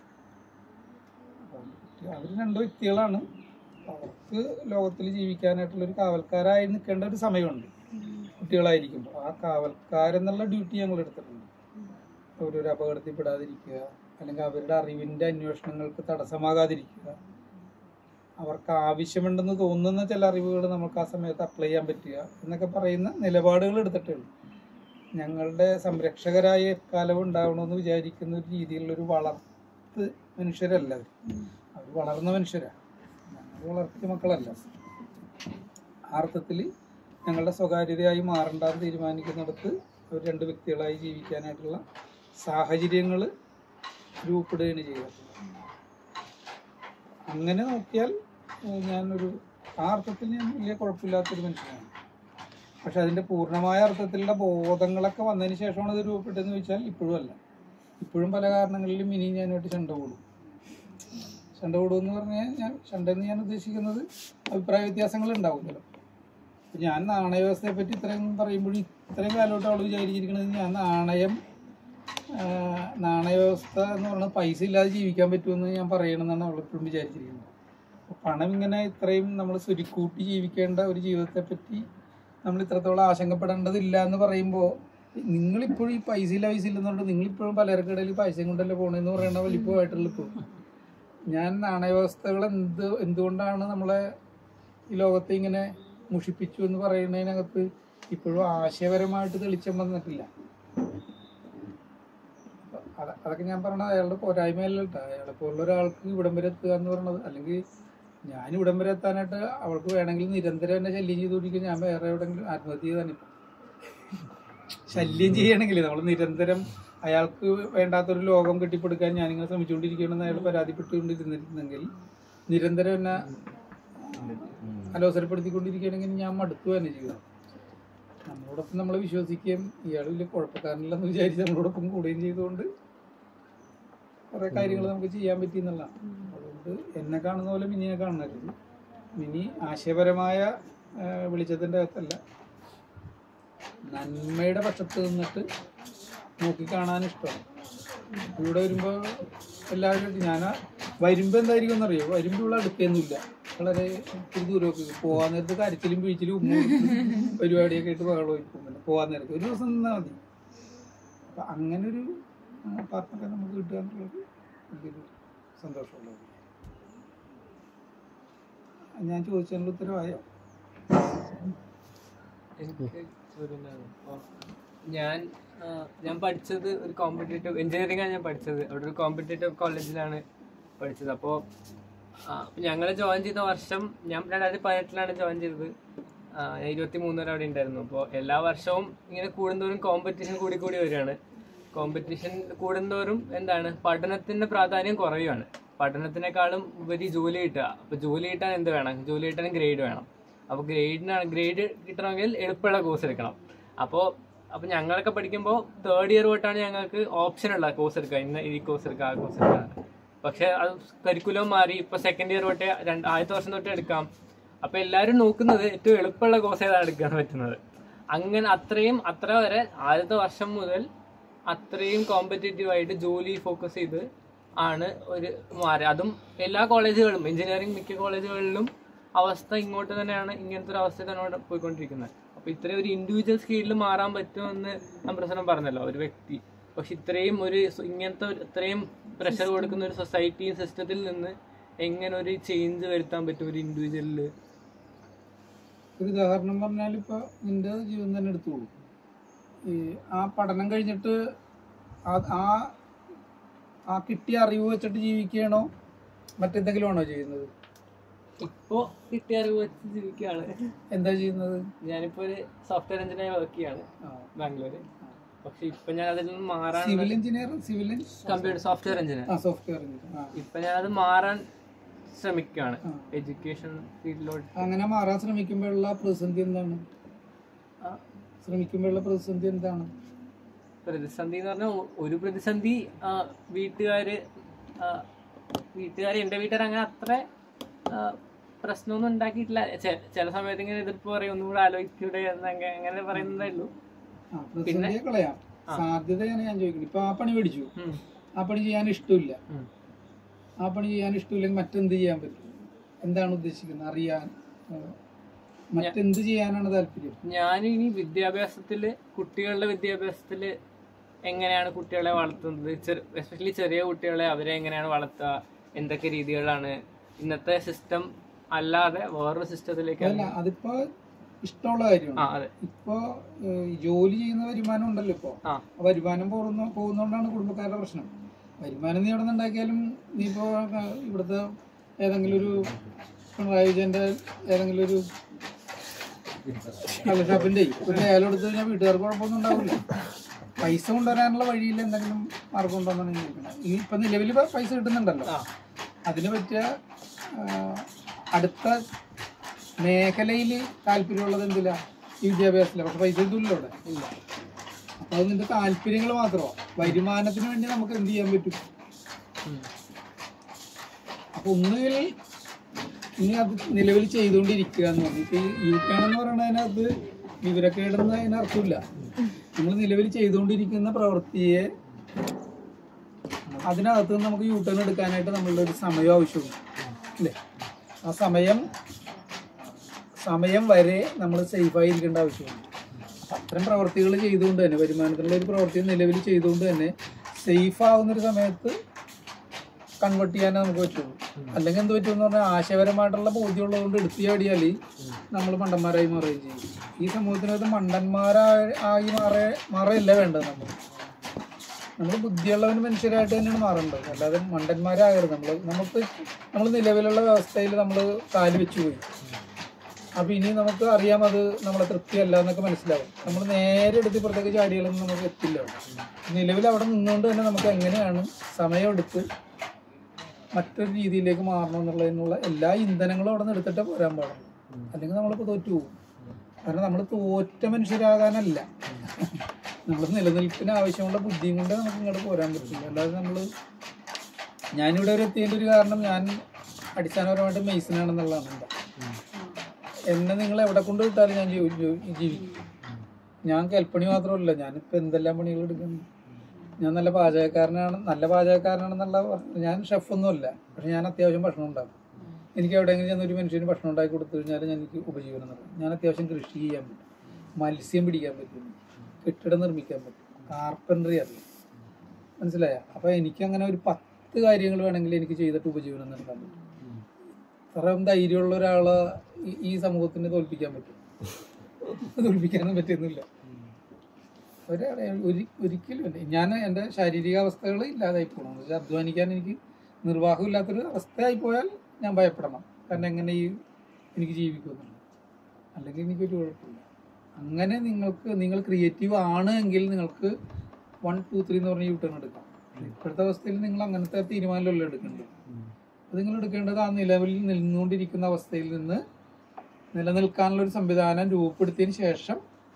അവർ രണ്ട് വ്യക്തികളാണ്. അവർക്ക് ലോകത്തിൽ ജീവിക്കാനായിട്ടുള്ളൊരു കാവൽക്കാരായി നിൽക്കേണ്ട ഒരു സമയമുണ്ട് കുട്ടികളായിരിക്കുമ്പോൾ. ആ കാവൽക്കാരെന്നുള്ള ഡ്യൂട്ടി ഞങ്ങൾ എടുത്തിട്ടുണ്ട്. അവരൊരു അപകടത്തിൽപ്പെടാതിരിക്കുക, അല്ലെങ്കിൽ അവരുടെ അറിവിൻ്റെ അന്വേഷണങ്ങൾക്ക് തടസ്സമാകാതിരിക്കുക, അവർക്ക് ആവശ്യമുണ്ടെന്ന് തോന്നുന്ന ചില അറിവുകൾ നമുക്ക് ആ സമയത്ത് അപ്ലൈ ചെയ്യാൻ പറ്റുക എന്നൊക്കെ പറയുന്ന നിലപാടുകൾ എടുത്തിട്ടുണ്ട്. ഞങ്ങളുടെ സംരക്ഷകരായ എക്കാലവും ഉണ്ടാവണമെന്ന് വിചാരിക്കുന്ന ഒരു രീതിയിലുള്ളൊരു വളർത്ത് മനുഷ്യരല്ല അവർ. അവർ വളർന്ന മനുഷ്യരാണ്. ഞങ്ങൾ വളർത്തിയ മക്കളല്ല. ആ അർത്ഥത്തിൽ ഞങ്ങളുടെ സ്വകാര്യതയായി മാറണ്ടെന്ന് തീരുമാനിക്കുന്നിടത്ത് അവർ രണ്ട് വ്യക്തികളായി ജീവിക്കാനായിട്ടുള്ള സാഹചര്യങ്ങൾ രൂപപ്പെടുകയാണ് ചെയ്യുക. അങ്ങനെ നോക്കിയാൽ ഞാനൊരു ആ അർത്ഥത്തിൽ ഞാൻ വലിയ കുഴപ്പമില്ലാത്തൊരു മനുഷ്യനാണ്. പക്ഷെ അതിൻ്റെ പൂർണ്ണമായ അർത്ഥത്തിലുള്ള ബോധങ്ങളൊക്കെ വന്നതിന് ശേഷമാണ് ഇത് രൂപപ്പെട്ടതെന്ന് ചോദിച്ചാൽ ഇപ്പോഴും അല്ല. ഇപ്പോഴും പല കാരണങ്ങളിലും ഇനിയും ഞാനായിട്ട് ചണ്ട കൂടും. ചണ്ട കൂടുമെന്ന് പറഞ്ഞാൽ ഞാൻ ചണ്ടെന്ന് ഞാൻ ഉദ്ദേശിക്കുന്നത് അഭിപ്രായ വ്യത്യാസങ്ങൾ ഉണ്ടാവും ചിലപ്പോൾ. ഞാൻ നാണയവ്യവസ്ഥയെ പറ്റി ഇത്രയും പറയുമ്പോഴും ഇത്രയും കാലമായിട്ട് അവൾ വിചാരിച്ചിരിക്കുന്നത് ഞാൻ നാണയം നാണയവ്യവസ്ഥ എന്ന് പറയുന്നത് പൈസ ഇല്ലാതെ ജീവിക്കാൻ പറ്റുമെന്ന് ഞാൻ പറയണമെന്നാണ് അവളെപ്പോഴും വിചാരിച്ചിരിക്കുന്നത്. പണം ഇങ്ങനെ ഇത്രയും നമ്മൾ സുരുക്കൂട്ടി ജീവിക്കേണ്ട ഒരു ജീവിതത്തെ പറ്റി നമ്മൾ ഇത്രത്തോളം ആശങ്കപ്പെടേണ്ടതില്ല എന്ന് പറയുമ്പോൾ നിങ്ങളിപ്പോഴും ഈ പൈസ ഇല്ല പൈസ ഇല്ലെന്നുകൊണ്ട് നിങ്ങളിപ്പോഴും പലർക്കിടയിൽ പൈസയും കൊണ്ടല്ലേ പോകണമെന്ന് പറയുന്ന വലിപ്പമായിട്ടുള്ള ഇപ്പോൾ ഞാൻ നാണയവ്യവസ്ഥകൾ എന്ത് എന്തുകൊണ്ടാണ് നമ്മളെ ഈ ലോകത്തെ ഇങ്ങനെ മുഷിപ്പിച്ചു എന്ന് പറയുന്നതിനകത്ത് ഇപ്പോഴും ആശയപരമായിട്ട് തെളിച്ചം വന്നിട്ടില്ല. അതൊക്കെ ഞാൻ പറഞ്ഞത് അയാളുടെ പോരായ്മയല്ല കേട്ടോ. അയാളെ പോലുള്ള ഒരാൾക്ക് ഇവിടം വരെ എത്തുക എന്ന് പറയുന്നത്, അല്ലെങ്കിൽ ഞാൻ ഇവിടം വരെ എത്താനായിട്ട് അവൾക്ക് വേണമെങ്കിൽ നിരന്തരം എന്നെ ശല്യം ചെയ്തുകൊണ്ടിരിക്കും. ഞാൻ വേറെ എവിടെയെങ്കിലും ആത്മഹത്യ ചെയ്താണ്. ഇപ്പം ശല്യം ചെയ്യണമെങ്കിൽ നമ്മൾ നിരന്തരം അയാൾക്ക് വേണ്ടാത്തൊരു ലോകം കെട്ടിപ്പടുക്കാൻ ഞാനിങ്ങനെ ശ്രമിച്ചുകൊണ്ടിരിക്കുകയാണെന്ന് അയാൾ പരാതിപ്പെട്ടുകൊണ്ടിരുന്നിരുന്നെങ്കിൽ നിരന്തരം എന്നെ അലോസരപ്പെടുത്തിക്കൊണ്ടിരിക്കുകയാണെങ്കിൽ ഞാൻ മടുത്തു തന്നെ ചെയ്യുക. നമ്മളോടൊപ്പം നമ്മളെ വിശ്വസിക്കുകയും ഇയാൾ വലിയ കുഴപ്പക്കാരനില്ലെന്ന് വിചാരിച്ച് നമ്മളോടൊപ്പം കൂടുകയും ചെയ്തുകൊണ്ട് കുറേ കാര്യങ്ങൾ നമുക്ക് ചെയ്യാൻ പറ്റി എന്നുള്ളതാണ്. അതുകൊണ്ട് എന്നെ കാണുന്ന പോലെ മിനിയെ കാണരുത്. മിനി ആശയപരമായ വെളിച്ചത്തിൻ്റെ അകത്തല്ല, നന്മയുടെ പക്ഷത്ത് നിന്നിട്ട് നോക്കി കാണാൻ ഇഷ്ടമാണ്. ഇവിടെ വരുമ്പോൾ എല്ലാവരും ഞാൻ വരുമ്പോൾ എന്തായിരിക്കും എന്നറിയോ, വരുമ്പോൾ ഇവിടെ അടുക്കൊന്നുമില്ല, വളരെ ഒത്തിരി ദൂരമൊക്കെ പോകാൻ നേരത്ത് കരച്ചിലും വീഴ്ചിലും ഉമ്മ പരിപാടിയൊക്കെ ആയിട്ട് ബഹളം വയ്ക്കും. പിന്നെ പോകാൻ നേരത്ത് ഒരു ദിവസം നിന്നാൽ മതി. അപ്പം അങ്ങനെ ഒരു പാർട്ട്ണറെ നമുക്ക് കിട്ടുക എന്നുള്ളത് എനിക്കൊരു സന്തോഷമുള്ളത്. ഞാൻ ചോദിച്ചതിനുള്ള ഉത്തരവായോ? എനിക്ക് ഞാൻ ഞാൻ പഠിച്ചത് ഒരു കോമ്പറ്റേറ്റീവ് എഞ്ചിനീയറിംഗ് ആണ് ഞാൻ പഠിച്ചത്. അവിടെ ഒരു കോമ്പറ്റേറ്റീവ് കോളേജിലാണ് പഠിച്ചത്. അപ്പോൾ ഞങ്ങൾ ജോയിൻ ചെയ്ത വർഷം ഞാൻ രണ്ടായിരത്തി പതിനെട്ടിലാണ് ജോയിൻ ചെയ്തത്. ഇരുപത്തി മൂന്ന് വരെ അവിടെ ഉണ്ടായിരുന്നു. അപ്പോൾ എല്ലാ വർഷവും ഇങ്ങനെ കൂടുന്തോറും കോമ്പറ്റീഷൻ കൂടി കൂടി വരികയാണ്. കോമ്പറ്റീഷൻ കൂടുന്തോറും എന്താണ് പഠനത്തിൻ്റെ പ്രാധാന്യം കുറയുകയാണ്. പഠനത്തിനേക്കാളും ഉപരി ജോലി കിട്ടുക. അപ്പോൾ ജോലി കിട്ടാൻ എന്ത് വേണം? ജോലി കിട്ടാൻ ഗ്രേഡ് വേണം. അപ്പോൾ ഗ്രേഡിനാണ് ഗ്രേഡ് കിട്ടണമെങ്കിൽ എളുപ്പമുള്ള കോഴ്സ് എടുക്കണം. അപ്പോൾ അപ്പോൾ ഞങ്ങളൊക്കെ പഠിക്കുമ്പോൾ തേർഡ് ഇയർ തൊട്ടാണ് ഞങ്ങൾക്ക് ഓപ്ഷൻ ഉള്ള കോഴ്സ് എടുക്കുക. ഇന്ന് ഈ കോഴ്സ് എടുക്കുക, ആ കോഴ്സ് എടുക്കുക. പക്ഷെ അത് കരിക്കുലം മാറി ഇപ്പോൾ സെക്കൻഡ് ഇയർ തൊട്ടേ രണ്ട് ആദ്യത്തെ വർഷം തൊട്ടേ എടുക്കാം. അപ്പോൾ എല്ലാവരും നോക്കുന്നത് ഏറ്റവും എളുപ്പമുള്ള കോഴ്സ് ഏതാണ് എടുക്കാൻ പറ്റുന്നത്. അങ്ങനെ അത്രയും അത്ര വരെ ആദ്യത്തെ വർഷം മുതൽ അത്രയും കോമ്പറ്റേറ്റീവ് ആയിട്ട് ജോലി ഫോക്കസ് ചെയ്ത് ആണ് ഒരു മാറി. അതും എല്ലാ കോളേജുകളിലും എഞ്ചിനീയറിംഗ് മിക്ക കോളേജുകളിലും അവസ്ഥ ഇങ്ങോട്ട് തന്നെയാണ്. ഇങ്ങനത്തെ ഒരു അവസ്ഥ തന്നെയാണ് പോയിക്കൊണ്ടിരിക്കുന്നത്. അപ്പോൾ ഇത്രയും ഒരു ഇൻഡിവിജ്വൽ സ്കെയിലിൽ മാറാൻ പറ്റുമെന്ന് ഞാൻ പ്രശ്നം പറഞ്ഞല്ലോ, ഒരു വ്യക്തി. പക്ഷെ ഇത്രയും ഒരു ഇങ്ങനത്തെ ഇത്രയും പ്രഷർ കൊടുക്കുന്ന ഒരു സൊസൈറ്റി സിസ്റ്റത്തിൽ നിന്ന് എങ്ങനെ ഒരു ചേഞ്ച് വരുത്താൻ പറ്റും ഒരു ഇൻഡിവിജ്വലില്? ഒരു ഉദാഹരണം പറഞ്ഞാൽ ഇപ്പോൾ നിന്റെ ജീവിതം തന്നെ എടുത്തോളൂ. ഈ ആ പഠനം കഴിഞ്ഞിട്ട് ആ ആ കിട്ടിയ അറിവ് വെച്ചിട്ട് ജീവിക്കുകയാണോ മറ്റെന്തെങ്കിലും ആണോ ചെയ്യുന്നത്? ഇപ്പോ കിട്ടിയ അറിവ് വെച്ച് ജീവിക്കുകയാണ്. എന്താ ചെയ്യുന്നത്? ഞാനിപ്പോ ഒരു സോഫ്റ്റ്വെയർ എഞ്ചിനീയർ വർക്ക് ചെയ്യാണ് ബാംഗ്ലൂര്. പക്ഷെ ഇപ്പൊ ഞാൻ അതിൽ നിന്ന് മാറാൻ civil engineer civil computer software engineer software engineer ഇപ്പൊ ഞാനത് മാറാൻ ശ്രമിക്കുകയാണ് എഡ്യൂക്കേഷൻ ഫീൽഡിലോട്ട്. അങ്ങനെ മാറാൻ ശ്രമിക്കുമ്പോഴുള്ള പ്രതിസന്ധി എന്താണ്? ശ്രമിക്കുമ്പോഴുള്ള പ്രതിസന്ധി എന്താണ്? പ്രതിസന്ധി എന്ന് പറഞ്ഞാൽ ഒരു പ്രതിസന്ധി വീട്ടുകാര് വീട്ടുകാർ എൻ്റെ വീട്ടുകാർ അങ്ങനെ അത്ര പ്രശ്നമൊന്നും ഉണ്ടാക്കിയിട്ടില്ല. ചില സമയത്ത് ഇങ്ങനെ എതിർപ്പ് പറയും, ഒന്നും കൂടെ ആലോചിക്കൂടെ അങ്ങനെ പറയുന്നതേ ഉള്ളൂ. പിന്നെ കളയാം സാധ്യതയാണ് ഞാൻ ചോദിക്കുന്നത്. ഇപ്പൊ ആ പണി പഠിച്ചു, ആ പണി ചെയ്യാൻ ഇഷ്ടമില്ല, ആ പണി ചെയ്യാൻ ഇഷ്ടമില്ലെങ്കിൽ മറ്റെന്ത് ചെയ്യാൻ പറ്റും? എന്താണ് ഉദ്ദേശിക്കുന്നത് അറിയാൻ? മറ്റെന്ത് ചെയ്യാനാണ് താല്പര്യം? ഞാൻ ഇനി വിദ്യാഭ്യാസത്തില് കുട്ടികളുടെ വിദ്യാഭ്യാസത്തില് എങ്ങനെയാണ് കുട്ടികളെ വളർത്തുന്നത്, എസ്പെഷ്യലി ചെറിയ കുട്ടികളെ അവരെ എങ്ങനെയാണ് വളർത്തുക, എന്തൊക്കെ രീതികളാണ് ഇന്നത്തെ സിസ്റ്റം അല്ലാതെ വേറൊരു സിസ്റ്റത്തിലേക്ക്. അല്ല അതിപ്പോ ഇഷ്ടമുള്ള കാര്യമാണ്. ഇപ്പൊ ജോലി ചെയ്യുന്ന വരുമാനം ഉണ്ടല്ലോ, ഇപ്പൊ വരുമാനം പോകുന്ന പോകുന്നോണ്ടാണ് കുടുംബക്കാരുടെ പ്രശ്നം. വരുമാനം നീ എവിടെ നിന്നുണ്ടാക്കിയാലും നീ ഇപ്പോ ഇവിടുത്തെ ഏതെങ്കിലും ഒരു പിണറായി വിജയന്റെ ഏതെങ്കിലും ഒരു കള്ളഷാപ്പിന്റെ ഒരു ലേലം എടുത്ത് കഴിഞ്ഞാൽ വീട്ടുകാർക്ക് കുഴപ്പമൊന്നും ഉണ്ടാവില്ല. പൈസ കൊണ്ടുവരാനുള്ള വഴിയിൽ എന്തെങ്കിലും മാർഗം ഉണ്ടോന്നാണ് ചോദിക്കുന്നത്. ഈ ഇപ്പൊ നിലവിൽ പൈസ കിട്ടുന്നുണ്ടല്ലോ, അതിന് പറ്റിയ അടുത്ത മേഖലയിൽ താല്പര്യമുള്ളത് എന്തില്ല? ഈ വിദ്യാഭ്യാസത്തില. പക്ഷെ പൈസ കിട്ടില്ല അവിടെ ഇല്ല. അപ്പൊ അത് നിന്റെ താല്പര്യങ്ങൾ മാത്രമോ? വരുമാനത്തിന് വേണ്ടി നമുക്ക് എന്ത് ചെയ്യാൻ പറ്റും? അപ്പൊ ഒന്നുകിൽ ഇനി അത് നിലവിൽ ചെയ്തുകൊണ്ടിരിക്കുക എന്ന് പറഞ്ഞു. ഇപ്പൊ ഈ യു ടേൺ എന്ന് പറയുന്നതിനകത്ത് വിവരക്കേടെന്ന് അതിനർത്ഥമില്ല. നമ്മൾ നിലവിൽ ചെയ്തുകൊണ്ടിരിക്കുന്ന പ്രവൃത്തിയെ അതിനകത്ത് നിന്ന് നമുക്ക് യു ടേൺ എടുക്കാനായിട്ട് നമ്മളുടെ ഒരു സമയം ആവശ്യമുണ്ട് അല്ലേ? ആ സമയം സമയം വരെ നമ്മൾ സേഫായി ഇരിക്കേണ്ട ആവശ്യമുണ്ട്. അത്തരം പ്രവർത്തികൾ ചെയ്തുകൊണ്ട് തന്നെ, വരുമാനത്തിനുള്ള ഒരു പ്രവൃത്തി നിലവിൽ ചെയ്തുകൊണ്ട് തന്നെ സേഫ് ആവുന്നൊരു സമയത്ത് കൺവേർട്ട് ചെയ്യാനേ നമുക്ക് പറ്റുള്ളൂ. അല്ലെങ്കിൽ എന്ത് പറ്റുമെന്ന് പറഞ്ഞാൽ ആശയപരമായിട്ടുള്ള ബോധ്യമുള്ളതുകൊണ്ട് എടുത്തു ചാടിയാൽ നമ്മൾ മണ്ടന്മാരായി മാറുകയും ചെയ്യും. ഈ സമൂഹത്തിനകത്ത് മണ്ടന്മാരായി മാറ മാറുകയല്ല വേണ്ടത്. നമ്മൾ നമ്മൾ ബുദ്ധിയുള്ളവൻ മനുഷ്യരായിട്ട് തന്നെയാണ് മാറേണ്ടത്, അല്ലാതെ മണ്ടന്മാരാകരുത്. നമ്മൾ നമുക്ക് നമ്മൾ നിലവിലുള്ള വ്യവസ്ഥയിൽ നമ്മൾ കാല് വെച്ച് പോയി. അപ്പം ഇനി നമുക്ക് അറിയാം അത് നമ്മളെ തൃപ്തിയല്ല എന്നൊക്കെ മനസ്സിലാവും. നമ്മൾ നേരെ എടുത്ത് ഇപ്പുറത്തേക്ക് ചാടികളൊന്നും നമുക്ക് എത്തില്ല. നിലവിൽ അവിടെ നിന്നുകൊണ്ട് തന്നെ നമുക്ക് എങ്ങനെയാണ് സമയമെടുത്ത് മറ്റൊരു രീതിയിലേക്ക് മാറണം എന്നുള്ളതിനുള്ള എല്ലാ ഇന്ധനങ്ങളും അവിടെ നിന്ന് എടുത്തിട്ട് പോരാൻ പാടുള്ളൂ. അല്ലെങ്കിൽ നമ്മളിപ്പോൾ തോറ്റു പോകും. കാരണം നമ്മൾ തോറ്റ മനുഷ്യരാകാനല്ല, നമ്മൾ നിലനിൽപ്പിന് ആവശ്യമുള്ള ബുദ്ധിയും കൊണ്ട് നമുക്ക് ഇങ്ങോട്ട് പോരാൻ പറ്റില്ല. അല്ലാതെ നമ്മൾ ഞാനിവിടെ ഒരു എത്തിയതിൻ്റെ ഒരു കാരണം ഞാൻ അടിസ്ഥാനപരമായിട്ട് മെയ്സനാണെന്നുള്ളതാണ് എന്താ. എന്നെ നിങ്ങൾ എവിടെ കൊണ്ട് വിട്ടാലും ഞാൻ ജീവിക്കും. ഞാൻ കൽപ്പണി മാത്രമല്ല, ഞാനിപ്പോൾ എന്തെല്ലാം പണികൾ എടുക്കുന്നു. ഞാൻ നല്ല പാചകക്കാരനാണ്, നല്ല പാചകക്കാരനാണെന്നുള്ള ഞാൻ ഷെഫൊന്നുമല്ല, പക്ഷെ ഞാൻ അത്യാവശ്യം ഭക്ഷണം ഉണ്ടാക്കും. എനിക്ക് എവിടെയെങ്കിലും ചെന്നൊരു മനുഷ്യന് ഭക്ഷണം ഉണ്ടാക്കി കൊടുത്തു കഴിഞ്ഞാൽ എനിക്ക് ഉപജീവനം നടക്കും. ഞാൻ അത്യാവശ്യം കൃഷി ചെയ്യാൻ പറ്റും, മത്സ്യം പിടിക്കാൻ പറ്റും, കെട്ടിടം നിർമ്മിക്കാൻ പറ്റും, കാർപ്പൻട്രി അറിയാം. മനസ്സിലായ? അപ്പോൾ എനിക്കങ്ങനെ ഒരു പത്ത് കാര്യങ്ങൾ വേണമെങ്കിൽ എനിക്ക് ചെയ്തിട്ട് ഉപജീവനം നടത്താൻ പറ്റും. അത്രയും ധൈര്യമുള്ള ഒരാളെ ഈ സമൂഹത്തിന് തോൽപ്പിക്കാൻ പറ്റും? തോൽപ്പിക്കാനും പറ്റുന്നില്ല. ഒരാളെ ഒരു ഒരിക്കലും അല്ലേ. ഞാൻ എൻ്റെ ശാരീരിക അവസ്ഥകൾ ഇല്ലാതായി പോകണം. എന്ന് വെച്ചാൽ അധ്വാനിക്കാൻ എനിക്ക് നിർവാഹം ഇല്ലാത്തൊരു അവസ്ഥയായി പോയാൽ ഞാൻ ഭയപ്പെടണം. കാരണം എങ്ങനെ ഈ എനിക്ക് ജീവിക്കുന്നുണ്ട്, അല്ലെങ്കിൽ എനിക്കൊരു കുഴപ്പമില്ല. അങ്ങനെ നിങ്ങൾക്ക് നിങ്ങൾ ക്രിയേറ്റീവ് ആണ് എങ്കിൽ നിങ്ങൾക്ക് വൺ ടു ത്രീ എന്ന് പറഞ്ഞ് യൂ ടേൺ എടുക്കാം. ഇപ്പോഴത്തെ അവസ്ഥയിൽ നിങ്ങൾ അങ്ങനത്തെ തീരുമാനമല്ലോ എടുക്കേണ്ടത്. അത് നിങ്ങൾ എടുക്കേണ്ടത് ആ നിലവിൽ നിന്നുകൊണ്ടിരിക്കുന്ന അവസ്ഥയിൽ നിന്ന് നിലനിൽക്കാനുള്ളൊരു സംവിധാനം രൂപപ്പെടുത്തിയതിന് ശേഷം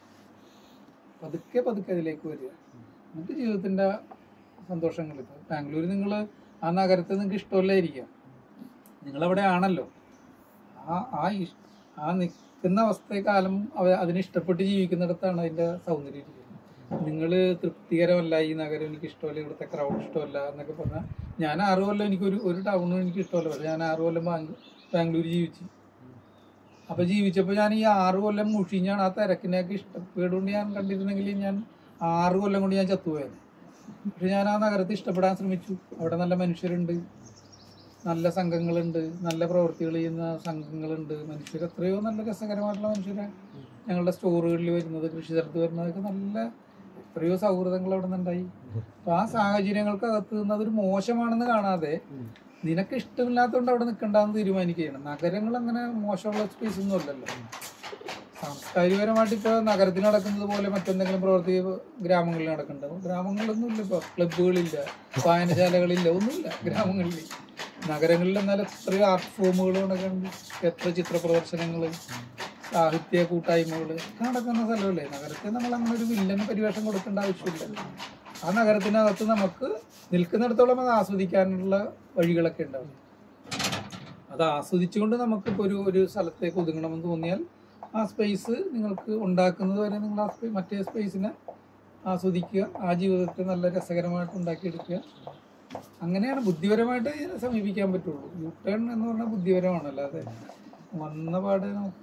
പതുക്കെ പതുക്കെ അതിലേക്ക് വരിക. എന്നിട്ട് ജീവിതത്തിൻ്റെ സന്തോഷങ്ങൾ. ഇപ്പോൾ ബാംഗ്ലൂർ നിങ്ങൾ ആ നഗരത്തെ നിങ്ങൾക്ക് ഇഷ്ടമല്ലായിരിക്കാം, നിങ്ങളവിടെ ആണല്ലോ. ആ ആ ഇഷ് ആ നിൽക്കുന്ന അവസ്ഥയെക്കാലം അവ അതിനെ ഇഷ്ടപ്പെട്ട് ജീവിക്കുന്നിടത്താണ് അതിൻ്റെ സൗന്ദര്യം ഇരിക്കുന്നത്. നിങ്ങൾ തൃപ്തികരമല്ല, ഈ നഗരം എനിക്ക് ഇഷ്ടമല്ല, ഇവിടുത്തെ ക്രൗഡ് ഇഷ്ടമല്ല എന്നൊക്കെ പറഞ്ഞാൽ, ഞാൻ ആറ് കൊല്ലം എനിക്കൊരു ഒരു ടൗണും എനിക്ക് ഇഷ്ടമല്ല, പക്ഷേ ഞാൻ ആറ് കൊല്ലം ബാംഗ്ലൂർ ബാംഗ്ലൂർ ജീവിച്ചു. അപ്പോൾ ജീവിച്ചപ്പോൾ ഞാൻ ഈ ആറ് കൊല്ലം മുഷിഞ്ഞാണ് ആ തിരക്കിനെയൊക്കെ ഇഷ്ടപ്പെടുകൊണ്ട് ഞാൻ കണ്ടിരുന്നെങ്കിൽ ഞാൻ ആറ് കൊല്ലം കൊണ്ട് ഞാൻ ചത്തുപോയത്. പക്ഷെ ഞാൻ ആ നഗരത്തെ ഇഷ്ടപ്പെടാൻ ശ്രമിച്ചു. അവിടെ നല്ല മനുഷ്യരുണ്ട്, നല്ല സംഘങ്ങളുണ്ട്, നല്ല പ്രവൃത്തികൾ ചെയ്യുന്ന സംഘങ്ങളുണ്ട്, മനുഷ്യർ എത്രയോ നല്ല രസകരമായിട്ടുള്ള മനുഷ്യരാണ് ഞങ്ങളുടെ സ്റ്റോറുകളിൽ വരുന്നത്, കൃഷി സ്ഥലത്ത് വരുന്നതൊക്കെ നല്ല എത്രയോ സൗഹൃദങ്ങൾ അവിടെ നിന്നുണ്ടായി. അപ്പോൾ ആ സാഹചര്യങ്ങൾക്കകത്ത് നിന്ന് അതൊരു മോശമാണെന്ന് കാണാതെ നിനക്ക് ഇഷ്ടമില്ലാത്തതുകൊണ്ട് അവിടെ നിൽക്കണ്ടെന്ന് തീരുമാനിക്കുകയാണ്. നഗരങ്ങൾ അങ്ങനെ മോശമുള്ള സ്പേസ് ഒന്നും അല്ലല്ലോ. സാംസ്കാരികപരമായിട്ട് ഇപ്പോൾ നഗരത്തിൽ നടക്കുന്നത് പോലെ മറ്റെന്തെങ്കിലും പ്രവൃത്തി ഗ്രാമങ്ങളിൽ നടക്കുന്നുണ്ടാവും. ഗ്രാമങ്ങളിലൊന്നും ഇല്ല, ഇപ്പോൾ ക്ലബ്ബുകളില്ല, വായനശാലകളില്ല, ഒന്നുമില്ല ഗ്രാമങ്ങളിൽ. നഗരങ്ങളിൽ എന്നാൽ എത്രയോ ആർട്ട് ഫോമുകൾ നടക്കുന്നുണ്ട്, എത്ര ചിത്ര പ്രദർശനങ്ങൾ, സാഹിത്യ കൂട്ടായ്മകൾ നടക്കുന്ന സ്ഥലമല്ലേ. നഗരത്തെ നമ്മൾ അങ്ങനെ ഒരു വില്ലന് പരിവേഷം കൊടുക്കേണ്ട ആവശ്യമില്ല. ആ നഗരത്തിനകത്ത് നമുക്ക് നിൽക്കുന്നിടത്തോളം അത് ആസ്വദിക്കാനുള്ള വഴികളൊക്കെ ഉണ്ടാവും. അത് ആസ്വദിച്ചുകൊണ്ട് നമുക്കിപ്പോൾ ഒരു ഒരു സ്ഥലത്തേക്ക് ഒതുങ്ങണമെന്ന് തോന്നിയാൽ ആ സ്പേസ് നിങ്ങൾക്ക് ഉണ്ടാക്കുന്നത് വരെ നിങ്ങൾ ആ മറ്റേ സ്പേസിനെ ആസ്വദിക്കുക, ആ ജീവിതത്തെ നല്ല രസകരമായിട്ട് ഉണ്ടാക്കിയെടുക്കുക. അങ്ങനെയാണ് ബുദ്ധിപരമായിട്ട് ഇതിനെ സമീപിക്കാൻ പറ്റുള്ളൂ. യു ടേൺ എന്ന് പറഞ്ഞാൽ ബുദ്ധിപരമാണ്, അല്ലാതെ വന്ന പാടെ നമുക്ക്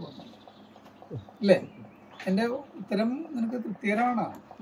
അല്ലേ. എൻ്റെ ഉത്തരം നിനക്ക് തൃപ്തികരമാണോ?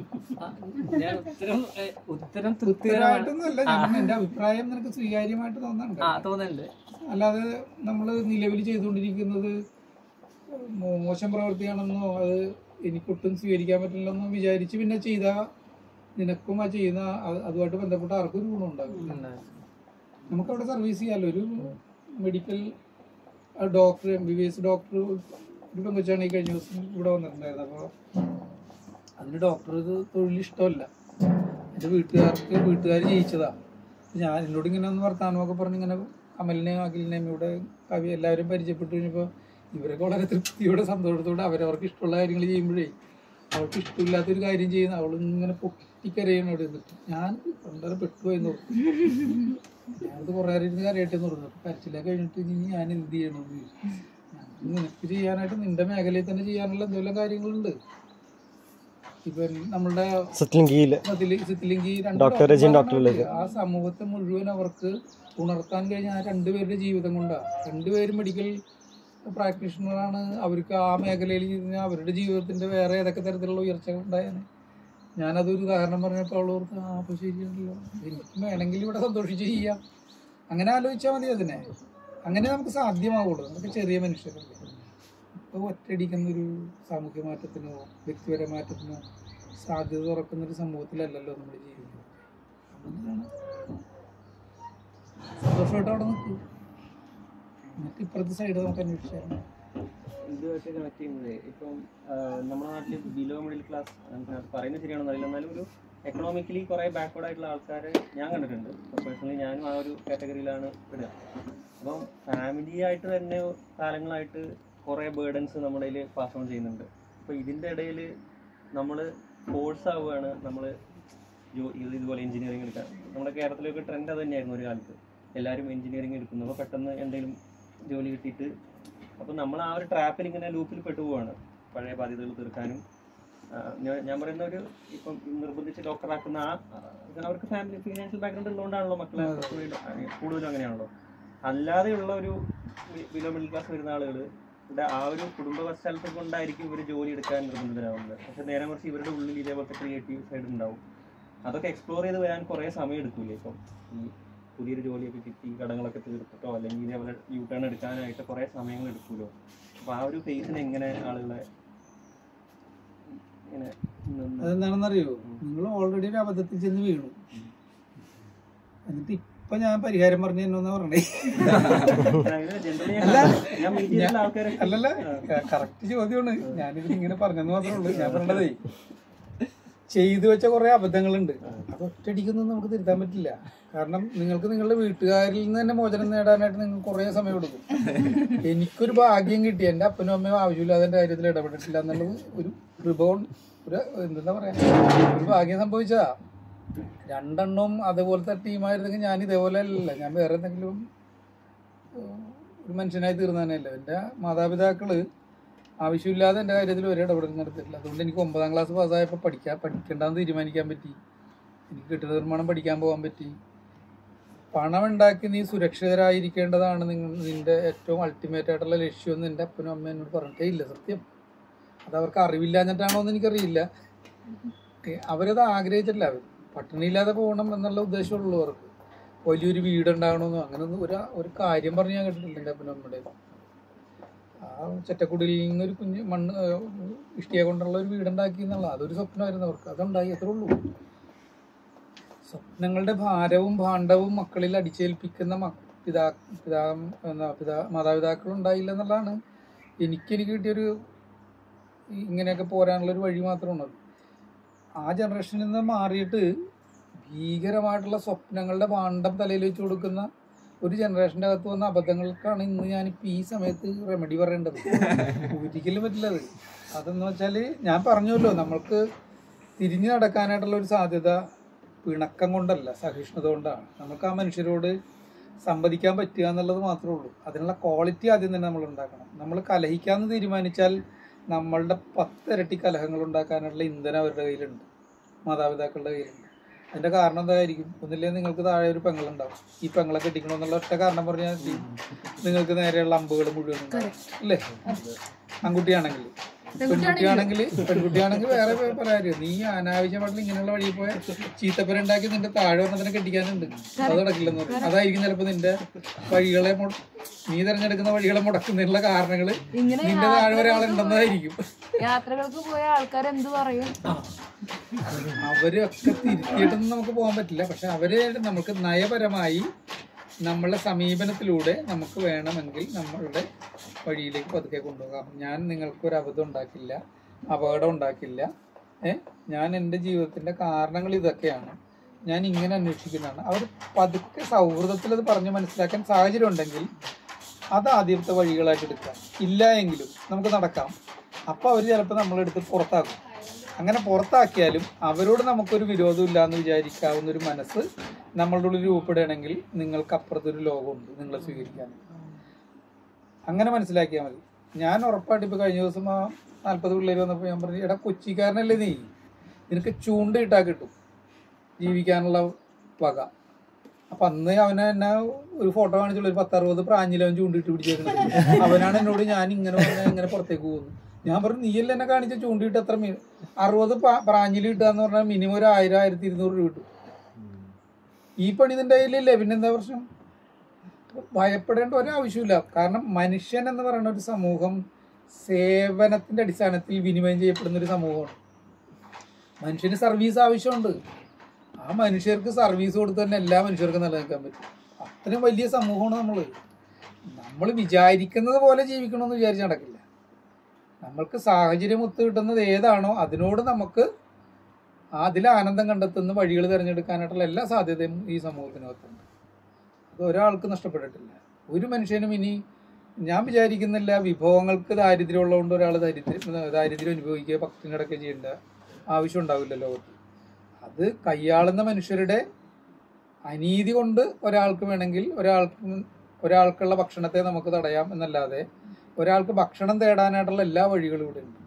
തൃപ്തികരമായിട്ടൊന്നുമല്ല, ഞാൻ എൻ്റെ അഭിപ്രായം നിനക്ക് സ്വീകാര്യമായിട്ട് തോന്നുന്നുണ്ട്. അല്ലാതെ നമ്മൾ നിലവിൽ ചെയ്തുകൊണ്ടിരിക്കുന്നത് മോശം പ്രവൃത്തിയാണെന്നോ അത് എനിക്കൊട്ടും സ്വീകരിക്കാൻ പറ്റില്ലെന്നോ വിചാരിച്ച് പിന്നെ ചെയ്താൽ നിനക്കും ആ ചെയ്യുന്ന അതുമായിട്ട് ബന്ധപ്പെട്ട ആർക്കും ഒരു ഗുണം ഉണ്ടാകും. നമുക്കവിടെ സർവീസ് ചെയ്യാമല്ലോ. ഒരു medical doctor, M B B S doctor ഒരു പെങ്കൊച്ചാണ് ഈ കഴിഞ്ഞ ദിവസം ഇവിടെ വന്നിട്ടുണ്ടായിരുന്നു. അപ്പോൾ അതിന് ഡോക്ടർ തൊഴിൽ ഇഷ്ടമല്ല. എൻ്റെ വീട്ടുകാർക്ക് വീട്ടുകാർ ജയിച്ചതാ. ഞാൻ എന്നോട് ഇങ്ങനെ ഒന്ന് വർത്താനമൊക്കെ പറഞ്ഞ് ഇങ്ങനെ അമലിനെയും അഖിലിനെയും ഇവിടെ കവി എല്ലാവരും പരിചയപ്പെട്ടു കഴിഞ്ഞപ്പോൾ ഇവരൊക്കെ വളരെ തൃപ്തിയോടെ സന്തോഷത്തോടെ അവരവർക്ക് ഇഷ്ടമുള്ള കാര്യങ്ങൾ ചെയ്യുമ്പോഴേ അവൾക്ക് ഇഷ്ടമില്ലാത്തൊരു കാര്യം ചെയ്യുന്ന അവളിങ്ങനെ പൊട്ടിക്കരയാണ് അവിടെ നിന്നിട്ട്. ഞാൻ വളരെ പെട്ടുപോയി നോക്കും. ഞാനത് കുറേ നേരം ഇരുന്ന് കരയട്ടെന്ന് പറഞ്ഞു. അപ്പോൾ കരച്ചിലൊക്കെ കഴിഞ്ഞിട്ട് ഇനി ഞാൻ എന്ത് ചെയ്യണമെന്ന് ചോദിച്ചു. നിനക്ക് ചെയ്യാനായിട്ട് നിന്റെ മേഖലയിൽ തന്നെ ചെയ്യാനുള്ള എന്തെല്ലാം കാര്യങ്ങളുണ്ട്. ഇപ്പം നമ്മളുടെ സിത്തിലിംഗി ആ സമൂഹത്തെ മുഴുവൻ അവർക്ക് ഉണർത്താൻ കഴിഞ്ഞ ആ രണ്ടുപേരുടെ ജീവിതം കൊണ്ടാണ്. രണ്ടുപേരും മെഡിക്കൽ പ്രാക്ടീഷണറാണ്. അവർക്ക് ആ മേഖലയിൽ അവരുടെ ജീവിതത്തിൻ്റെ വേറെ ഏതൊക്കെ തരത്തിലുള്ള ഉയർച്ചകൾ ഉണ്ടായാണ്. ഞാനതൊരു ഉദാഹരണം പറഞ്ഞപ്പോൾ അവൾ ഓർത്ത് ആ അപ്പോൾ ശരിയാണല്ലോ, എനിക്ക് വേണമെങ്കിൽ ഇവിടെ സന്തോഷിച്ച് ചെയ്യാം. അങ്ങനെ ആലോചിച്ചാൽ മതി അതിനെ. അങ്ങനെ നമുക്ക് സാധ്യമാവുള്ളൂ. നമുക്ക് ചെറിയ മനുഷ്യരല്ലേ. ഇപ്പോൾ ഒറ്റയടിക്കുന്നൊരു സാമൂഹ്യ മാറ്റത്തിനോ വ്യക്തിപര മാറ്റത്തിനോ സാധ്യത തുറക്കുന്നൊരു സമൂഹത്തിലല്ലല്ലോ നമ്മൾ ജീവിക്കുന്നത്. സന്തോഷമായിട്ട് അവിടെ നിൽക്കും. എന്നിട്ട് ഇപ്പുറത്തെ സൈഡ് നമുക്ക് അന്വേഷിച്ചായിരുന്നു. ഇതുമായിട്ട് കണക്ട് ചെയ്യുന്നത് ഇപ്പം നമ്മുടെ നാട്ടിൽ ബിലോ മിഡിൽ ക്ലാസ് പറയുന്നത് ശരിയാണെന്ന് അറിയില്ല, എന്നാലും ഒരു എക്കണോമിക്കലി കുറേ ബാക്ക്വേർഡ് ആയിട്ടുള്ള ആൾക്കാരെ ഞാൻ കണ്ടിട്ടുണ്ട്. പേഴ്സണലി ഞാനും ആ ഒരു കാറ്റഗറിയിലാണ് ഇടുക. അപ്പം ഫാമിലി ആയിട്ട് തന്നെ കാലങ്ങളായിട്ട് കുറേ ബേർഡൻസ് നമ്മുടെ കയ്യിൽ പാസ് ഓൺ ചെയ്യുന്നുണ്ട്. അപ്പോൾ ഇതിൻ്റെ ഇടയിൽ നമ്മൾ ഫോഴ്സ് ആവുകയാണ്, നമ്മൾ ജോ ഇതുപോലെ എഞ്ചിനീയറിംഗ് എടുക്കാൻ. നമ്മുടെ കേരളത്തിലൊക്കെ ട്രെൻഡ് അത് തന്നെയായിരുന്നു ഒരു കാലത്ത്, എല്ലാവരും എഞ്ചിനീയറിംഗ് എടുക്കുന്നു. അപ്പോൾ പെട്ടെന്ന് എന്തെങ്കിലും ജോലി കിട്ടിയിട്ട് അപ്പോൾ നമ്മൾ ആ ഒരു ട്രാപ്പിൽ ഇങ്ങനെ ലൂപ്പിൽ പെട്ടുപോവാണ്, പഴയ ബാധ്യതകൾ തീർക്കാനും. ഞാൻ പറയുന്ന ഒരു ഇപ്പം നിർബന്ധിച്ച് ഡോക്ടറാക്കുന്ന ആ അവർക്ക് ഫാമിലി ഫിനാൻഷ്യൽ ബാക്ക്ഗ്രൗണ്ട് ഉള്ളതുകൊണ്ടാണല്ലോ മക്കളെ കൂടുതലും അങ്ങനെയാണല്ലോ. അല്ലാതെയുള്ള ഒരു ബിലോ മിഡിൽ ക്ലാസ് വരുന്ന ആളുകൾ ഇവിടെ ആ ഒരു കുടുംബ പശ്ചാത്തലത്തിൽ കൊണ്ടായിരിക്കും ഇവർ ജോലി എടുക്കാൻ നിർബന്ധിതരാകുന്നത്. പക്ഷെ നേരെ മറിച്ച് ഇവരുടെ ഉള്ളിൽ ഇതേപോലത്തെ ക്രിയേറ്റീവ് സൈഡ് ഉണ്ടാവും. അതൊക്കെ എക്സ്പ്ലോർ ചെയ്ത് വരാൻ കുറേ സമയം എടുക്കൂലേ. ഇപ്പം ഈ പുതിയൊരു ജോലിയൊക്കെ കിട്ടി കടങ്ങളൊക്കെ തീർത്തിട്ടോ അല്ലെങ്കിൽ ഇതേപോലെ യൂ ടേൺ എടുക്കാനായിട്ട് കുറേ സമയങ്ങൾ എടുക്കുമല്ലോ. അപ്പോൾ ആ ഒരു ഫേസിന് എങ്ങനെ ആളുകളെ ഇങ്ങനെ അതെന്താണെന്നറിയോ, നിങ്ങൾ ഓൾറെഡി ഒരു അബദ്ധത്തിൽ ചെന്ന് വീണു, എന്നിട്ട് ഇപ്പൊ ഞാൻ പരിഹാരം പറഞ്ഞു തന്നോന്നാ പറഞ്ഞേ. അല്ലല്ല, കറക്റ്റ് ചോദ്യമാണ്. ഞാനിത് ഇങ്ങനെ പറഞ്ഞെന്ന് മാത്രമേ ഉള്ളൂ. ഞാൻ പറഞ്ഞതേ ചെയ്തു വെച്ച കുറെ അബദ്ധങ്ങളുണ്ട്, അത് ഒറ്റയടിക്കൊന്നും നമുക്ക് തിരുത്താൻ പറ്റില്ല. കാരണം നിങ്ങൾക്ക് നിങ്ങളുടെ വീട്ടുകാരിൽ നിന്ന് തന്നെ മോചനം നേടാനായിട്ട് നിങ്ങൾക്ക് കുറേ സമയം എടുക്കും. എനിക്കൊരു ഭാഗ്യം കിട്ടി, എൻ്റെ അപ്പനും അമ്മയും ആവശ്യമില്ലാതെ എൻ്റെ കാര്യത്തിൽ ഇടപെട്ടിട്ടില്ല എന്നുള്ളത് ഒരു റിബോൺ, ഒരു എന്താ പറയാ, ഒരു ഭാഗ്യം സംഭവിച്ചതാ. രണ്ടെണ്ണവും അതുപോലത്തെ ടീമായിരുന്നെങ്കിൽ ഞാൻ ഇതേപോലെ അല്ലല്ല, ഞാൻ വേറെ എന്തെങ്കിലും ഒരു മനുഷ്യനായി തീർന്നു തന്നെയല്ല. എൻ്റെ മാതാപിതാക്കള് ആവശ്യമില്ലാതെ എൻ്റെ കാര്യത്തിൽ ഒരു ഇടപെടൽ നടത്തിയിട്ടില്ല. അതുകൊണ്ട് എനിക്ക് ഒമ്പതാം ക്ലാസ് പാസ്സായപ്പോൾ പഠിക്കാൻ പഠിക്കേണ്ടെന്ന് തീരുമാനിക്കാൻ പറ്റി. എനിക്ക് കെട്ടിട നിർമ്മാണം പഠിക്കാൻ പോകാൻ പറ്റി. പണം ഉണ്ടാക്കി നീ സുരക്ഷിതരായിരിക്കേണ്ടതാണ് നിങ്ങൾ നിൻ്റെ ഏറ്റവും അൾട്ടിമേറ്റ് ആയിട്ടുള്ള ലക്ഷ്യമെന്ന് എൻ്റെ അപ്പനും അമ്മയും എന്നോട് പറഞ്ഞിട്ടേ ഇല്ല. സത്യം, അതവർക്ക് അറിവില്ലാഞ്ഞിട്ടാണോ എന്ന് എനിക്കറിയില്ല. അവരത് ആഗ്രഹിച്ചിട്ടില്ല. അവർ പട്ടിണിയില്ലാതെ പോകണം എന്നുള്ള ഉദ്ദേശമുള്ളവർക്ക് വലിയൊരു വീടുണ്ടാകണമെന്നോ അങ്ങനെയൊന്നും ഒരു ഒരു കാര്യം പറഞ്ഞ് ഞാൻ കേട്ടിട്ടില്ല എൻ്റെ അപ്പനും അമ്മയുടെ. ആ ചെറ്റക്കുടിയിൽ നിന്നൊരു കുഞ്ഞ് മണ്ണ് ഇഷ്ടിക കൊണ്ടുള്ള ഒരു വീടുണ്ടാക്കി എന്നുള്ള അതൊരു സ്വപ്നമായിരുന്നു അവർക്ക്. അതുണ്ടായി, അത്രേ ഉള്ളൂ. സ്വപ്നങ്ങളുടെ ഭാരവും ഭാണ്ഡവും മക്കളിൽ അടിച്ചേൽപ്പിക്കുന്ന പിതാ പിതാ എന്താ പിതാ മാതാപിതാക്കൾ ഉണ്ടായില്ല എന്നുള്ളതാണ് എനിക്കെനിക്ക് കിട്ടിയൊരു ഇങ്ങനെയൊക്കെ പോരാനുള്ളൊരു വഴി മാത്രമാണ്. ആ ജനറേഷനിൽ നിന്ന് മാറിയിട്ട് ഭീകരമായിട്ടുള്ള സ്വപ്നങ്ങളുടെ ഭാണ്ഡം തലയിൽ വെച്ച് കൊടുക്കുന്ന ഒരു ജനറേഷൻ്റെ അകത്ത് വന്ന അബദ്ധങ്ങൾക്കാണ് ഇന്ന് ഞാനിപ്പോൾ ഈ സമയത്ത് റെമഡി പറയേണ്ടത്. ഒരിക്കലും പറ്റില്ലത്. അതെന്ന് വെച്ചാൽ ഞാൻ പറഞ്ഞല്ലോ, നമ്മൾക്ക് തിരിഞ്ഞു നടക്കാനായിട്ടുള്ള ഒരു സാധ്യത പിണക്കം കൊണ്ടല്ല, സഹിഷ്ണുത കൊണ്ടാണ്. നമുക്ക് ആ മനുഷ്യരോട് സംവദിക്കാൻ പറ്റുക എന്നുള്ളത് മാത്രമേ ഉള്ളൂ. അതിനുള്ള ക്വാളിറ്റി ആദ്യം തന്നെ നമ്മൾ ഉണ്ടാക്കണം. നമ്മൾ കലഹിക്കാമെന്ന് തീരുമാനിച്ചാൽ നമ്മളുടെ പത്തിരട്ടി കലഹങ്ങൾ ഉണ്ടാക്കാനുള്ള ഇന്ധനം അവരുടെ കയ്യിലുണ്ട്, മാതാപിതാക്കളുടെ കയ്യിലുണ്ട്. അതിൻ്റെ കാരണം എന്തായിരിക്കും? ഒന്നില്ലേ നിങ്ങൾക്ക് താഴെ ഒരു പെങ്ങളുണ്ടാവും, ഈ പെങ്ങളെ കെട്ടിക്കണമെന്നുള്ള ഒറ്റ കാരണം പറഞ്ഞാൽ നിങ്ങൾക്ക് നേരെയുള്ള അമ്പുകൾ മുഴുവൻ ഉണ്ടാവും അല്ലേ? ആൺകുട്ടിയാണെങ്കിൽ. പെൺകുട്ടിയാണെങ്കിൽ പെൺകുട്ടിയാണെങ്കിൽ വേറെ പറയാം, നീ അനാവശ്യമായിട്ടുള്ള ഇങ്ങനെയുള്ള വഴി പോയ ചീത്തപ്പനുണ്ടാക്കി നിന്റെ താഴെ പറഞ്ഞതിനെ കെട്ടിക്കാനുണ്ട്, അത് നടക്കില്ലെന്ന് പറയും. അതായിരിക്കും ചിലപ്പോൾ നിന്റെ വഴികളെ നീ തിരഞ്ഞെടുക്കുന്ന വഴികളെ മുടക്കുന്നതിനുള്ള കാരണങ്ങൾ നിന്റെ താഴെ ഒരാളുണ്ടെന്നതായിരിക്കും. യാത്രകൾക്ക് പോയ ആൾക്കാർ എന്ത് പറയും? അവരൊക്കെ തിരുത്തിയിട്ടൊന്നും നമുക്ക് പോകാൻ പറ്റില്ല. പക്ഷെ അവര് നമുക്ക് നയപരമായി നമ്മളുടെ സമീപനത്തിലൂടെ നമുക്ക് വേണമെങ്കിൽ നമ്മളുടെ വഴിയിലേക്ക് പതുക്കെ കൊണ്ടുപോകാം. ഞാൻ നിങ്ങൾക്കൊരു അബദ്ധം ഉണ്ടാക്കില്ല, അപകടം ഉണ്ടാക്കില്ല, ഏഹ് ഞാൻ എൻ്റെ ജീവിതത്തിൻ്റെ കാരണങ്ങൾ ഇതൊക്കെയാണ്, ഞാൻ ഇങ്ങനെ അന്വേഷിക്കുന്നതാണ്. അവർ പതുക്കെ സൗഹൃദത്തിൽ അത് പറഞ്ഞ് മനസ്സിലാക്കാൻ സാഹചര്യം ഉണ്ടെങ്കിൽ അത് ആദ്യത്തെ വഴികളായിട്ട് എടുക്കാം. ഇല്ല എങ്കിലും നമുക്ക് നടക്കാം. അപ്പോൾ അവർ ചിലപ്പോൾ നമ്മളെടുത്ത് പുറത്താക്കും. അങ്ങനെ പുറത്താക്കിയാലും അവരോട് നമുക്കൊരു വിരോധമില്ല എന്ന് വിചാരിക്കാവുന്ന ഒരു മനസ്സ് നമ്മളുടെ ഉള്ളിൽ രൂപപ്പെടുകയാണെങ്കിൽ നിങ്ങൾക്ക് അപ്പുറത്തൊരു ലോകമുണ്ട് നിങ്ങളെ സ്വീകരിക്കാൻ. അങ്ങനെ മനസ്സിലാക്കിയാൽ മതി. ഞാൻ ഉറപ്പായിട്ട് ഇപ്പോൾ കഴിഞ്ഞ ദിവസം ആ നാൽപ്പത് പിള്ളേർ വന്നപ്പോൾ ഞാൻ പറഞ്ഞു, എടാ കൊച്ചിക്കാരനല്ലേ നീ, നിനക്ക് ചൂണ്ട ഇട്ടാൽ കിട്ടും ജീവിക്കാനുള്ള വക. അപ്പം അന്ന് അവനെ എന്നെ ഒരു ഫോട്ടോ കാണിച്ചുള്ള ഒരു പത്തറുപത് പ്രാഞ്ഞിലവൻ ചൂണ്ടിട്ട് പിടിച്ചേക്കുന്നത്. അവനാണ് എന്നോട് ഞാൻ ഇങ്ങനെ പറഞ്ഞാൽ ഇങ്ങനെ പുറത്തേക്ക് പോകുന്നു. ഞാൻ പറഞ്ഞു, നീയല്ല എന്നെ കാണിച്ച ചൂണ്ടിയിട്ട് എത്ര മീൻ അറുപത് പ്രാഞ്ഞിൽ കിട്ടുക എന്ന് പറഞ്ഞാൽ മിനിമം ഒരു ആയിരം ആയിരത്തി ഇരുന്നൂറ് രൂപ കിട്ടും. ഈ പണി നിന്റെ കയ്യിലില്ലേ, പിന്നെന്താ പ്രശ്നം? ഭയപ്പെടേണ്ട ഒരാവശ്യമില്ല. കാരണം മനുഷ്യൻ എന്ന് പറയുന്ന ഒരു സമൂഹം സേവനത്തിന്റെ അടിസ്ഥാനത്തിൽ വിനിമയം ചെയ്യപ്പെടുന്ന ഒരു സമൂഹമാണ്. മനുഷ്യന് സർവീസ് ആവശ്യമുണ്ട്. ആ ആ മനുഷ്യർക്ക് സർവീസ് കൊടുത്ത് തന്നെ എല്ലാ മനുഷ്യർക്കും നിലനിൽക്കാൻ പറ്റും. അത്രയും വലിയ സമൂഹമാണ് നമ്മൾ. നമ്മൾ വിചാരിക്കുന്നത് പോലെ ജീവിക്കണമെന്ന് വിചാരിച്ച് നടക്കില്ല. നമ്മൾക്ക് സാഹചര്യം ഒത്തു കിട്ടുന്നത് ഏതാണോ അതിനോട് നമുക്ക് അതിൽ ആനന്ദം കണ്ടെത്തുന്ന വഴികൾ തിരഞ്ഞെടുക്കാനായിട്ടുള്ള എല്ലാ സാധ്യതയും ഈ സമൂഹത്തിനകത്തുണ്ട്. അത് ഒരാൾക്ക് നഷ്ടപ്പെട്ടിട്ടില്ല. ഒരു മനുഷ്യനും ഇനി ഞാൻ വിചാരിക്കുന്നില്ല വിഭവങ്ങൾക്ക് ദാരിദ്ര്യം ഉള്ളതുകൊണ്ട് ഒരാൾ ദാരിദ്ര്യം ദാരിദ്ര്യം അനുഭവിക്കുക പട്ടിണി കിടക്കുകയോ ചെയ്യേണ്ട ആവശ്യം ഉണ്ടാവില്ല ലോകത്ത്. അത് കൈയാളുന്ന മനുഷ്യരുടെ അനീതി കൊണ്ട് ഒരാൾക്ക് വേണമെങ്കിൽ ഒരാൾക്ക് ഒരാൾക്കുള്ള ഭക്ഷണത്തെ നമുക്ക് തടയാം എന്നല്ലാതെ ഒരാൾക്ക് ഭക്ഷണം തേടാനായിട്ടുള്ള എല്ലാ വഴികളും ഇവിടെ ഉണ്ട്.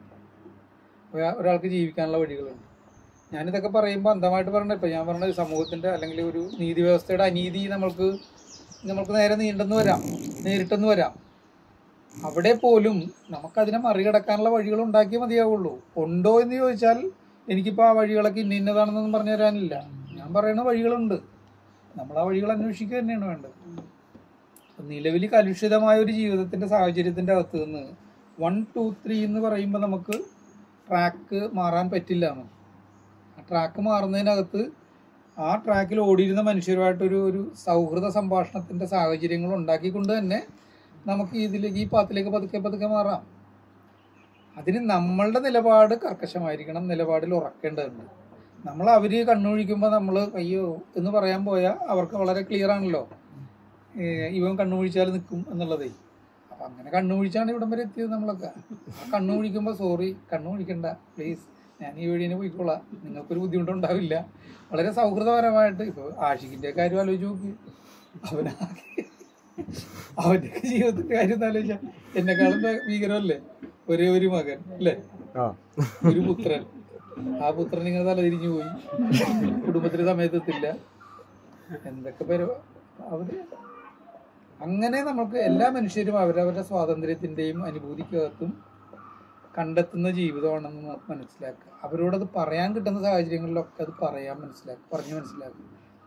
ഒരാൾക്ക് ജീവിക്കാനുള്ള വഴികളുണ്ട്. ഞാനിതൊക്കെ പറയുമ്പോൾ അന്ധമായിട്ട് പറഞ്ഞ ഇപ്പം ഞാൻ പറഞ്ഞ സമൂഹത്തിൻ്റെ അല്ലെങ്കിൽ ഒരു നീതി വ്യവസ്ഥയുടെ അനീതി നമ്മൾക്ക് നമ്മൾക്ക് നേരെ നീണ്ടെന്ന് വരാം, നേരിട്ടെന്ന് വരാം. അവിടെ പോലും നമുക്കതിനെ മറികടക്കാനുള്ള വഴികൾ ഉണ്ടാക്കിയേ മതിയാവുള്ളൂ. ഉണ്ടോ എന്ന് ചോദിച്ചാൽ എനിക്കിപ്പോൾ ആ വഴികളൊക്കെ ഇന്ന ഇന്നതാണെന്നൊന്നും പറഞ്ഞു തരാനില്ല. ഞാൻ പറയുന്ന വഴികളുണ്ട്. നമ്മൾ ആ വഴികൾ അന്വേഷിക്കുക തന്നെയാണ് വേണ്ടത്. നിലവിൽ കലുഷിതമായ ഒരു ജീവിതത്തിൻ്റെ സാഹചര്യത്തിൻ്റെ അകത്ത് നിന്ന് വൺ ടു ത്രീ എന്ന് പറയുമ്പോൾ നമുക്ക് ട്രാക്ക് മാറാൻ പറ്റില്ല. ആ ട്രാക്ക് മാറുന്നതിനകത്ത് ആ ട്രാക്കിൽ ഓടിയിരുന്ന മനുഷ്യരുമായിട്ടൊരു ഒരു സൗഹൃദ സംഭാഷണത്തിൻ്റെ സാഹചര്യങ്ങൾ ഉണ്ടാക്കിക്കൊണ്ട് തന്നെ നമുക്ക് ഇതിലേക്ക് ഈ പാത്തിലേക്ക് പതുക്കെ പതുക്കെ മാറാം. അതിന് നമ്മളുടെ നിലപാട് കർക്കശമായിരിക്കണം, നിലപാടിൽ ഉറക്കേണ്ടതുണ്ട്. നമ്മൾ അവർ കണ്ണൊഴിക്കുമ്പോൾ നമ്മൾ അയ്യോ എന്ന് പറയാൻ പോയാൽ അവർക്ക് വളരെ ക്ലിയർ ആണല്ലോ ഇവൻ കണ്ണുപിടിച്ചാൽ നിൽക്കും എന്നുള്ളതേ. അപ്പം അങ്ങനെ കണ്ണുപിടിച്ചാണ് ഇവിടം വരെ എത്തിയത് നമ്മളൊക്കെ. ആ കണ്ണുപിടിക്കുമ്പോൾ സോറി കണ്ണുപിടിക്കണ്ട പ്ലീസ്, ഞാൻ ഈ വഴിയെ പോയിക്കോളാം, നിങ്ങൾക്കൊരു ബുദ്ധിമുട്ടുണ്ടാവില്ല. വളരെ സൗഹൃദപരമായിട്ട് ഇപ്പോൾ ആഷിഖിൻ്റെ കാര്യം ആലോചിച്ച് നോക്കി. അവനാകെ അവൻ്റെയൊക്കെ ജീവിതത്തിൻ്റെ കാര്യം ആലോചിച്ചാൽ എന്നെക്കാളും ഭീകരമല്ലേ. ഒരേ ഒരു മകൻ അല്ലേ, ഒരു പുത്രൻ. ആ പുത്രൻ ഇങ്ങനെ തലതിരിഞ്ഞു പോയി, കുടുംബത്തിന് സമയത്തെത്തില്ല, എന്തൊക്കെ പേര് അവര്. അങ്ങനെ നമുക്ക് എല്ലാ മനുഷ്യരും അവരവരുടെ സ്വാതന്ത്ര്യത്തിൻ്റെയും അനുഭൂതിക്കകത്തും കണ്ടെത്തുന്ന ജീവിതമാണെന്ന് മനസ്സിലാക്കുക. അവരോടത് പറയാൻ കിട്ടുന്ന സാഹചര്യങ്ങളിലൊക്കെ അത് പറയാൻ മനസ്സിലാക്കുക, പറഞ്ഞ് മനസ്സിലാക്കുക.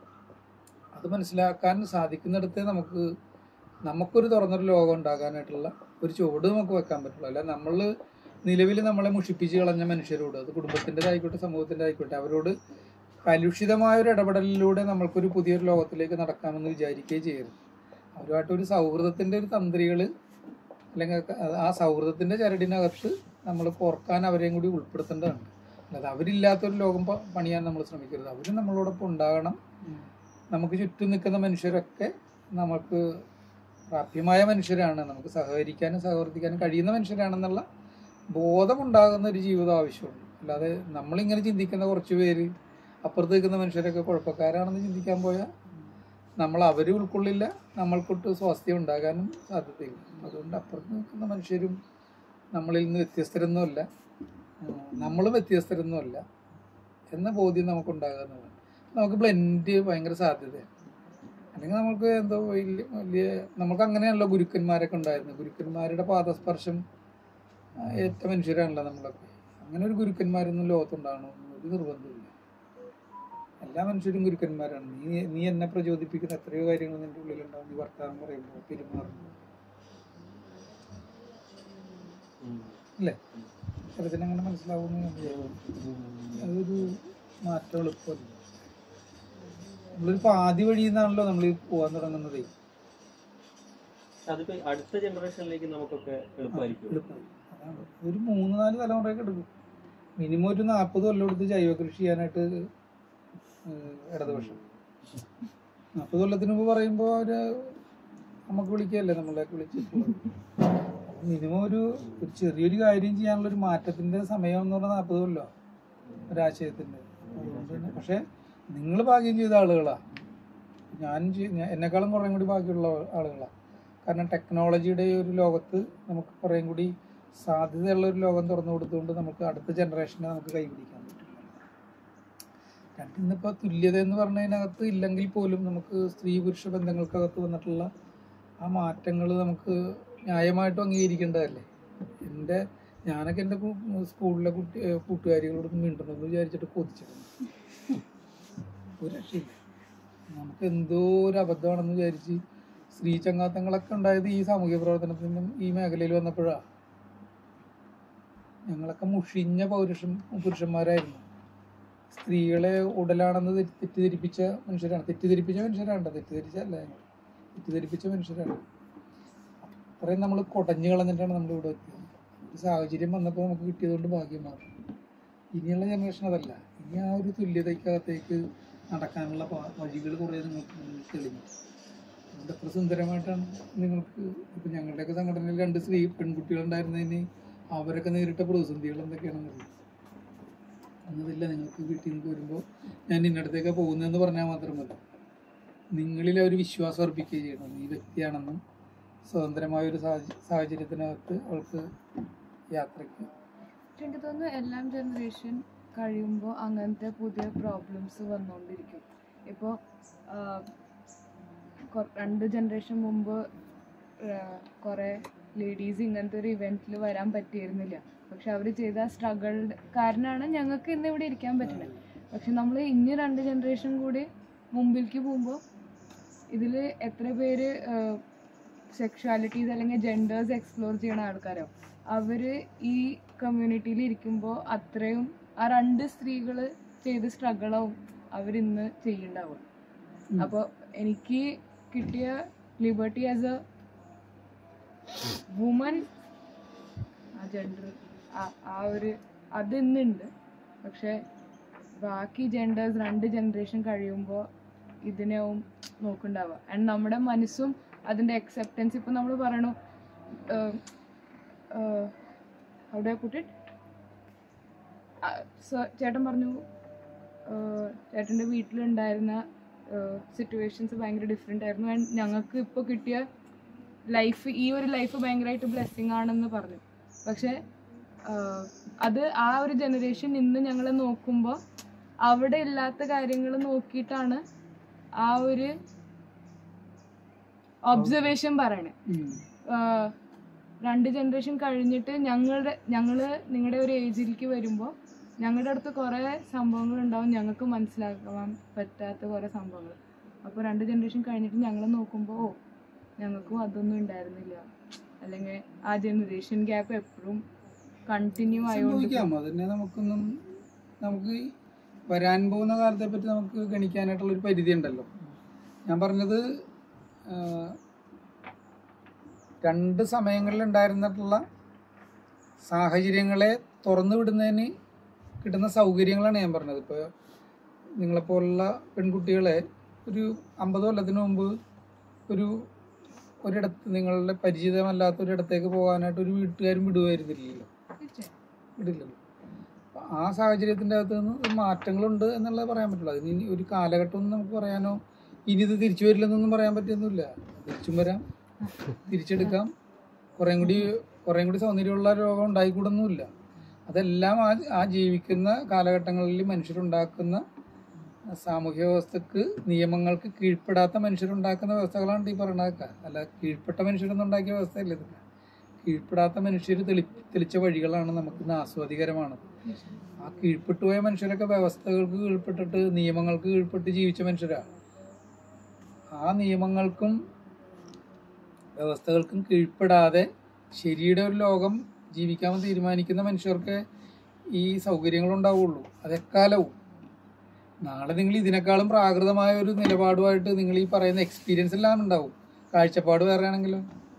അത് മനസ്സിലാക്കാൻ സാധിക്കുന്നിടത്ത് നമുക്ക് നമുക്കൊരു തുറന്നൊരു ലോകം ഉണ്ടാകാനായിട്ടുള്ള ഒരു ചുവട് നമുക്ക് വെക്കാൻ പറ്റുള്ളൂ. അല്ല നമ്മൾ നിലവിൽ നമ്മളെ മുഷിപ്പിച്ച് കളഞ്ഞ മനുഷ്യരോട്, അത് കുടുംബത്തിൻ്റെതായിക്കോട്ടെ സമൂഹത്തിൻ്റെ ആയിക്കോട്ടെ, അവരോട് കലുഷിതമായൊരു ഇടപെടലിലൂടെ നമ്മൾക്കൊരു പുതിയൊരു ലോകത്തിലേക്ക് നടക്കാമെന്ന് വിചാരിക്കുകയും ചെയ്യരുത്. അവരുമായിട്ടൊരു സൗഹൃദത്തിൻ്റെ ഒരു തന്ത്രികൾ അല്ലെങ്കിൽ ആ സൗഹൃദത്തിൻ്റെ ചരടിനകത്ത് നമ്മൾ കോർക്കാൻ അവരെയും കൂടി ഉൾപ്പെടുത്തേണ്ടതുണ്ട്. അല്ലാതെ അവരില്ലാത്തൊരു ലോകം പണിയാൻ നമ്മൾ ശ്രമിക്കരുത്. അവർ നമ്മളോടൊപ്പം ഉണ്ടാകണം. നമുക്ക് ചുറ്റും നിൽക്കുന്ന മനുഷ്യരൊക്കെ നമുക്ക് പ്രാപ്യമായ മനുഷ്യരാണ്, നമുക്ക് സഹകരിക്കാനും സഹവർത്തിക്കാനും കഴിയുന്ന മനുഷ്യരാണെന്നുള്ള ബോധമുണ്ടാകുന്ന ഒരു ജീവിതം ആവശ്യമുണ്ട്. അല്ലാതെ നമ്മളിങ്ങനെ ചിന്തിക്കുന്ന കുറച്ച് പേര് അപ്പുറത്ത് നിൽക്കുന്ന മനുഷ്യരൊക്കെ കുഴപ്പക്കാരാണെന്ന് ചിന്തിക്കാൻ പോയാൽ നമ്മൾ അവർ ഉൾക്കൊള്ളില്ല, നമ്മൾക്കൊട്ട് സ്വാസ്ഥ്യം ഉണ്ടാകാനും സാധ്യതയില്ല. അതുകൊണ്ട് അപ്പുറത്ത് നിൽക്കുന്ന മനുഷ്യരും നമ്മളിൽ നിന്ന് വ്യത്യസ്തരൊന്നുമല്ല, നമ്മളും വ്യത്യസ്തരൊന്നുമല്ല എന്ന ബോധ്യം നമുക്കുണ്ടാകുന്നതാണ്. നമുക്ക് ബ്ലെൻഡ് ഭയങ്കര സാധ്യതയാണ്. അല്ലെങ്കിൽ നമുക്ക് എന്തോ വലിയ വലിയ നമുക്ക് അങ്ങനെയാണല്ലോ ഗുരുക്കന്മാരൊക്കെ ഉണ്ടായിരുന്നത്. ഗുരുക്കന്മാരുടെ പാദസ്പർശം ഏറ്റ മനുഷ്യരാണല്ലോ നമ്മളൊക്കെ. അങ്ങനെ ഒരു ഗുരുക്കന്മാരൊന്നും ലോകത്തുണ്ടാകണമെന്ന് ഒരു നിർബന്ധമില്ല. എല്ലാ മനുഷ്യരും ഗുരുക്കന്മാരാണ്. നീ നീ എന്നെ പ്രചോദിപ്പിക്കുന്ന എത്രയോ കാര്യങ്ങൾ നിൻ്റെ ഉള്ളിലുണ്ടാവും. നീ വർത്തമാനം പറയുമ്പോൾ പെരുമാറുമ്പോൾ അല്ലേ, ചിലതിനങ്ങനെ മനസ്സിലാവുന്ന അതൊരു മാറ്റം എളുപ്പമല്ല. നമ്മളൊരു പാതി വഴിയിൽ നിന്നാണല്ലോ നമ്മൾ പോകാൻ തുടങ്ങുന്നത്. അതിപ്പോ അടുത്ത ജനറേഷനിലേക്ക് നമുക്കൊക്കെ എളുപ്പമായിരിക്കും. എളുപ്പമായി അതാണ്. ഒരു മൂന്ന് നാല് തലമുറയൊക്കെ എടുക്കും. മിനിമം ഒരു നാൽപ്പത് കൊല്ലം എടുത്ത് ജൈവ കൃഷി ചെയ്യാനായിട്ട് ഇടതുപക്ഷം. നാൽപ്പത് കൊല്ലത്തിന് മുമ്പ് പറയുമ്പോൾ അവര് നമുക്ക് വിളിക്കുകയല്ലേ, നമ്മളെയൊക്കെ വിളിച്ചിട്ടുള്ളത്. മിനിമം ഒരു ഒരു ചെറിയൊരു കാര്യം ചെയ്യാനുള്ളൊരു മാറ്റത്തിൻ്റെ സമയം എന്ന് പറഞ്ഞാൽ നാൽപ്പത് കൊല്ലോ ഒരാശയത്തിൻ്റെ. അതുകൊണ്ട് തന്നെ പക്ഷേ നിങ്ങൾ ഭാഗ്യം ചെയ്ത ആളുകളാണ്. ഞാൻ എന്നെക്കാളും കുറേയും കൂടി ഭാഗ്യമുള്ള ആളുകളാണ്. കാരണം ടെക്നോളജിയുടെ ഒരു ലോകത്ത് നമുക്ക് കുറേയും കൂടി സാധ്യതയുള്ളൊരു ലോകം തുറന്നു കൊടുത്തുകൊണ്ട് നമുക്ക് അടുത്ത ജനറേഷനെ നമുക്ക് കൈപിടിക്കാൻ പറ്റും. രണ്ടിന്നിപ്പോൾ തുല്യത എന്ന് പറഞ്ഞതിനകത്ത് ഇല്ലെങ്കിൽ പോലും നമുക്ക് സ്ത്രീ പുരുഷ ബന്ധങ്ങൾക്കകത്ത് വന്നിട്ടുള്ള ആ മാറ്റങ്ങൾ നമുക്ക് ന്യായമായിട്ടും അംഗീകരിക്കേണ്ടതല്ലേ. എൻ്റെ ഞാനൊക്കെ എൻ്റെ സ്കൂളിലെ കുട്ടി കൂട്ടുകാരികളോട് മിണ്ടണമെന്ന് വിചാരിച്ചിട്ട് കൊതിച്ചിട്ടുണ്ട്. ഒരു രക്ഷയില്ല. നമുക്ക് എന്തോ ഒരു അബദ്ധമാണെന്ന് വിചാരിച്ച് സ്ത്രീ ചങ്ങാത്തങ്ങളൊക്കെ ഉണ്ടായത് ഈ സാമൂഹ്യ പ്രവർത്തനത്തിനും ഈ മേഖലയിൽ വന്നപ്പോഴാണ്. ഞങ്ങളൊക്കെ മുഷിഞ്ഞ പൗരുഷം പുരുഷന്മാരായിരുന്നു. സ്ത്രീകളെ ഉടലാണെന്ന് തെറ്റി- തെറ്റിദ്ധരിപ്പിച്ച മനുഷ്യരാണ്. തെറ്റിദ്ധരിപ്പിച്ച മനുഷ്യരാണ്, തെറ്റിദ്ധരിച്ചല്ല, തെറ്റിദ്ധരിപ്പിച്ച മനുഷ്യരാണ്. അത്രയും നമ്മൾ കുടഞ്ഞു കളഞ്ഞിട്ടാണ് നമ്മൾ ഇവിടെ എത്തിയത്. ഒരു സാഹചര്യം വന്നപ്പോൾ നമുക്ക് കിട്ടിയതുകൊണ്ട് ഭാഗ്യം മാറും. ഇനിയുള്ള ജനറേഷൻ അതല്ല. ഇനി ആ ഒരു തുല്യതയ്ക്കകത്തേക്ക് നടക്കാനുള്ള വഴികൾ കുറേ നിങ്ങൾക്ക് മുന്നിൽ തെളിഞ്ഞു. അതുകൊണ്ട് എത്ര സുന്ദരമായിട്ടാണ് നിങ്ങൾക്ക് ഇപ്പം ഞങ്ങളുടെയൊക്കെ സംഘടനയിൽ രണ്ട് സ്ത്രീ പെൺകുട്ടികളുണ്ടായിരുന്നതിന് അവരൊക്കെ നേരിട്ട പ്രതിസന്ധികൾ എന്തൊക്കെയാണെന്നറിയാം. എന്നതില്ല, നിങ്ങൾക്ക് വീട്ടിൽ നിന്ന് വരുമ്പോൾ ഞാൻ ഇന്നടത്തേക്ക് പോകുന്നതെന്ന് പറഞ്ഞാൽ മാത്രമല്ല, നിങ്ങളിൽ ഒരു വിശ്വാസം അർപ്പിക്കുകയും ചെയ്യണം. ഈ വ്യക്തിയാണെന്നും സ്വതന്ത്രമായ ഒരു സാഹചര്യത്തിനകത്ത് അവൾക്ക് യാത്രയ്ക്ക്. എനിക്ക് തോന്നുന്നു എല്ലാം ജനറേഷൻ കഴിയുമ്പോൾ അങ്ങനത്തെ പുതിയ പ്രോബ്ലംസ് വന്നുകൊണ്ടിരിക്കും. ഇപ്പോൾ രണ്ട് ജനറേഷൻ മുമ്പ് കുറേ ലേഡീസ് ഇങ്ങനത്തെ ഒരു ഇവൻറ്റിൽ വരാൻ പറ്റിയിരുന്നില്ല. പക്ഷെ അവർ ചെയ്ത സ്ട്രഗിൾ കാരണമാണ് ഞങ്ങൾക്ക് ഇന്ന് ഇവിടെ ഇരിക്കാൻ പറ്റുന്നത്. പക്ഷെ നമ്മൾ ഇനി രണ്ട് ജനറേഷൻ കൂടി മുമ്പിലേക്ക് പോകുമ്പോൾ ഇതിൽ എത്ര പേര് സെക്ഷുവാലിറ്റീസ് അല്ലെങ്കിൽ ജെൻഡേഴ്സ് എക്സ്പ്ലോർ ചെയ്യുന്ന ആൾക്കാരോ അവർ ഈ കമ്മ്യൂണിറ്റിയിൽ ഇരിക്കുമ്പോൾ അത്രയും ആ രണ്ട് സ്ത്രീകൾ ചെയ്ത് സ്ട്രഗിളാവും അവരിന്ന് ചെയ്യുന്നുണ്ടാവുക. അപ്പോൾ എനിക്ക് കിട്ടിയ ലിബർട്ടി ആസ് എ വുമൻ, ആ ജെൻഡർ ആ ഒരു അത് ഇന്നുണ്ട്. പക്ഷെ ബാക്കി ജെൻഡേഴ്സ് രണ്ട് ജനറേഷൻ കഴിയുമ്പോൾ ഇതിനെയും നോക്കുന്നുണ്ടാവുക. ആൻഡ് നമ്മുടെ മനസ്സും അതിൻ്റെ അക്സെപ്റ്റൻസ് ഇപ്പം നമ്മൾ പറയണു how do I put it, ചേട്ടൻ പറഞ്ഞു ചേട്ടൻ്റെ വീട്ടിലുണ്ടായിരുന്ന സിറ്റുവേഷൻസ് ഭയങ്കര ഡിഫറെൻ്റ് ആയിരുന്നു. ആൻഡ് ഞങ്ങൾക്ക് ഇപ്പോൾ കിട്ടിയ ലൈഫ്, ഈ ഒരു ലൈഫ് ഭയങ്കരമായിട്ട് ബ്ലെസ്സിങ് ആണെന്ന് പറഞ്ഞു. പക്ഷെ അത് ആ ഒരു ജനറേഷൻ ഇന്ന് ഞങ്ങൾ നോക്കുമ്പോൾ അവിടെ ഇല്ലാത്ത കാര്യങ്ങൾ നോക്കിയിട്ടാണ് ആ ഒരു ഒബ്സർവേഷൻ പറയണേ. രണ്ട് ജനറേഷൻ കഴിഞ്ഞിട്ട് ഞങ്ങളുടെ ഞങ്ങൾ നിങ്ങളുടെ ഒരു ഏജിലേക്ക് വരുമ്പോൾ ഞങ്ങളുടെ അടുത്ത് കുറേ സംഭവങ്ങളുണ്ടാവും ഞങ്ങൾക്ക് മനസ്സിലാക്കാൻ പറ്റാത്ത കുറേ സംഭവങ്ങൾ. അപ്പോൾ രണ്ട് ജനറേഷൻ കഴിഞ്ഞിട്ട് ഞങ്ങൾ നോക്കുമ്പോൾ ഓ ഞങ്ങൾക്കും അതൊന്നും ഉണ്ടായിരുന്നില്ല, അല്ലെങ്കിൽ ആ ജനറേഷൻ ഗ്യാപ്പ് എപ്പോഴും കണ്ടിന്യൂ ആയോണ്ടിരിക്കാം. അതന്നെ നമുക്കൊന്നും നമുക്ക് വരാൻ പോകുന്ന കാലത്തെ പറ്റി നമുക്ക് ഗണിക്കാനായിട്ടുള്ളൊരു പരിധി ഉണ്ടല്ലോ. ഞാൻ പറഞ്ഞത് രണ്ട് സമയങ്ങളിൽ ഉണ്ടായിരുന്നിട്ടുള്ള സാഹചര്യങ്ങളെ തുറന്നു വിടുന്നതിന് കിട്ടുന്ന സൗകര്യങ്ങളാണ് ഞാൻ പറഞ്ഞത്. ഇപ്പോൾ നിങ്ങളെപ്പോലുള്ള പെൺകുട്ടികളെ ഒരു അമ്പത് കൊല്ലത്തിന് മുമ്പ് ഒരു ഒരിടത്ത് നിങ്ങളുടെ പരിചിതമല്ലാത്ത ഒരിടത്തേക്ക് പോകാനായിട്ട് ഒരു വീട്ടുകാരും വിടുമായിരുന്നില്ലല്ലോ, വിടില്ലല്ലോ. അപ്പം ആ സാഹചര്യത്തിൻ്റെ അകത്ത് നിന്ന് മാറ്റങ്ങളുണ്ട് എന്നുള്ളത് പറയാൻ പറ്റുള്ളൂ. അതിന് ഇനി ഒരു കാലഘട്ടം ഒന്നും നമുക്ക് പറയാനോ ഇനി ഇത് തിരിച്ചു വരില്ലെന്നൊന്നും പറയാൻ പറ്റുന്നില്ല. തിരിച്ചും വരാം, തിരിച്ചെടുക്കാം. കുറേം കൂടി കുറേം കൂടി സൗന്ദര്യമുള്ള രോഗം ഉണ്ടായിക്കൂടൊന്നുമില്ല. അതെല്ലാം ആ ആ ജീവിക്കുന്ന കാലഘട്ടങ്ങളിൽ മനുഷ്യരുണ്ടാക്കുന്ന സാമൂഹ്യ വ്യവസ്ഥക്ക് നിയമങ്ങൾക്ക് കീഴ്പ്പെടാത്ത മനുഷ്യരുണ്ടാക്കുന്ന വ്യവസ്ഥകളാണ് ഈ പറയണതൊക്കെ. അല്ല കീഴ്പ്പെട്ട മനുഷ്യരൊന്നും ഉണ്ടാക്കിയ വ്യവസ്ഥയല്ല ഇതൊക്കെ. കീഴ്പ്പെടാത്ത മനുഷ്യർ തെളി തെളിച്ച വഴികളാണ് നമുക്കിന്ന് ആസ്വാദികരമാണ്. ആ കീഴ്പ്പെട്ടു പോയ മനുഷ്യരൊക്കെ വ്യവസ്ഥകൾക്ക് കീഴ്പ്പെട്ടിട്ട് നിയമങ്ങൾക്ക് കീഴ്പ്പെട്ട് ജീവിച്ച മനുഷ്യരാണ്. ആ നിയമങ്ങൾക്കും വ്യവസ്ഥകൾക്കും കീഴ്പ്പെടാതെ ശരിയുടെ ഒരു ലോകം ജീവിക്കാമെന്ന് തീരുമാനിക്കുന്ന മനുഷ്യർക്ക് ഈ സൗകര്യങ്ങളുണ്ടാവുള്ളൂ. അതെക്കാലവും നാളെ നിങ്ങൾ ഇതിനേക്കാളും പ്രാകൃതമായ ഒരു നിലപാടുമായിട്ട് നിങ്ങൾ ഈ പറയുന്ന എക്സ്പീരിയൻസ് എല്ലാം ഉണ്ടാവും. കാഴ്ചപ്പാട് വേറെ ആണെങ്കിലോ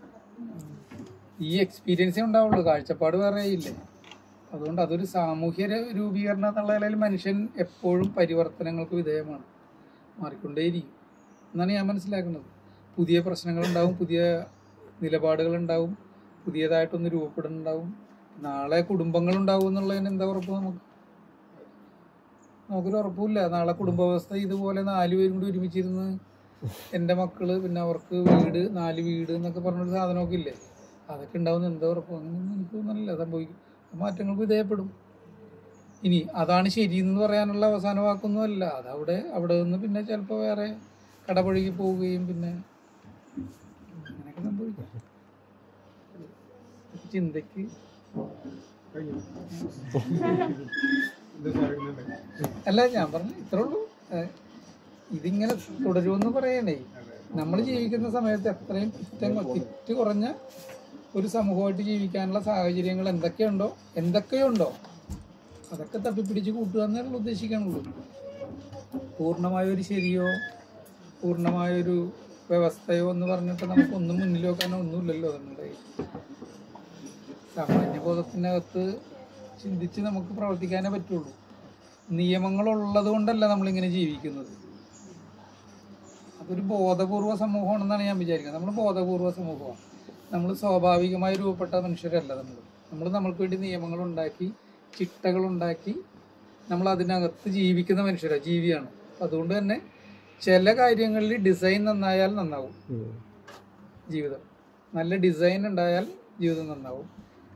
ഈ എക്സ്പീരിയൻസേ ഉണ്ടാവുള്ളൂ, കാഴ്ചപ്പാട് വേറെ ഇല്ലേ. അതുകൊണ്ട് അതൊരു സാമൂഹ്യ രൂപീകരണം എന്നുള്ള നിലയിൽ മനുഷ്യൻ എപ്പോഴും പരിവർത്തനങ്ങൾക്ക് വിധേയമാണ്, മാറിക്കൊണ്ടേയിരിക്കും എന്നാണ് ഞാൻ മനസ്സിലാക്കുന്നത്. പുതിയ പ്രശ്നങ്ങളുണ്ടാവും, പുതിയ നിലപാടുകളുണ്ടാവും, പുതിയതായിട്ടൊന്ന് രൂപപ്പെടുന്നുണ്ടാവും. നാളെ കുടുംബങ്ങളുണ്ടാവും എന്നുള്ളതിന് എന്താ ഉറപ്പ്? നമുക്ക് നമുക്കൊരു ഉറപ്പില്ല. നാളെ കുടുംബ വ്യവസ്ഥ ഇതുപോലെ നാല് പേരും കൂടി ഒരുമിച്ചിരുന്ന് എൻ്റെ മക്കള് പിന്നെ അവർക്ക് വീട്, നാല് വീട് എന്നൊക്കെ പറഞ്ഞൊരു സാധനമൊക്കെ ഇല്ലേ, അതൊക്കെ ഉണ്ടാവുന്ന എന്താ ഉറപ്പ്? അങ്ങനെയൊന്നും എനിക്ക് തോന്നുന്നില്ല. സംഭവിക്കും, മാറ്റങ്ങൾക്ക് വിധേയപ്പെടും. ഇനി അതാണ് ശരിയെന്ന് പറയാനുള്ള അവസാന വാക്കൊന്നുമല്ല. അതവിടെ അവിടെ നിന്ന് പിന്നെ ചിലപ്പോൾ വേറെ കടപഴകി പോവുകയും പിന്നെ അങ്ങനെയൊക്കെ സംഭവിക്കാം. ചിന്തയ്ക്ക് അല്ല ഞാൻ പറഞ്ഞു ഇത്രേ ഉള്ളൂ. ഇതിങ്ങനെ തുടരുമെന്ന് പറയണേ. നമ്മൾ ജീവിക്കുന്ന സമയത്ത് എത്രയും കുറ്റം തെറ്റ് കുറഞ്ഞ ഒരു സമൂഹമായിട്ട് ജീവിക്കാനുള്ള സാഹചര്യങ്ങൾ എന്തൊക്കെയുണ്ടോ എന്തൊക്കെയുണ്ടോ അതൊക്കെ തപ്പിപ്പിടിച്ച് കൂട്ടുക എന്നുള്ള ഉദ്ദേശിക്കാനുള്ളൂ. പൂർണ്ണമായൊരു ശരിയോ പൂർണ്ണമായൊരു വ്യവസ്ഥയോ എന്ന് പറഞ്ഞിട്ട് നമുക്കൊന്നും മുന്നിൽ വെക്കാനോ ഒന്നുമില്ലല്ലോ. നമ്മുടെ സാമാന്യബോധത്തിനകത്ത് ചിന്തിച്ച് നമുക്ക് പ്രവർത്തിക്കാനേ പറ്റുള്ളൂ. നിയമങ്ങളുള്ളത് കൊണ്ടല്ല നമ്മളിങ്ങനെ ജീവിക്കുന്നത്. അതൊരു ബോധപൂർവ സമൂഹമാണെന്നാണ് ഞാൻ വിചാരിക്കുന്നത്. നമ്മൾ ബോധപൂർവ സമൂഹമാണ്. നമ്മൾ സ്വാഭാവികമായി രൂപപ്പെട്ട മനുഷ്യരല്ല. നമ്മൾ നമ്മൾ നമ്മൾക്ക് വേണ്ടി നിയമങ്ങളുണ്ടാക്കി ചിട്ടകളുണ്ടാക്കി നമ്മൾ അതിനകത്ത് ജീവിക്കുന്ന മനുഷ്യരാണ്, ജീവിയാണ്. അതുകൊണ്ട് തന്നെ ചില കാര്യങ്ങളിൽ ഡിസൈൻ നന്നായാൽ നന്നാവും ജീവിതം. നല്ല ഡിസൈൻ ഉണ്ടായാൽ ജീവിതം നന്നാവും.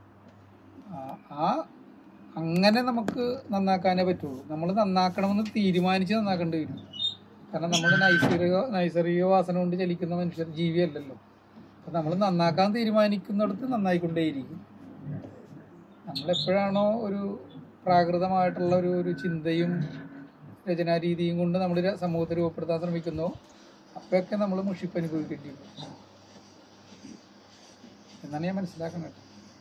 ആ അങ്ങനെ നമുക്ക് നന്നാക്കാനേ പറ്റുള്ളൂ. നമ്മൾ നന്നാക്കണമെന്ന് തീരുമാനിച്ച് നന്നാക്കേണ്ടി വരും. കാരണം നമ്മൾ നൈസർഗിക നൈസർഗിക വാസന കൊണ്ട് ചലിക്കുന്ന മനുഷ്യർ ജീവിയല്ലല്ലോ. അപ്പം നമ്മൾ നന്നാക്കാൻ തീരുമാനിക്കുന്നിടത്ത് നന്നായിക്കൊണ്ടേയിരിക്കും. നമ്മളെപ്പോഴാണോ ഒരു പ്രാകൃതമായിട്ടുള്ള ഒരു ഒരു ചിന്തയും രചനാരീതിയും കൊണ്ട് നമ്മൾ സമൂഹത്തെ രൂപപ്പെടുത്താൻ ശ്രമിക്കുന്നോ അപ്പോഴൊക്കെ നമ്മൾ മുഷിപ്പ് അനുഭവിക്കേണ്ടി വരും എന്നാണ് ഞാൻ മനസ്സിലാക്കുന്നത്.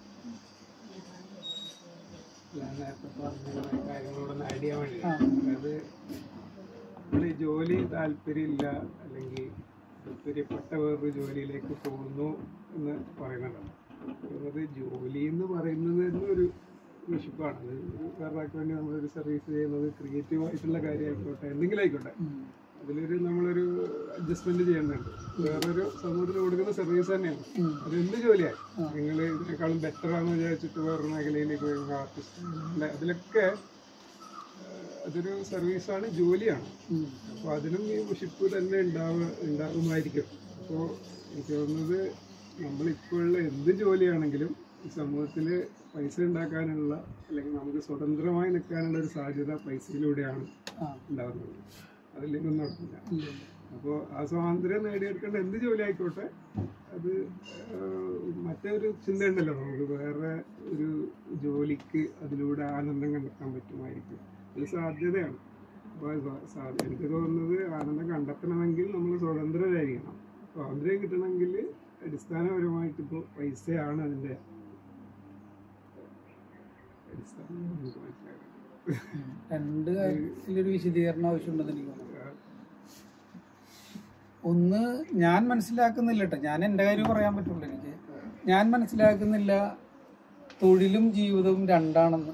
നേരത്തെ പറഞ്ഞ കാര്യങ്ങളോടൊന്ന് ഐഡിയ വേണ്ടി, അതായത് നമ്മൾ ജോലി താല്പര്യമില്ല അല്ലെങ്കിൽ താല്പര്യപ്പെട്ട വേറൊരു ജോലിയിലേക്ക് പോകുന്നു എന്ന് പറയുന്നുണ്ടല്ലോ. അത് ജോലി എന്ന് പറയുന്നത് തന്നെ ഒരു വിശുപ്പാണ്. അത് വേറൊരാൾക്ക് വേണ്ടി നമ്മളൊരു സർവീസ് ചെയ്യുന്നത് ക്രിയേറ്റീവ് ആയിട്ടുള്ള കാര്യമായിക്കോട്ടെ, എന്തെങ്കിലും ആയിക്കോട്ടെ, അതിലൊരു നമ്മളൊരു അഡ്ജസ്റ്റ്മെന്റ് ചെയ്യേണ്ടതുണ്ട്. വേറൊരു സമൂഹത്തിന് കൊടുക്കുന്ന സർവീസ് തന്നെയാണ്. അത് എന്ത് ജോലിയാണ്, നിങ്ങൾ ഇതിനേക്കാളും ബെറ്റർ ആണെന്ന് വിചാരിച്ചിട്ട് വേറൊരു മേഖലയിലേക്ക് പോയി ആർട്ടിസ്റ്റ് അല്ലെ, അതിലൊക്കെ അതൊരു സർവീസാണ്, ജോലിയാണ്. അപ്പോൾ അതിനും ഈ മുഷിപ്പ് തന്നെ ഉണ്ടാവുക ഉണ്ടാകുമായിരിക്കും. അപ്പോൾ എനിക്ക് തോന്നുന്നത് നമ്മളിപ്പോഴുള്ള എന്ത് ജോലിയാണെങ്കിലും ഈ സമൂഹത്തിൽ പൈസ ഉണ്ടാക്കാനുള്ള അല്ലെങ്കിൽ നമുക്ക് സ്വതന്ത്രമായി നിൽക്കാനുള്ള ഒരു സാധ്യത പൈസയിലൂടെയാണ് ഉണ്ടാകുന്നത്. അതില്ലെങ്കിൽ ഒന്നും നടക്കില്ല. അപ്പോൾ ആ സ്വാതന്ത്ര്യം നേടിയെടുക്കേണ്ട എന്ത് ജോലി ആയിക്കോട്ടെ അത് മറ്റൊരു ചിന്തയുണ്ടല്ലോ, നമുക്ക് വേറെ ഒരു ജോലിക്ക് അതിലൂടെ ആനന്ദം കണ്ടെത്താൻ പറ്റുമായിരിക്കും. അത് സാധ്യതയാണ്. അപ്പോൾ എനിക്ക് തോന്നുന്നത് ആനന്ദം കണ്ടെത്തണമെങ്കിൽ നമ്മൾ സ്വതന്ത്രരായിരിക്കണം. സ്വാതന്ത്ര്യം കിട്ടണമെങ്കിൽ അടിസ്ഥാനപരമായിട്ട് ഇപ്പോൾ പൈസയാണ് അതിൻ്റെ അടിസ്ഥാനം. രണ്ട് കാര്യത്തിലൊരു വിശദീകരണം ആവശ്യമുണ്ടെന്ന് എനിക്ക് തോന്നുന്നു. ഒന്ന്, ഞാൻ മനസ്സിലാക്കുന്നില്ല കേട്ടോ, ഞാൻ എൻ്റെ കാര്യം പറയാൻ പറ്റുള്ളൂ. എനിക്ക് ഞാൻ മനസ്സിലാക്കുന്നില്ല തൊഴിലും ജീവിതവും രണ്ടാണെന്ന്.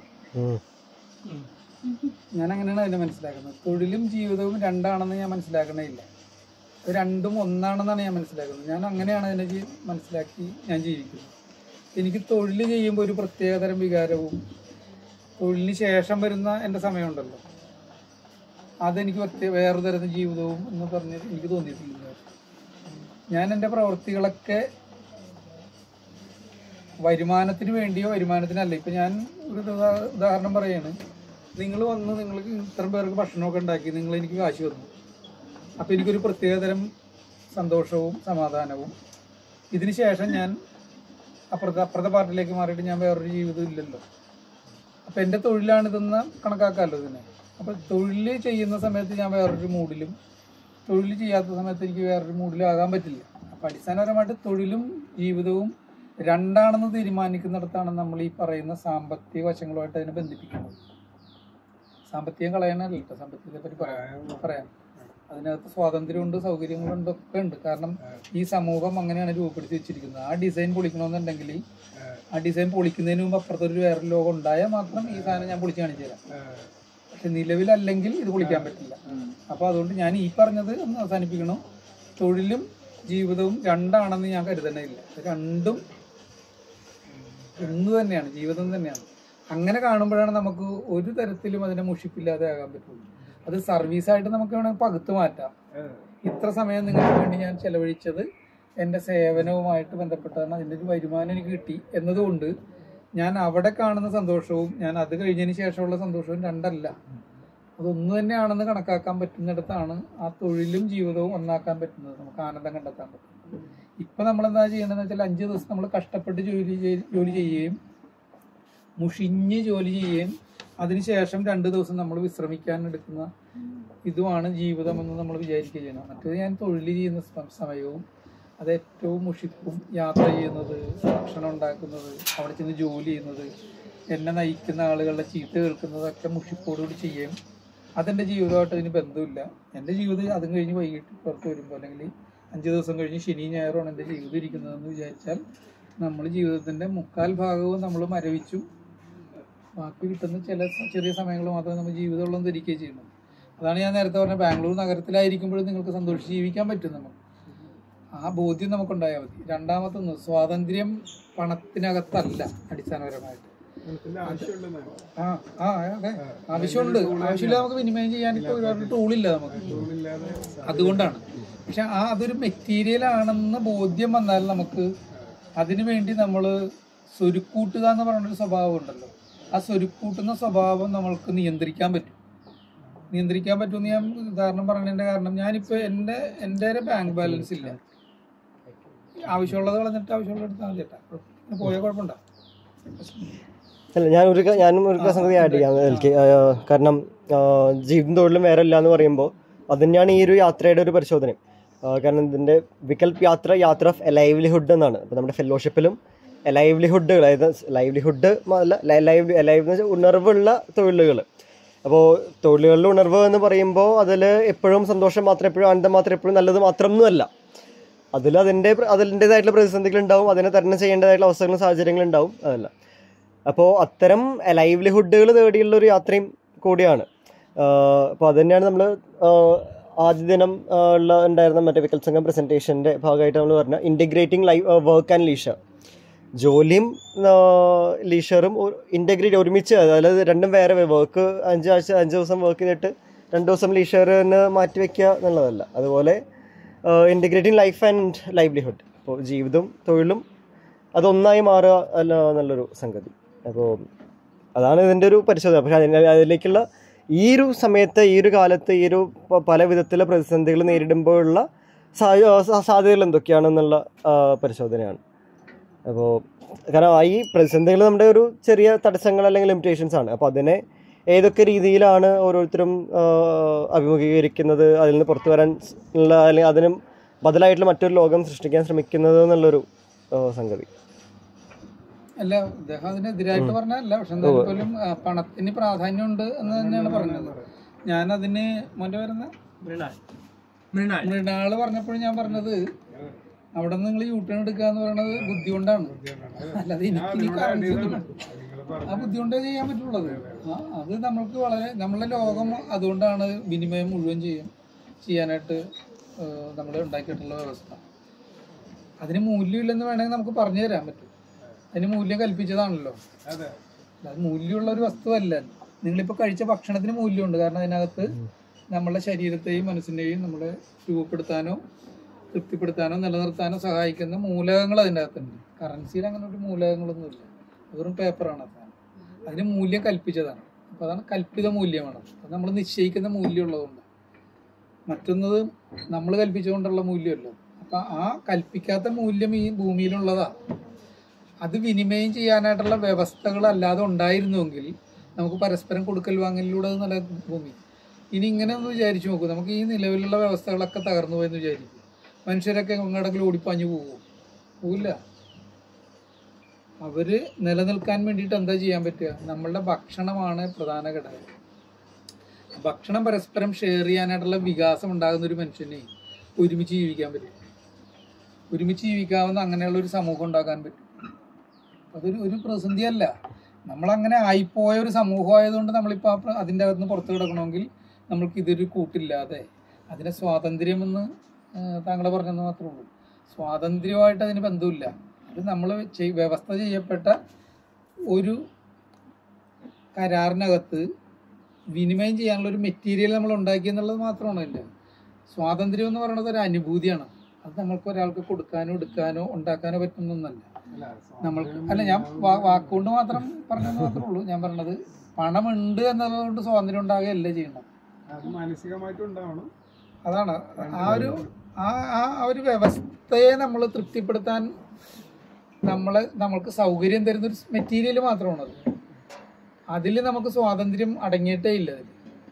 ഞാൻ അങ്ങനെയാണ് അതിനെ മനസ്സിലാക്കുന്നത്. തൊഴിലും ജീവിതവും രണ്ടാണെന്ന് ഞാൻ മനസ്സിലാക്കണേയില്ല. രണ്ടും ഒന്നാണെന്നാണ് ഞാൻ മനസ്സിലാക്കുന്നത്. ഞാൻ അങ്ങനെയാണ് അതിനെ മനസ്സിലാക്കി ഞാൻ ജീവിക്കുന്നത്. എനിക്ക് തൊഴിൽ ചെയ്യുമ്പോൾ ഒരു പ്രത്യേകതരം വികാരവും തൊഴിലിന് ശേഷം വരുന്ന എൻ്റെ സമയമുണ്ടല്ലോ, അതെനിക്ക് പ്രത്യേക വേറെ തരം ജീവിതവും എന്ന് പറഞ്ഞ് എനിക്ക് തോന്നിയിട്ടില്ല. ഞാൻ എൻ്റെ പ്രവൃത്തികളൊക്കെ വരുമാനത്തിന് വേണ്ടിയോ വരുമാനത്തിനല്ല. ഇപ്പം ഞാൻ ഒരു ഉദാഹരണം പറയാണ്. നിങ്ങൾ വന്ന് നിങ്ങൾക്ക് ഇത്രയും പേർക്ക് ഭക്ഷണമൊക്കെ ഉണ്ടാക്കി നിങ്ങൾ എനിക്ക് കാശ് തന്നു. അപ്പോൾ എനിക്കൊരു പ്രത്യേകതരം സന്തോഷവും സമാധാനവും. ഇതിന് ശേഷം ഞാൻ അപ്പുറത്തെ അപ്പുറത്തെ പാർട്ടിയിലേക്ക് മാറിയിട്ട് ഞാൻ വേറൊരു ജീവിതം ഇല്ലല്ലോ. അപ്പം എൻ്റെ തൊഴിലാണിതെന്ന് കണക്കാക്കാമല്ലോ ഇതിനെ. അപ്പം തൊഴിൽ ചെയ്യുന്ന സമയത്ത് ഞാൻ വേറൊരു മൂഡിലും തൊഴിൽ ചെയ്യാത്ത സമയത്ത് എനിക്ക് വേറൊരു മൂഡിലും ആകാൻ പറ്റില്ല. അപ്പം അടിസ്ഥാനപരമായിട്ട് തൊഴിലും ജീവിതവും രണ്ടാണെന്ന് തീരുമാനിക്കുന്നിടത്താണ് നമ്മൾ ഈ പറയുന്ന സാമ്പത്തിക വശങ്ങളുമായിട്ട് അതിനെ ബന്ധിപ്പിക്കുന്നത്. സാമ്പത്തികം കളയണമല്ലോ കേട്ടോ, സാമ്പത്തികത്തെ പറ്റി പറയാം പറയാം അതിനകത്ത് സ്വാതന്ത്ര്യമുണ്ട്, സൗകര്യങ്ങളുണ്ട്, ഒക്കെ ഉണ്ട്. കാരണം ഈ സമൂഹം അങ്ങനെയാണ് രൂപപ്പെടുത്തി വെച്ചിരിക്കുന്നത്. ആ ഡിസൈൻ പൊളിക്കണമെന്നുണ്ടെങ്കിൽ ആ ഡിസൈൻ പൊളിക്കുന്നതിന് മുമ്പ് അപ്പുറത്തൊരു വേറെ ലോകം ഉണ്ടായാൽ മാത്രം ഈ സാധനം ഞാൻ പൊളിച്ച് കാണിച്ചു തരാം. പക്ഷെ നിലവിലല്ലെങ്കിൽ ഇത് പൊളിക്കാൻ പറ്റില്ല. അപ്പോൾ അതുകൊണ്ട് ഞാൻ ഈ പറഞ്ഞത് ഒന്ന് അവസാനിപ്പിക്കണം. തൊഴിലും ജീവിതവും രണ്ടാണെന്ന് ഞാൻ കരുതണില്ല. രണ്ടും ഒന്ന് തന്നെയാണ്, ജീവിതം തന്നെയാണ്. അങ്ങനെ കാണുമ്പോഴാണ് നമുക്ക് ഒരു തരത്തിലും അതിനെ മുഷിപ്പില്ലാതെ ആകാൻ പറ്റുള്ളൂ. അത് സർവീസായിട്ട് നമുക്ക് വേണമെങ്കിൽ പകുത്ത് മാറ്റാം. ഇത്ര സമയം നിങ്ങൾക്ക് വേണ്ടി ഞാൻ ചെലവഴിച്ചത് എൻ്റെ സേവനവുമായിട്ട് ബന്ധപ്പെട്ടാണ്, അതിൻ്റെ ഒരു വരുമാനം എനിക്ക് കിട്ടി എന്നതുകൊണ്ട് ഞാൻ അവിടെ കാണുന്ന സന്തോഷവും ഞാൻ അത് കഴിഞ്ഞതിന് ശേഷമുള്ള സന്തോഷവും രണ്ടല്ല, അതൊന്നു തന്നെയാണെന്ന് കണക്കാക്കാൻ പറ്റുന്നിടത്താണ് ആ തൊഴിലും ജീവിതവും ഒന്നാക്കാൻ പറ്റുന്നത്, നമുക്ക് ആനന്ദം കണ്ടെത്താൻ പറ്റും. ഇപ്പം നമ്മളെന്താ ചെയ്യേണ്ടതെന്ന് വെച്ചാൽ അഞ്ച് ദിവസം നമ്മൾ കഷ്ടപ്പെട്ട് ജോലി ജോലി ചെയ്യുകയും മുഷിഞ്ഞ് ജോലി ചെയ്യുകയും അതിനുശേഷം രണ്ട് ദിവസം നമ്മൾ വിശ്രമിക്കാൻ എടുക്കുന്ന ഇതുമാണ് ജീവിതമെന്ന് നമ്മൾ വിചാരിക്കുക ചെയ്യണം. മറ്റേത് ഞാൻ തൊഴിൽ ചെയ്യുന്ന സമയവും അത് ഏറ്റവും മുഷിപ്പും, യാത്ര ചെയ്യുന്നത്, ഭക്ഷണം ഉണ്ടാക്കുന്നത്, അവിടെ ചെന്ന് ജോലി ചെയ്യുന്നത്, എന്നെ നയിക്കുന്ന ആളുകളുടെ ചീത്ത കേൾക്കുന്നതൊക്കെ മുഷിപ്പോടുകൂടി ചെയ്യും. അതെൻ്റെ ജീവിതമായിട്ട് അതിന് ബന്ധമില്ല. എൻ്റെ ജീവിതം അതും കഴിഞ്ഞ് വൈകിട്ട് പുറത്ത് വരുമ്പോൾ അല്ലെങ്കിൽ അഞ്ച് ദിവസം കഴിഞ്ഞ് ശനി ഞായറുമാണ് എൻ്റെ ജീവിതം ഇരിക്കുന്നതെന്ന് വിചാരിച്ചാൽ നമ്മൾ ജീവിതത്തിൻ്റെ മുക്കാൽ ഭാഗവും നമ്മൾ മരവിച്ചു ബാക്കി കിട്ടുന്ന ചില ചെറിയ സമയങ്ങൾ മാത്രമേ നമ്മൾ ജീവിതമുള്ളതെന്ന് ധരിക്കുകയും ചെയ്യുന്നത്. അതാണ് ഞാൻ നേരത്തെ പറഞ്ഞത്, ബാംഗ്ലൂർ നഗരത്തിലായിരിക്കുമ്പോഴും നിങ്ങൾക്ക് സന്തോഷിച്ച് ജീവിക്കാൻ പറ്റും. നമുക്ക് ആ ബോധ്യം നമുക്കുണ്ടായാൽ മതി. രണ്ടാമത്തൊന്ന്, സ്വാതന്ത്ര്യം പണത്തിനകത്തല്ല അടിസ്ഥാനപരമായിട്ട്. ആ ആ അതെ, ആവശ്യമുണ്ട്. ആവശ്യമില്ല നമുക്ക് വിനിമയം ചെയ്യാൻ ഇപ്പോൾ ഒരുപാട് ടൂളില്ല നമുക്ക്, അതുകൊണ്ടാണ്. പക്ഷെ ആ അതൊരു മെറ്റീരിയൽ ആണെന്ന് ബോധ്യം വന്നാൽ നമുക്ക് അതിനു വേണ്ടി നമ്മൾ സ്വരുക്കൂട്ടുക എന്ന് പറയുന്നൊരു സ്വഭാവം ഉണ്ടല്ലോ, ആ സ്വരുക്കൂട്ടുന്ന സ്വഭാവം നമ്മൾക്ക് നിയന്ത്രിക്കാൻ പറ്റും. നിയന്ത്രിക്കാൻ പറ്റുമെന്ന് ഞാൻ ഉദാഹരണം പറഞ്ഞതിൻ്റെ കാരണം, ഞാനിപ്പോൾ എൻ്റെ എൻ്റെ ബാങ്ക് ബാലൻസ് ഇല്ല. ആവശ്യമുള്ളത് കളഞ്ഞിട്ട് ആവശ്യമുള്ളത് എടുത്താൽ മതി ചേട്ടാ, പോയ കുഴപ്പമുണ്ടോ? അല്ല, ഞാൻ ഒരു ഞാനും ഒരു സംഗതി ആഡ് ചെയ്യാം എനിക്ക്. കാരണം ജീവിതം തൊഴിലും വേറെ ഇല്ല എന്ന് പറയുമ്പോൾ അത് തന്നെയാണ് ഈ ഒരു യാത്രയുടെ ഒരു പരിശോധന. കാരണം ഇതിൻ്റെ വികൽപ് യാത്ര യാത്ര ഓഫ് ലൈവ്ലിഹുഡ് എന്നാണ്. അപ്പോൾ നമ്മുടെ ഫെലോഷിപ്പിലും ലൈവ്ലിഹുഡുകൾ, അതായത് ലൈവ്ലിഹുഡ് അല്ല ലൈവ് ലൈവ് എന്ന് വെച്ചാൽ ഉണർവുള്ള തൊഴിലുകൾ. അപ്പോൾ തൊഴിലുകളിൽ ഉണർവ് എന്ന് പറയുമ്പോൾ അതിൽ എപ്പോഴും സന്തോഷം മാത്രം, എപ്പോഴും ആനന്ദം മാത്രം, എപ്പോഴും നല്ലത് മാത്രമൊന്നുമല്ല. അതിൽ അതിൻ്റെ അതിൻ്റേതായിട്ടുള്ള പ്രതിസന്ധികളുണ്ടാവും, അതിനെ തരണം ചെയ്യേണ്ടതായിട്ടുള്ള അവസരങ്ങളും സാഹചര്യങ്ങളും ഉണ്ടാവും, അതല്ല. അപ്പോൾ അത്തരം ലൈവ്ലിഹുഡുകൾ തേടിയുള്ള ഒരു യാത്രയും കൂടിയാണ്. അപ്പോൾ അത് തന്നെയാണ് നമ്മൾ ആദ്യ ദിനം ഉള്ള ഉണ്ടായിരുന്ന മറ്റേ വികൽ സംഘം പ്രസൻറ്റേഷൻ്റെ ഭാഗമായിട്ട് നമ്മൾ പറഞ്ഞ integrating life work and leisure. ജോലിയും ലീഷറും ഇൻറ്റഗ്രേറ്റ് ഒരുമിച്ച്, അതായത് രണ്ടും വേറെ വർക്ക് അഞ്ച് ആഴ്ച അഞ്ച് ദിവസം വർക്ക് ചെയ്തിട്ട് രണ്ട് ദിവസം ലീഷറിന് മാറ്റി വയ്ക്കുക എന്നുള്ളതല്ല. അതുപോലെ ഇൻറ്റഗ്രേറ്റിംഗ് ലൈഫ് ആൻഡ് ലൈവ്ലിഹുഡ്, അപ്പോൾ ജീവിതവും തൊഴിലും അതൊന്നായി മാറുക അല്ല എന്നുള്ളൊരു സംഗതി. അപ്പോൾ അതാണ് ഇതിൻ്റെ ഒരു പരിശോധന. പക്ഷേ അതിന് അതിലേക്കുള്ള ഈ ഒരു സമയത്ത്, ഈ ഒരു കാലത്ത്, ഈ ഒരു പല വിധത്തിലുള്ള പ്രതിസന്ധികൾ നേരിടുമ്പോഴുള്ള സാധ്യതകൾ എന്തൊക്കെയാണെന്നുള്ള പരിശോധനയാണ്. അപ്പോൾ കാരണം ഈ പ്രതിസന്ധികൾ നമ്മുടെ ഒരു ചെറിയ തടസ്സങ്ങൾ അല്ലെങ്കിൽ ലിമിറ്റേഷൻസ് ആണ്. അപ്പോൾ അതിനെ ഏതൊക്കെ രീതിയിലാണ് ഓരോരുത്തരും അഭിമുഖീകരിക്കുന്നത്, അതിൽ നിന്ന് പുറത്തു വരാൻ ഉള്ള അല്ലെങ്കിൽ അതിന് ബദലായിട്ടുള്ള മറ്റൊരു ലോകം സൃഷ്ടിക്കാൻ ശ്രമിക്കുന്നത് എന്നുള്ളൊരു സംഗതി. അല്ല, അദ്ദേഹം അതിനെതിരായിട്ട് പറഞ്ഞല്ല, പക്ഷെ എന്തായാലും പോലും പണത്തിന് പ്രാധാന്യമുണ്ട് എന്ന് തന്നെയാണ് പറഞ്ഞത്. ഞാനതിന് മോൻ്റെ വരുന്ന മൃണാള് പറഞ്ഞപ്പോഴും ഞാൻ പറഞ്ഞത് അവിടെ നിന്ന് നിങ്ങൾ യൂ ടേൺ എടുക്കുക എന്ന് പറയുന്നത് ബുദ്ധി കൊണ്ടാണ്, അല്ലാതെ എനിക്ക് ആ ബുദ്ധി കൊണ്ടേ ചെയ്യാൻ പറ്റുള്ളത്. ആ അത് നമ്മൾക്ക് വളരെ നമ്മളുടെ ലോകം അതുകൊണ്ടാണ് വിനിമയം മുഴുവൻ ചെയ്യും ചെയ്യാനായിട്ട് നമ്മൾ ഉണ്ടാക്കിയിട്ടുള്ള വ്യവസ്ഥ. അതിന് മൂല്യമില്ലെന്ന് വേണമെങ്കിൽ നമുക്ക് പറഞ്ഞു തരാൻ പറ്റും. അതിന് മൂല്യം കൽപ്പിച്ചതാണല്ലോ, അത് മൂല്യമുള്ള ഒരു വസ്തുവല്ല. നിങ്ങളിപ്പോൾ കഴിച്ച ഭക്ഷണത്തിന് മൂല്യമുണ്ട്, കാരണം അതിനകത്ത് നമ്മളുടെ ശരീരത്തെയും മനസ്സിനെയും നമ്മളെ രൂപപ്പെടുത്താനോ തൃപ്തിപ്പെടുത്താനോ നിലനിർത്താനോ സഹായിക്കുന്ന മൂലകങ്ങൾ അതിൻ്റെ അകത്തുണ്ട്. കറൻസിയിൽ അങ്ങനെ ഒരു മൂലകങ്ങളൊന്നുമില്ല, വെറും പേപ്പറാണ്. അതാണ് അതിന് മൂല്യം കൽപ്പിച്ചതാണ്. അപ്പോൾ അതാണ് കൽപ്പിത മൂല്യമാണ്. അത് നമ്മൾ നിശ്ചയിക്കുന്ന മൂല്യമുള്ളതുകൊണ്ട്. മറ്റൊന്നത് നമ്മൾ കൽപ്പിച്ചുകൊണ്ടുള്ള മൂല്യമല്ലോ. അപ്പം ആ കൽപ്പിക്കാത്ത മൂല്യം ഈ ഭൂമിയിലുള്ളതാണ്. അത് വിനിമയം ചെയ്യാനായിട്ടുള്ള വ്യവസ്ഥകൾ അല്ലാതെ ഉണ്ടായിരുന്നുവെങ്കിൽ നമുക്ക് പരസ്പരം കൊടുക്കൽ വാങ്ങലിലൂടെ അത് നല്ല ഭൂമി. ഇനി ഇങ്ങനെ ഒന്ന് വിചാരിച്ചു നോക്കൂ, നമുക്ക് ഈ നിലവിലുള്ള വ്യവസ്ഥകളൊക്കെ തകർന്നു പോയെന്ന് വിചാരിക്കും. മനുഷ്യരൊക്കെ എങ്ങോട്ടെങ്കിലും ഓടിപ്പാഞ്ഞു പോകുമോ? പോവില്ല. അവർ നിലനിൽക്കാൻ വേണ്ടിയിട്ട് എന്താ ചെയ്യാൻ പറ്റുക? നമ്മളുടെ ഭക്ഷണമാണ് പ്രധാന ഘടകം. ഭക്ഷണം പരസ്പരം ഷെയർ ചെയ്യാനായിട്ടുള്ള വികാസം ഉണ്ടാകുന്ന ഒരു മനുഷ്യനെ ഒരുമിച്ച് ജീവിക്കാൻ പറ്റും. ഒരുമിച്ച് ജീവിക്കാവുന്ന അങ്ങനെയുള്ളൊരു സമൂഹം ഉണ്ടാക്കാൻ പറ്റും. അതൊരു ഒരു പ്രതിസന്ധിയല്ല. നമ്മളങ്ങനെ ആയിപ്പോയ ഒരു സമൂഹമായതുകൊണ്ട് നമ്മളിപ്പോൾ അതിൻ്റെ അകത്ത് നിന്ന് പുറത്ത് കിടക്കണമെങ്കിൽ നമ്മൾക്ക് ഇതൊരു കൂട്ടില്ലാതെ അതിനെ സ്വാതന്ത്ര്യമെന്ന് താങ്കൾ പറഞ്ഞെന്ന് മാത്രമേ ഉള്ളൂ. സ്വാതന്ത്ര്യമായിട്ട് അതിന് ബന്ധമില്ല. അത് നമ്മൾ വ്യവസ്ഥ ചെയ്യപ്പെട്ട ഒരു കരാറിനകത്ത് വിനിമയം ചെയ്യാനുള്ള ഒരു മെറ്റീരിയൽ നമ്മൾ ഉണ്ടാക്കി എന്നുള്ളത് മാത്രമാണ് അതിൻ്റെ സ്വാതന്ത്ര്യം എന്ന് പറയുന്നത്. ഒരു അനുഭൂതിയാണ്. അത് നമ്മൾക്ക് ഒരാൾക്ക് കൊടുക്കാനോ എടുക്കാനോ ഉണ്ടാക്കാനോ പറ്റുന്നൊന്നല്ല. നമ്മൾക്ക് അല്ല, ഞാൻ വാക്കുകൊണ്ട് മാത്രം പറഞ്ഞെന്ന് മാത്രമേ ഉള്ളൂ. ഞാൻ പറഞ്ഞത് പണമുണ്ട് എന്നതുകൊണ്ട് സ്വാതന്ത്ര്യം ഉണ്ടാകുകയല്ല ചെയ്യണം, മാനസികമായിട്ടുണ്ടാവണം. അതാണ് ആ ഒരു ആ ആ ഒരു വ്യവസ്ഥയെ നമ്മൾ തൃപ്തിപ്പെടുത്താൻ നമ്മളെ നമ്മൾക്ക് സൗകര്യം തരുന്നൊരു മെറ്റീരിയൽ മാത്രമാണത്. അതിൽ നമുക്ക് സ്വാതന്ത്ര്യം അടങ്ങിയിട്ടേ ഇല്ല. അതിൽ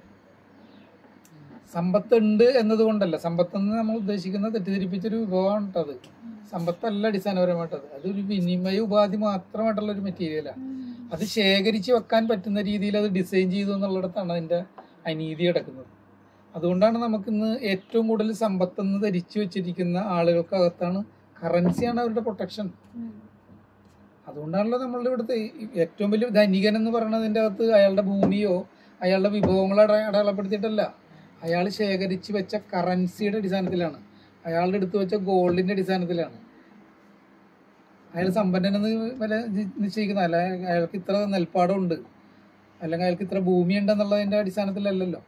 സമ്പത്തുണ്ട് എന്നതുകൊണ്ടല്ല. സമ്പത്തെന്ന് നമ്മൾ ഉദ്ദേശിക്കുന്ന തെറ്റിദ്ധരിപ്പിച്ചൊരു വിഭവമാണ് കേട്ടത്. സമ്പത്തല്ല അടിസ്ഥാനപരമായിട്ടത്. അതൊരു വിനിമയ ഉപാധി മാത്രമായിട്ടുള്ളൊരു മെറ്റീരിയലാണ്. അത് ശേഖരിച്ച് വെക്കാൻ പറ്റുന്ന രീതിയിൽ അത് ഡിസൈൻ ചെയ്തു എന്നുള്ളിടത്താണ് അതിൻ്റെ അനീതി കിടക്കുന്നത്. അതുകൊണ്ടാണ് നമുക്കിന്ന് ഏറ്റവും കൂടുതൽ സമ്പത്തെന്ന് ധരിച്ചു വെച്ചിരിക്കുന്ന ആളുകൾക്കകത്താണ് കറൻസിയാണ് അവരുടെ പ്രൊട്ടക്ഷൻ. അതുകൊണ്ടാണല്ലോ നമ്മളുടെ ഇവിടുത്തെ ഏറ്റവും വലിയ ധനികൻ എന്ന് പറയുന്നതിൻ്റെ അകത്ത് അയാളുടെ ഭൂമിയോ അയാളുടെ വിഭവങ്ങളോ അടയാളപ്പെടുത്തിയിട്ടല്ല, അയാൾ ശേഖരിച്ച് വെച്ച കറൻസിയുടെ അടിസ്ഥാനത്തിലാണ്, അയാളുടെ എടുത്തു വെച്ച ഗോൾഡിൻ്റെ അടിസ്ഥാനത്തിലാണ് അയാൾ സമ്പന്നനെന്ന് വില നിശ്ചയിക്കുന്നത്. അല്ല അയാൾക്ക് ഇത്ര നെൽപ്പാടമുണ്ട് അല്ലെങ്കിൽ അയാൾക്ക് ഇത്ര ഭൂമി ഉണ്ടെന്നുള്ളതിൻ്റെ അടിസ്ഥാനത്തിലല്ലല്ലോ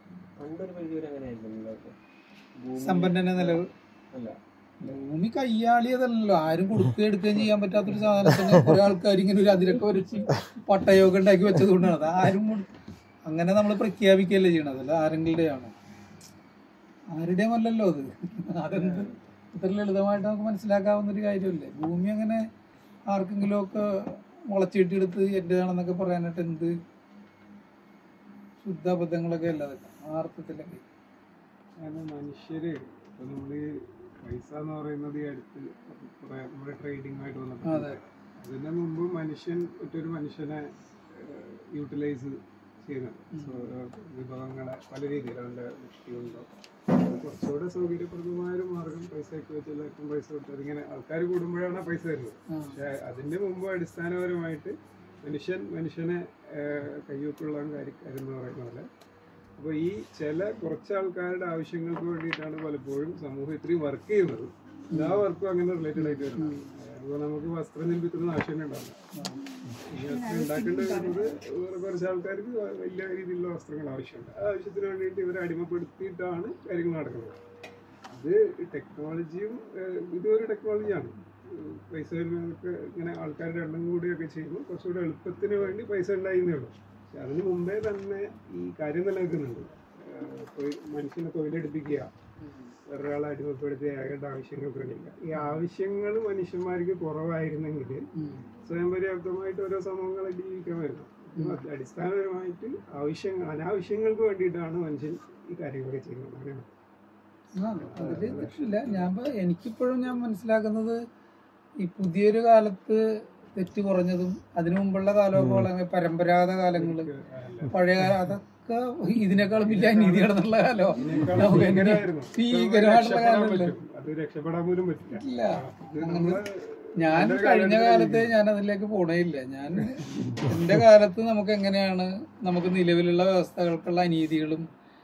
സമ്പന്നനെ നിലവ്. ഭൂമി കയ്യാളിയതല്ലോ, ആരും കൊടുക്കുകയും എടുക്കുകയും ചെയ്യാൻ പറ്റാത്തൊരു സാധനത്തിന് കുറെ ആൾക്കാർ ഇങ്ങനെ ഒരു അതിരൊക്കെ വരച്ച് പട്ടയൊക്കെ ഉണ്ടാക്കി വെച്ചത് കൊണ്ടാണ്. അത് ആരും അങ്ങനെ നമ്മൾ പ്രഖ്യാപിക്കുകയല്ലേ ചെയ്യണത്, അല്ല ആരെങ്കിലുടെയാണോ? ആരുടെയും അല്ലല്ലോ അത്. അതെന്ത് ഇത്ര ലളിതമായിട്ട് നമുക്ക് മനസ്സിലാക്കാവുന്നൊരു കാര്യമല്ലേ. ഭൂമി അങ്ങനെ ആർക്കെങ്കിലും ഒക്കെ മുളച്ചിട്ടെടുത്ത് എൻ്റെതാണെന്നൊക്കെ പറയാനായിട്ട് എന്ത് ശുദ്ധാബദ്ധങ്ങളൊക്കെ അല്ല അതൊക്കെ ആ അർത്ഥത്തിലൊക്കെ. കാരണം മനുഷ്യര് ഇപ്പൊ നമ്മള് പൈസ എന്ന് പറയുന്നത് ഈ അടുത്ത് കുറെ നമ്മുടെ ട്രേഡിംഗുമായിട്ട് വന്നപ്പോൾ അതിന് മുമ്പ് മനുഷ്യൻ മറ്റൊരു മനുഷ്യനെ യൂട്ടിലൈസ് ചെയ്യുന്നുണ്ട്, വിഭവങ്ങളെ പല രീതിയിൽ അവൻ്റെ ദൃഷ്ടിയുണ്ടോ കുറച്ചുകൂടെ സൗകര്യപ്രദമായൊരു മാർഗം പൈസയൊക്കെ വെച്ച് എല്ലാവർക്കും പൈസ കൊടുത്ത് അതിങ്ങനെ ആൾക്കാർ കൂടുമ്പോഴാണ് പൈസ വരുന്നത്. പക്ഷെ അതിൻ്റെ മുമ്പ് അടിസ്ഥാനപരമായിട്ട് മനുഷ്യൻ മനുഷ്യനെ കയ്യൊപ്പുള്ള കാര്യക്കാരെന്ന് പറയുന്ന പോലെ. അപ്പോൾ ഈ ചില കുറച്ച് ആൾക്കാരുടെ ആവശ്യങ്ങൾക്ക് വേണ്ടിയിട്ടാണ് പലപ്പോഴും സമൂഹം ഇത്രയും വർക്ക് ചെയ്യുന്നത്. എല്ലാ വർക്കും അങ്ങനെ റിലേറ്റഡ് ആയിട്ട് വരുന്നത്. അപ്പോൾ നമുക്ക് വസ്ത്രം നിർമ്മിക്കുന്ന ആവശ്യം ഉണ്ടാവില്ല, ഈ വസ്ത്രം ഉണ്ടാക്കേണ്ടി വരുന്നത് കുറച്ച് ആൾക്കാർക്ക് വലിയ രീതിയിലുള്ള വസ്ത്രങ്ങൾ ആവശ്യമുണ്ട്. ആ ആവശ്യത്തിന് വേണ്ടിയിട്ട് ഇവരെ അടിമപ്പെടുത്തിയിട്ടാണ് കാര്യങ്ങൾ നടക്കുന്നത്. അത് ടെക്നോളജിയും ഇതൊരു ടെക്നോളജിയാണ്. പൈസ വരുന്നതൊക്കെ ഇങ്ങനെ ആൾക്കാരുടെ എണ്ണം കൂടിയൊക്കെ ചെയ്യുമ്പോൾ കുറച്ചുകൂടെ എളുപ്പത്തിന് വേണ്ടി പൈസ ഉണ്ടായിരുന്നേ ഉള്ളൂ. പക്ഷെ അതിന് മുമ്പേ തന്നെ ഈ കാര്യം നിലനിൽക്കുന്നുണ്ട്. മനുഷ്യനെ തൊഴിലെടുപ്പിക്കുക, വേറൊരാളെ അടിമപ്പെടുത്തി അയാളുടെ ആവശ്യങ്ങൾക്ക് വേണ്ടിയില്ല. ഈ ആവശ്യങ്ങൾ മനുഷ്യന്മാർക്ക് കുറവായിരുന്നെങ്കിൽ സ്വയം പര്യാപ്തമായിട്ട് ഓരോ സമൂഹങ്ങളെ ജീവിക്കാമായിരുന്നു. അടിസ്ഥാനപരമായിട്ട് ആവശ്യങ്ങൾ അനാവശ്യങ്ങൾക്ക് വേണ്ടിയിട്ടാണ് മനുഷ്യൻ ഈ കാര്യങ്ങളൊക്കെ ചെയ്യുന്നത്. അങ്ങനെയാണ്. ആ അതിൽ തെറ്റില്ല. ഞാൻ എനിക്കിപ്പോഴും ഞാൻ മനസ്സിലാക്കുന്നത് ഈ പുതിയൊരു കാലത്ത് തെറ്റ് കുറഞ്ഞതും അതിനു മുമ്പുള്ള കാലമൊക്കെ വളരെ പരമ്പരാഗത കാലങ്ങൾ പഴയ കാലം അതൊക്കെ ഇതിനേക്കാളും വലിയ അനീതി നടന്നുള്ള കാലോ ഭീകരമായിട്ടുള്ള കാലമല്ലേ. ഇല്ല, ഞാൻ കഴിഞ്ഞ കാലത്ത് ഞാൻ അതിലേക്ക് പോണേയില്ല. ഞാൻ എൻ്റെ കാലത്ത് നമുക്ക് എങ്ങനെയാണ് നമുക്ക് നിലവിലുള്ള വ്യവസ്ഥകൾക്കുള്ള അനീതികളും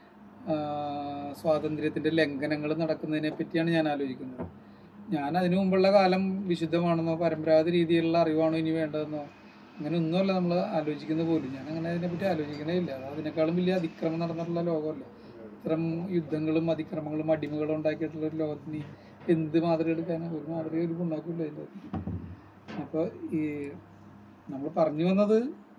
സ്വാതന്ത്ര്യത്തിൻ്റെ ലംഘനങ്ങൾ നടക്കുന്നതിനെ പറ്റിയാണ് ഞാൻ ആലോചിക്കുന്നത്. ഞാൻ അതിനു മുമ്പുള്ള കാലം വിശുദ്ധമാണെന്നോ പരമ്പരാഗത രീതിയിലുള്ള അറിവാണോ ഇനി വേണ്ടതെന്നോ അങ്ങനെ ഒന്നുമല്ല നമ്മൾ ആലോചിക്കുന്നത് പോലും. ഞാൻ അങ്ങനെ അതിനെപ്പറ്റി ആലോചിക്കണേ ഇല്ല. അത് അതിനേക്കാളും വലിയ അതിക്രമം നടന്നിട്ടുള്ള ലോകമല്ലേ. ഇത്തരം യുദ്ധങ്ങളും അതിക്രമങ്ങളും അടിമകളും ഉണ്ടാക്കിയിട്ടുള്ള ഒരു ലോകത്തിന് എന്ത് മാതൃക എടുക്കാനാണ്? ഒരു മാതൃക ഒരു ഉണ്ടാക്കില്ല അതിൻ്റെ. അപ്പോൾ ഈ നമ്മൾ പറഞ്ഞു വന്നത്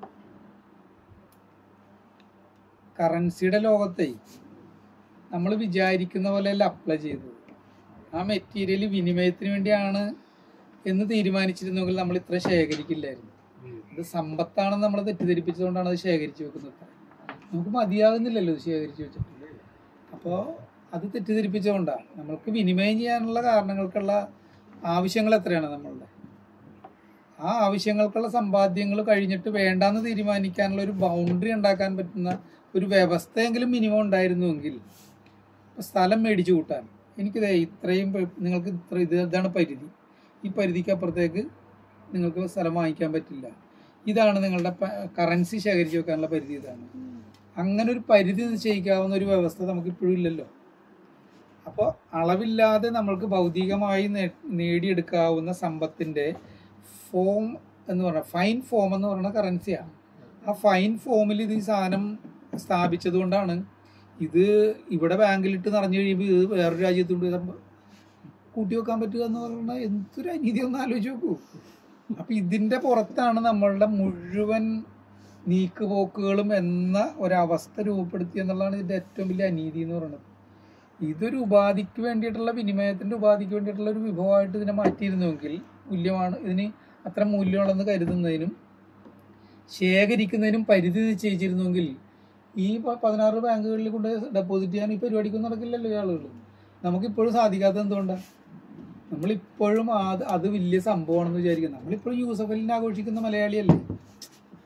കറൻസിയുടെ ലോകത്തെ നമ്മൾ വിചാരിക്കുന്ന പോലെയല്ല അപ്ലൈ ചെയ്തത്. ആ മെറ്റീരിയൽ വിനിമയത്തിന് വേണ്ടിയാണ് എന്ന് തീരുമാനിച്ചിരുന്നെങ്കിൽ നമ്മൾ ഇത്ര ശേഖരിക്കില്ലായിരുന്നു. ഇത് സമ്പത്താണെന്ന് നമ്മൾ തെറ്റിദ്ധരിപ്പിച്ചുകൊണ്ടാണ് അത് ശേഖരിച്ചു വെക്കുന്നത്. നമുക്ക് മതിയാകുന്നില്ലല്ലോ ഇത് ശേഖരിച്ചു വെച്ചിട്ട്. അപ്പോൾ അത് തെറ്റിദ്ധരിപ്പിച്ചുകൊണ്ടാണ്. നമ്മൾക്ക് വിനിമയം ചെയ്യാനുള്ള കാരണങ്ങൾക്കുള്ള ആവശ്യങ്ങൾ എത്രയാണ് നമ്മളുടെ, ആ ആവശ്യങ്ങൾക്കുള്ള സമ്പാദ്യങ്ങൾ കഴിഞ്ഞിട്ട് വേണ്ടാന്ന് തീരുമാനിക്കാനുള്ള ഒരു ബൗണ്ടറി ഉണ്ടാക്കാൻ പറ്റുന്ന ഒരു വ്യവസ്ഥയെങ്കിലും മിനിമം ഉണ്ടായിരുന്നുവെങ്കിൽ, ഇപ്പോൾ സ്ഥലം മേടിച്ചു കൂട്ടാൻ എനിക്കിത് ഇത്രയും നിങ്ങൾക്ക് ഇത്ര ഇത് ഇതാണ് പരിധി, ഈ പരിധിക്ക് അപ്പുറത്തേക്ക് നിങ്ങൾക്ക് സ്ഥലം വാങ്ങിക്കാൻ പറ്റില്ല, ഇതാണ് നിങ്ങളുടെ കറൻസി ശേഖരിച്ച് വെക്കാനുള്ള പരിധി, ഇതാണ്. അങ്ങനെ ഒരു പരിധി നിശ്ചയിക്കാവുന്ന ഒരു വ്യവസ്ഥ നമുക്കിപ്പോഴും ഇല്ലല്ലോ. അപ്പോൾ അളവില്ലാതെ നമ്മൾക്ക് ഭൗതികമായി നേടിയെടുക്കാവുന്ന സമ്പത്തിൻ്റെ ഫോം എന്ന് പറഞ്ഞാൽ ഫൈൻ ഫോം എന്ന് പറയുന്ന കറൻസിയാണ്. ആ ഫൈൻ ഫോമിൽ ഇത് ഈ സാധനം സ്ഥാപിച്ചത് കൊണ്ടാണ് ഇത് ഇവിടെ ബാങ്കിലിട്ട് നിറഞ്ഞു കഴിയുമ്പോൾ ഇത് വേറൊരു രാജ്യത്തുകൊണ്ട് കൂട്ടി വെക്കാൻ പറ്റുക എന്ന് പറഞ്ഞാൽ എന്തൊരു അനീതി ഒന്ന് ആലോചിച്ച് നോക്കൂ. അപ്പം ഇതിൻ്റെ പുറത്താണ് നമ്മളുടെ മുഴുവൻ നീക്കുപോക്കുകളും എന്ന ഒരവസ്ഥ രൂപപ്പെടുത്തി എന്നുള്ളതാണ് ഇതിൻ്റെ ഏറ്റവും വലിയ അനീതി എന്ന് പറയുന്നത്. ഇതൊരു ഉപാധിക്ക് വേണ്ടിയിട്ടുള്ള വിനിമയത്തിൻ്റെ ഉപാധിക്ക് വേണ്ടിയിട്ടുള്ള ഒരു വിഭവമായിട്ട് ഇതിനെ മാറ്റിയിരുന്നുവെങ്കിൽ, മൂല്യമാണ് ഇതിന് അത്ര മൂല്യമുള്ളതെന്ന് കരുതുന്നതിനും ശേഖരിക്കുന്നതിനും പരിധി നിശ്ചയിച്ചിരുന്നുവെങ്കിൽ ഈ പതിനാറ് ബാങ്കുകളിൽ കൊണ്ട് ഡെപ്പോസിറ്റ് ചെയ്യാൻ ഈ പരിപാടിക്കൊന്നും നടക്കില്ലല്ലോ ഈ ആളുകൾ. നമുക്കിപ്പോഴും സാധിക്കാത്തത് എന്തുകൊണ്ടാണ്? നമ്മളിപ്പോഴും അത് അത് വലിയ സംഭവമാണെന്ന് വിചാരിക്കുന്നത്. നമ്മളിപ്പോഴും യൂസഫ് അലിനെ ആഘോഷിക്കുന്ന മലയാളിയല്ലേ.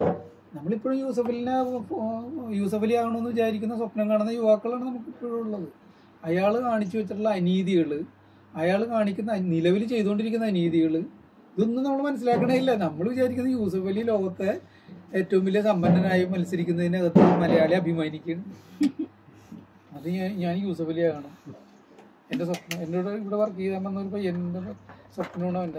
നമ്മളിപ്പോഴും യൂസഫലിനെ യൂസഫ് അലി ആകണമെന്ന് വിചാരിക്കുന്ന സ്വപ്നം കാണുന്ന യുവാക്കളാണ് നമുക്ക് ഇപ്പോഴും ഉള്ളത്. അയാൾ കാണിച്ചു വെച്ചിട്ടുള്ള അനീതികൾ, അയാൾ കാണിക്കുന്ന നിലവിൽ ചെയ്തുകൊണ്ടിരിക്കുന്ന അനീതികൾ, ഇതൊന്നും നമ്മൾ മനസ്സിലാക്കണേയില്ല. നമ്മൾ വിചാരിക്കുന്നത് യൂസഫ് അലി ലോകത്തെ ഏറ്റവും വലിയ സമ്പന്നനായി മത്സരിക്കുന്നതിനകത്ത് മലയാളി അഭിമാനിക്കുകയാണ്. അത് ഞാൻ ഞാൻ യൂസഫ് അലി ആകണം, എൻ്റെ സ്വപ്നം. എന്നോട് ഇവിടെ വർക്ക് ചെയ്താൽ വന്നപ്പോൾ എൻ്റെ സ്വപ്നമാണോ എൻ്റെ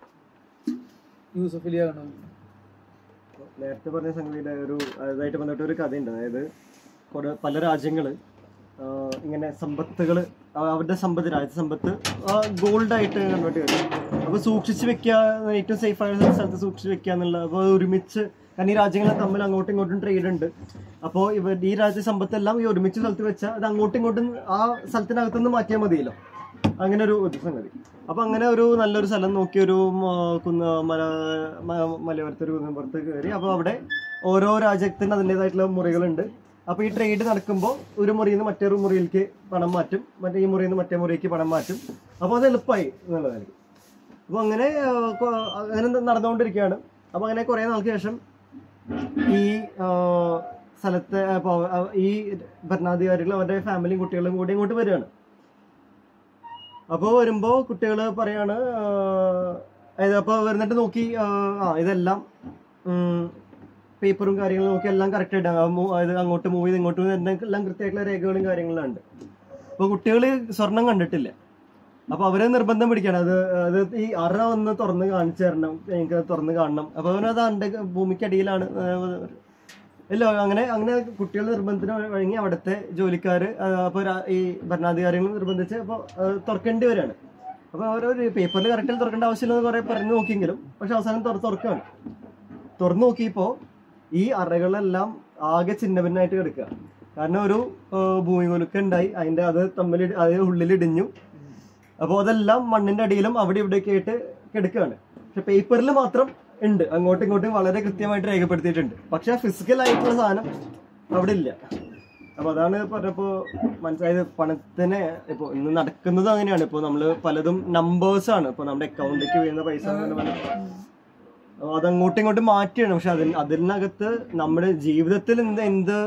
യൂസഫ് അലി ആകണം. നേരത്തെ പറഞ്ഞ സംഗതിയുടെ ഒരു അതായിട്ട് ബന്ധപ്പെട്ട ഒരു കഥയുണ്ട്. അതായത് കുറെ പല രാജ്യങ്ങൾ ഇങ്ങനെ സമ്പത്തുകൾ, അവരുടെ സമ്പത്ത്, രാജ്യ സമ്പത്ത് ഗോൾഡായിട്ട് കൺവേർട്ട് ചെയ്യും. അപ്പോൾ സൂക്ഷിച്ച് വെക്കുക, ഏറ്റവും സേഫ് ആയ സ്ഥലത്ത് സൂക്ഷിച്ച് വെക്കുക എന്നുള്ള. അപ്പോൾ ഒരുമിച്ച്, കാരണം ഈ രാജ്യങ്ങൾ തമ്മിൽ അങ്ങോട്ടും ഇങ്ങോട്ടും ട്രേഡ് ഉണ്ട്. അപ്പോൾ ഇവ ഈ രാജ്യ സമ്പത്തെല്ലാം ഈ ഒരുമിച്ച് സ്ഥലത്ത് വെച്ചാൽ അത് അങ്ങോട്ടും ഇങ്ങോട്ടും ആ സ്ഥലത്തിനകത്തുനിന്ന് മാറ്റിയാൽ മതിയല്ലോ. അങ്ങനെ ഒരു ഒരു സംഗതി. അപ്പോൾ അങ്ങനെ ഒരു നല്ലൊരു സ്ഥലം നോക്കി ഒരു കുന്ന് മല മലയോരത്തൊരു കുന്നപ്പുറത്ത് കയറി. അപ്പോൾ അവിടെ ഓരോ രാജ്യത്തിന് അതിൻ്റെതായിട്ടുള്ള മുറികളുണ്ട്. അപ്പോൾ ഈ ട്രേഡ് നടക്കുമ്പോൾ ഒരു മുറിയിൽ നിന്ന് മറ്റൊരു മുറിയിലേക്ക് പണം മാറ്റും, മറ്റേ ഈ മുറിയിൽ നിന്ന് മറ്റേ മുറിയിലേക്ക് പണം മാറ്റും. അപ്പോൾ അത് എളുപ്പമായി എന്നുള്ളതായിരിക്കും. അപ്പോൾ അങ്ങനെ അങ്ങനെ നടന്നുകൊണ്ടിരിക്കുകയാണ്. അപ്പോൾ അങ്ങനെ കുറേ നാൾക്ക് ശേഷം ഈ സ്ഥലത്തെ ഈ ഭരണാധികാരികൾ അവരുടെ ഫാമിലിയും കുട്ടികളും കൂടി ഇങ്ങോട്ട് വരികയാണ്. അപ്പോൾ വരുമ്പോൾ കുട്ടികൾ പറയാണ്, അതായത് അപ്പോൾ വരുന്നിട്ട് നോക്കി, ആ ഇതെല്ലാം പേപ്പറും കാര്യങ്ങളും നോക്കി എല്ലാം കറക്റ്റായിട്ട്, അതായത് അങ്ങോട്ട് മൂവ് ചെയ്ത് ഇങ്ങോട്ട് എല്ലാം കൃത്യമായിട്ടുള്ള രേഖകളും കാര്യങ്ങളും ഉണ്ട്. അപ്പോൾ കുട്ടികൾ സ്വർണം കണ്ടിട്ടില്ല. അപ്പോൾ അവരെ നിർബന്ധം പിടിക്കണം, അത് അത് ഈ അറ ഒന്ന് തുറന്ന് കാണിച്ചു തരണം, എനിക്ക് തുറന്ന് കാണണം. അപ്പോൾ അവനത് അണ്ട ഭൂമിക്കടിയിലാണ്. ഇല്ല, അങ്ങനെ അങ്ങനെ കുട്ടികൾ നിർബന്ധത്തിന് വഴങ്ങി അവിടുത്തെ ജോലിക്കാർ, അപ്പോൾ ഈ ഭരണാധികാരികൾ നിർബന്ധിച്ച് അപ്പോൾ തുറക്കേണ്ടി വരികയാണ്. അപ്പോൾ അവരൊരു പേപ്പറിൽ കറക്റ്റിൽ തുറക്കേണ്ട ആവശ്യമില്ലെന്ന് കുറേ പറഞ്ഞു നോക്കിയെങ്കിലും പക്ഷെ അവസാനം തുറ തുറക്കുകയാണ് തുറന്നു നോക്കിയപ്പോൾ ഈ അറകളെല്ലാം ആകെ ചിന്ന ഭിന്നായിട്ട് കിടക്കുക. കാരണം ഒരു ഭൂമി കുലുക്കം ഉണ്ടായി, അതിൻ്റെ അത് തമ്മിൽ അതിന് ഉള്ളിലിടിഞ്ഞു. അപ്പോൾ അതെല്ലാം മണ്ണിൻ്റെ അടിയിലും അവിടെ ഇവിടെയൊക്കെ ആയിട്ട് കിടക്കുകയാണ്. പക്ഷെ പേപ്പറിൽ മാത്രം ഉണ്ട്, അങ്ങോട്ടും ഇങ്ങോട്ടും വളരെ കൃത്യമായിട്ട് രേഖപ്പെടുത്തിയിട്ടുണ്ട്. പക്ഷെ ഫിസിക്കൽ ആയിട്ടുള്ള സാധനം അവിടെ ഇല്ല. അപ്പോൾ അതാണ് പറഞ്ഞപ്പോൾ മനസ്സിലായത്, പണത്തിന് ഇപ്പോൾ ഇന്ന് നടക്കുന്നത് അങ്ങനെയാണ്. ഇപ്പോൾ നമ്മൾ പലതും നമ്പേഴ്സാണ്. ഇപ്പോൾ നമ്മുടെ അക്കൗണ്ടിലേക്ക് വീഴുന്ന പൈസ അതങ്ങോട്ടും ഇങ്ങോട്ടും മാറ്റിയാണ്. പക്ഷെ അതിന് അതിനകത്ത് നമ്മുടെ ജീവിതത്തിൽ എന്ത് എന്ത്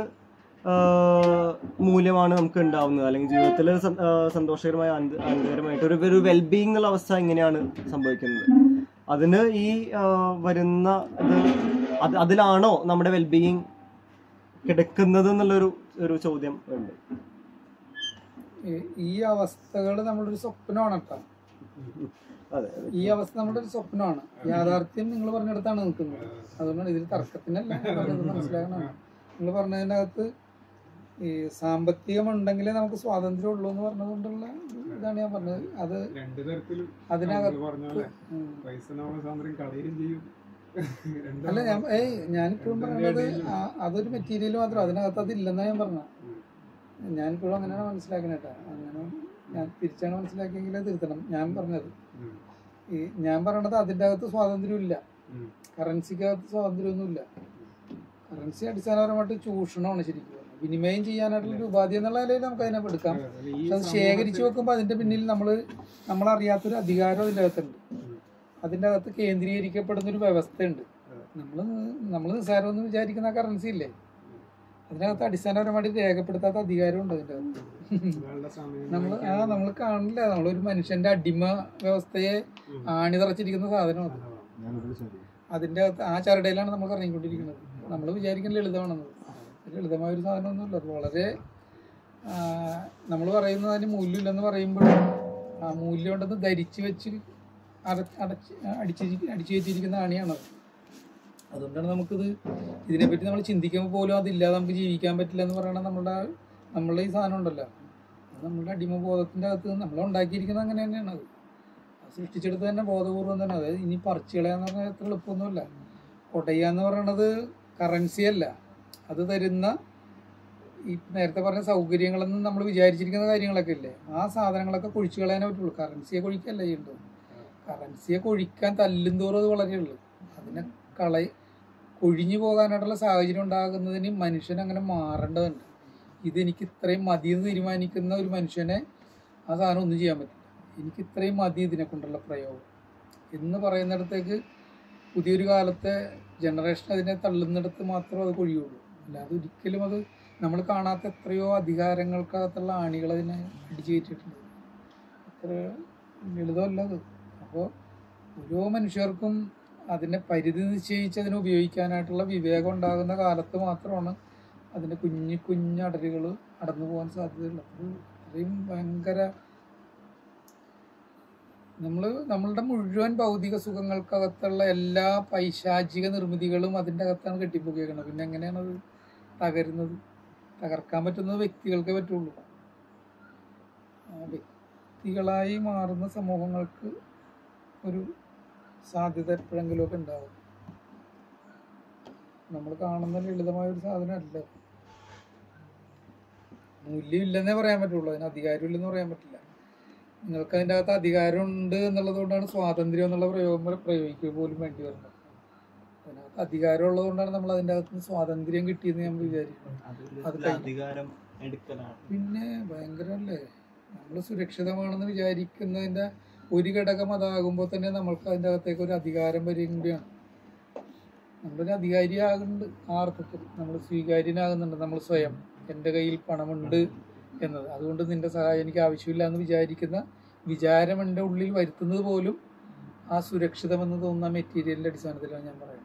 മൂല്യമാണ് നമുക്ക് ഉണ്ടാവുന്നത്, അല്ലെങ്കിൽ ജീവിതത്തിൽ സന്തോഷകരമായ ആനന്ദകരമായിട്ട് ഒരു ഒരു വെൽബീയിങ് എന്നുള്ള അവസ്ഥ എങ്ങനെയാണ് സംഭവിക്കുന്നത്, അതിന് ഈ വരുന്ന ഇത് അത് അതിലാണോ നമ്മുടെ വെൽബീയിങ് കിടക്കുന്നത് എന്നുള്ളൊരു ഒരു ചോദ്യം ഉണ്ട്. ഈ അവസ്ഥകൾ നമ്മളൊരു സ്വപ്നമാണ് കേട്ടോ. ഈ അവസ്ഥ നമ്മുടെ ഒരു സ്വപ്നമാണ്. യാഥാർത്ഥ്യം നിങ്ങൾ പറഞ്ഞിടത്താണ് നിൽക്കുന്നത്. അതുകൊണ്ടാണ് ഇതിൽ തർക്കത്തിനല്ല, മനസ്സിലാക്കണം. നിങ്ങൾ പറഞ്ഞതിനകത്ത് ഈ സാമ്പത്തികമുണ്ടെങ്കിലേ നമുക്ക് സ്വാതന്ത്ര്യം ഉള്ളൂ എന്ന് പറഞ്ഞതുകൊണ്ടുള്ള ഇതാണ് ഞാൻ പറഞ്ഞത്. അത് അതിനകത്ത് അല്ല, ഞാൻ ഏയ് ഞാനിപ്പോഴും പറയുന്നത് അതൊരു മെറ്റീരിയൽ മാത്രം, അതിനകത്ത് അതില്ലെന്നാണ് ഞാൻ പറഞ്ഞത്. ഞാനിപ്പോഴും അങ്ങനെയാണ് മനസ്സിലാക്കണേട്ടാ. അങ്ങനെ ഞാൻ തിരിച്ചാണ് മനസ്സിലാക്കിയെങ്കിലേ തിരുത്തണം. ഞാൻ പറഞ്ഞത് ഈ ഞാൻ പറയണത് അതിൻ്റെ അകത്ത് സ്വാതന്ത്ര്യമില്ല, കറൻസിക്കകത്ത് സ്വാതന്ത്ര്യമൊന്നുമില്ല. കറൻസി അടിസ്ഥാനപരമായിട്ട് ചൂഷണമാണ് ശരിക്കും. വിനിമയം ചെയ്യാനായിട്ടുള്ളൊരു ഉപാധി എന്നുള്ള നിലയിൽ നമുക്ക് അതിനെ എടുക്കാം. പക്ഷെ അത് ശേഖരിച്ച് വെക്കുമ്പോൾ അതിൻ്റെ പിന്നിൽ നമ്മൾ നമ്മളറിയാത്തൊരു അധികാരം അതിൻ്റെ അകത്തുണ്ട്. അതിൻ്റെ അകത്ത് കേന്ദ്രീകരിക്കപ്പെടുന്നൊരു വ്യവസ്ഥയുണ്ട്. നമ്മൾ നമ്മൾ നിസ്സാരമെന്ന് വിചാരിക്കുന്ന കറൻസി ഇല്ലേ, അതിനകത്ത് അടിസ്ഥാനപരമായിട്ട് രേഖപ്പെടുത്താത്ത അധികാരമുണ്ട് അതിൻ്റെ അകത്ത്. നമ്മൾ ആ നമ്മൾ കാണില്ല, നമ്മളൊരു മനുഷ്യന്റെ അടിമ വ്യവസ്ഥയെ ആണിതറച്ചിരിക്കുന്ന സാധനമാണ് അതിൻ്റെ അകത്ത്. ആ ചരടയിലാണ് നമ്മൾ ഇറങ്ങിക്കൊണ്ടിരിക്കുന്നത്. നമ്മൾ വിചാരിക്കുന്ന ലളിതമാണെന്നത്. ലളിതമായ ഒരു സാധനമൊന്നുമില്ല. അത് വളരെ നമ്മൾ പറയുന്നത് അതിന് മൂല്യമില്ലെന്ന് പറയുമ്പോഴും ആ മൂല്യം ഉണ്ടെന്ന് ധരിച്ചു വെച്ച് അട അടച്ച് അടിച്ച് അടിച്ചു വെച്ചിരിക്കുന്ന ആണിയാണത്. അതുകൊണ്ടാണ് നമുക്കിത് ഇതിനെപ്പറ്റി നമ്മൾ ചിന്തിക്കുമ്പോൾ പോലും അതില്ലാതെ നമുക്ക് ജീവിക്കാൻ പറ്റില്ല എന്ന് പറയണത്. നമ്മളുടെ നമ്മളുടെ ഈ സാധനം ഉണ്ടല്ലോ, അത് നമ്മളുടെ അടിമബോധത്തിൻ്റെ അകത്ത് നമ്മൾ ഉണ്ടാക്കിയിരിക്കുന്നത് അങ്ങനെ തന്നെയാണ്. അത് സൃഷ്ടിച്ചെടുത്ത് തന്നെ ബോധപൂർവം തന്നെ. അതായത് ഇനി പറിച്ചു കളയാന്ന് പറഞ്ഞാൽ എത്ര എളുപ്പമൊന്നുമല്ല. കൊടയുക എന്ന് പറയണത് കറൻസി അല്ല, അത് തരുന്ന ഈ നേരത്തെ പറഞ്ഞ സൗകര്യങ്ങളെന്ന് നമ്മൾ വിചാരിച്ചിരിക്കുന്ന കാര്യങ്ങളൊക്കെ ഇല്ലേ, ആ സാധനങ്ങളൊക്കെ കൊഴിച്ചു കളയാനേ പറ്റുള്ളൂ. കറൻസിയെ കൊഴിക്കല്ല ചെയ്യേണ്ടത്. കറൻസിയെ കൊഴിക്കാൻ തല്ലും തോറും അത് വളരെ ഉള്ളു. അതിനെ കളയി കൊഴിഞ്ഞു പോകാനായിട്ടുള്ള സാഹചര്യം ഉണ്ടാകുന്നതിന് മനുഷ്യൻ അങ്ങനെ മാറേണ്ടതുണ്ട്. ഇതെനിക്ക് ഇത്രയും മതിയെന്ന് തീരുമാനിക്കുന്ന ഒരു മനുഷ്യനെ ആ സാധനം ഒന്നും ചെയ്യാൻ പറ്റില്ല. എനിക്ക് ഇത്രയും മതി ഇതിനെ കൊണ്ടുള്ള പ്രയോഗം എന്ന് പറയുന്നിടത്തേക്ക് പുതിയൊരു കാലത്തെ ജനറേഷൻ അതിനെ തള്ളുന്നിടത്ത് മാത്രമേ അത് കൊഴിയുള്ളൂ. അല്ലാതെ ഒരിക്കലും അത് നമ്മൾ കാണാത്ത എത്രയോ അധികാരങ്ങൾക്കകത്തുള്ള ആണികൾ അതിനെ അടിച്ചു കയറ്റിയിട്ടുണ്ട്. അത്ര ലളിതമല്ല അത്. അപ്പോൾ ഓരോ മനുഷ്യർക്കും അതിനെ പരിധി നിശ്ചയിച്ച് അതിനെ ഉപയോഗിക്കാനായിട്ടുള്ള വിവേകം ഉണ്ടാകുന്ന കാലത്ത് മാത്രമാണ് അതിൻ്റെ കുഞ്ഞു കുഞ്ഞു അടരുകൾ അടന്നു പോകാൻ സാധ്യതയുള്ളത്. അത്രയും ഭയങ്കര നമ്മൾ നമ്മളുടെ മുഴുവൻ ഭൗതിക സുഖങ്ങൾക്കകത്തുള്ള എല്ലാ പൈശാചിക നിർമ്മിതികളും അതിൻ്റെ അകത്താണ് കെട്ടിപ്പൊക്കിയേക്കുന്നത്. പിന്നെ എങ്ങനെയാണത് തകരുന്നത്? തകർക്കാൻ പറ്റുന്നത് വ്യക്തികൾക്കേ പറ്റുള്ളൂ. വ്യക്തികളായി മാറുന്ന സമൂഹങ്ങൾക്ക് ഒരു സാധ്യത എപ്പോഴെങ്കിലുമൊക്കെ ഉണ്ടാവും. നമ്മൾ കാണുന്ന ലളിതമായ ഒരു സാധനമല്ല. മൂല്യമില്ലെന്നേ പറയാൻ പറ്റുള്ളൂ, അതിന് അധികാരമില്ലെന്ന് പറയാൻ പറ്റില്ല. നിങ്ങൾക്ക് അതിൻ്റെ അകത്ത് അധികാരമുണ്ട് എന്നുള്ളത് കൊണ്ടാണ് സ്വാതന്ത്ര്യം എന്നുള്ള പ്രയോഗം പ്രയോഗിക്കുക പോലും വേണ്ടി വരുന്നത്. അതിനകത്ത് അധികാരം ഉള്ളത് കൊണ്ടാണ് നമ്മൾ അതിൻ്റെ അകത്ത് സ്വാതന്ത്ര്യം കിട്ടിയെന്ന് നമ്മൾ വിചാരിക്കുന്നത്. അത് അധികാരം എടുക്കലാണ്. പിന്നെ ഭയങ്കരമല്ലേ? നമ്മൾ സുരക്ഷിതമാണെന്ന് വിചാരിക്കുന്നതിൻ്റെ ഒരു ഘടകം അതാകുമ്പോൾ തന്നെ നമ്മൾക്ക് അതിൻ്റെ അകത്തേക്ക് ഒരു അധികാരം വരികയാണ്. നമ്മളൊരു അധികാരിയാകുന്നുണ്ട്. ആ അർത്ഥത്തിൽ നമ്മൾ സ്വീകാര്യനാകുന്നുണ്ട്. നമ്മൾ സ്വയം എൻ്റെ കയ്യിൽ പണമുണ്ട് എന്നത്, അതുകൊണ്ട് നിന്റെ സഹായം എനിക്ക് ആവശ്യമില്ല എന്ന് വിചാരിക്കുന്ന വിചാരം എൻ്റെ ഉള്ളിൽ വരുത്തുന്നത് പോലും ആ സുരക്ഷിതമെന്ന് തോന്നുന്ന മെറ്റീരിയലിൻ്റെ അടിസ്ഥാനത്തിലാണ് ഞാൻ പറയുന്നത്.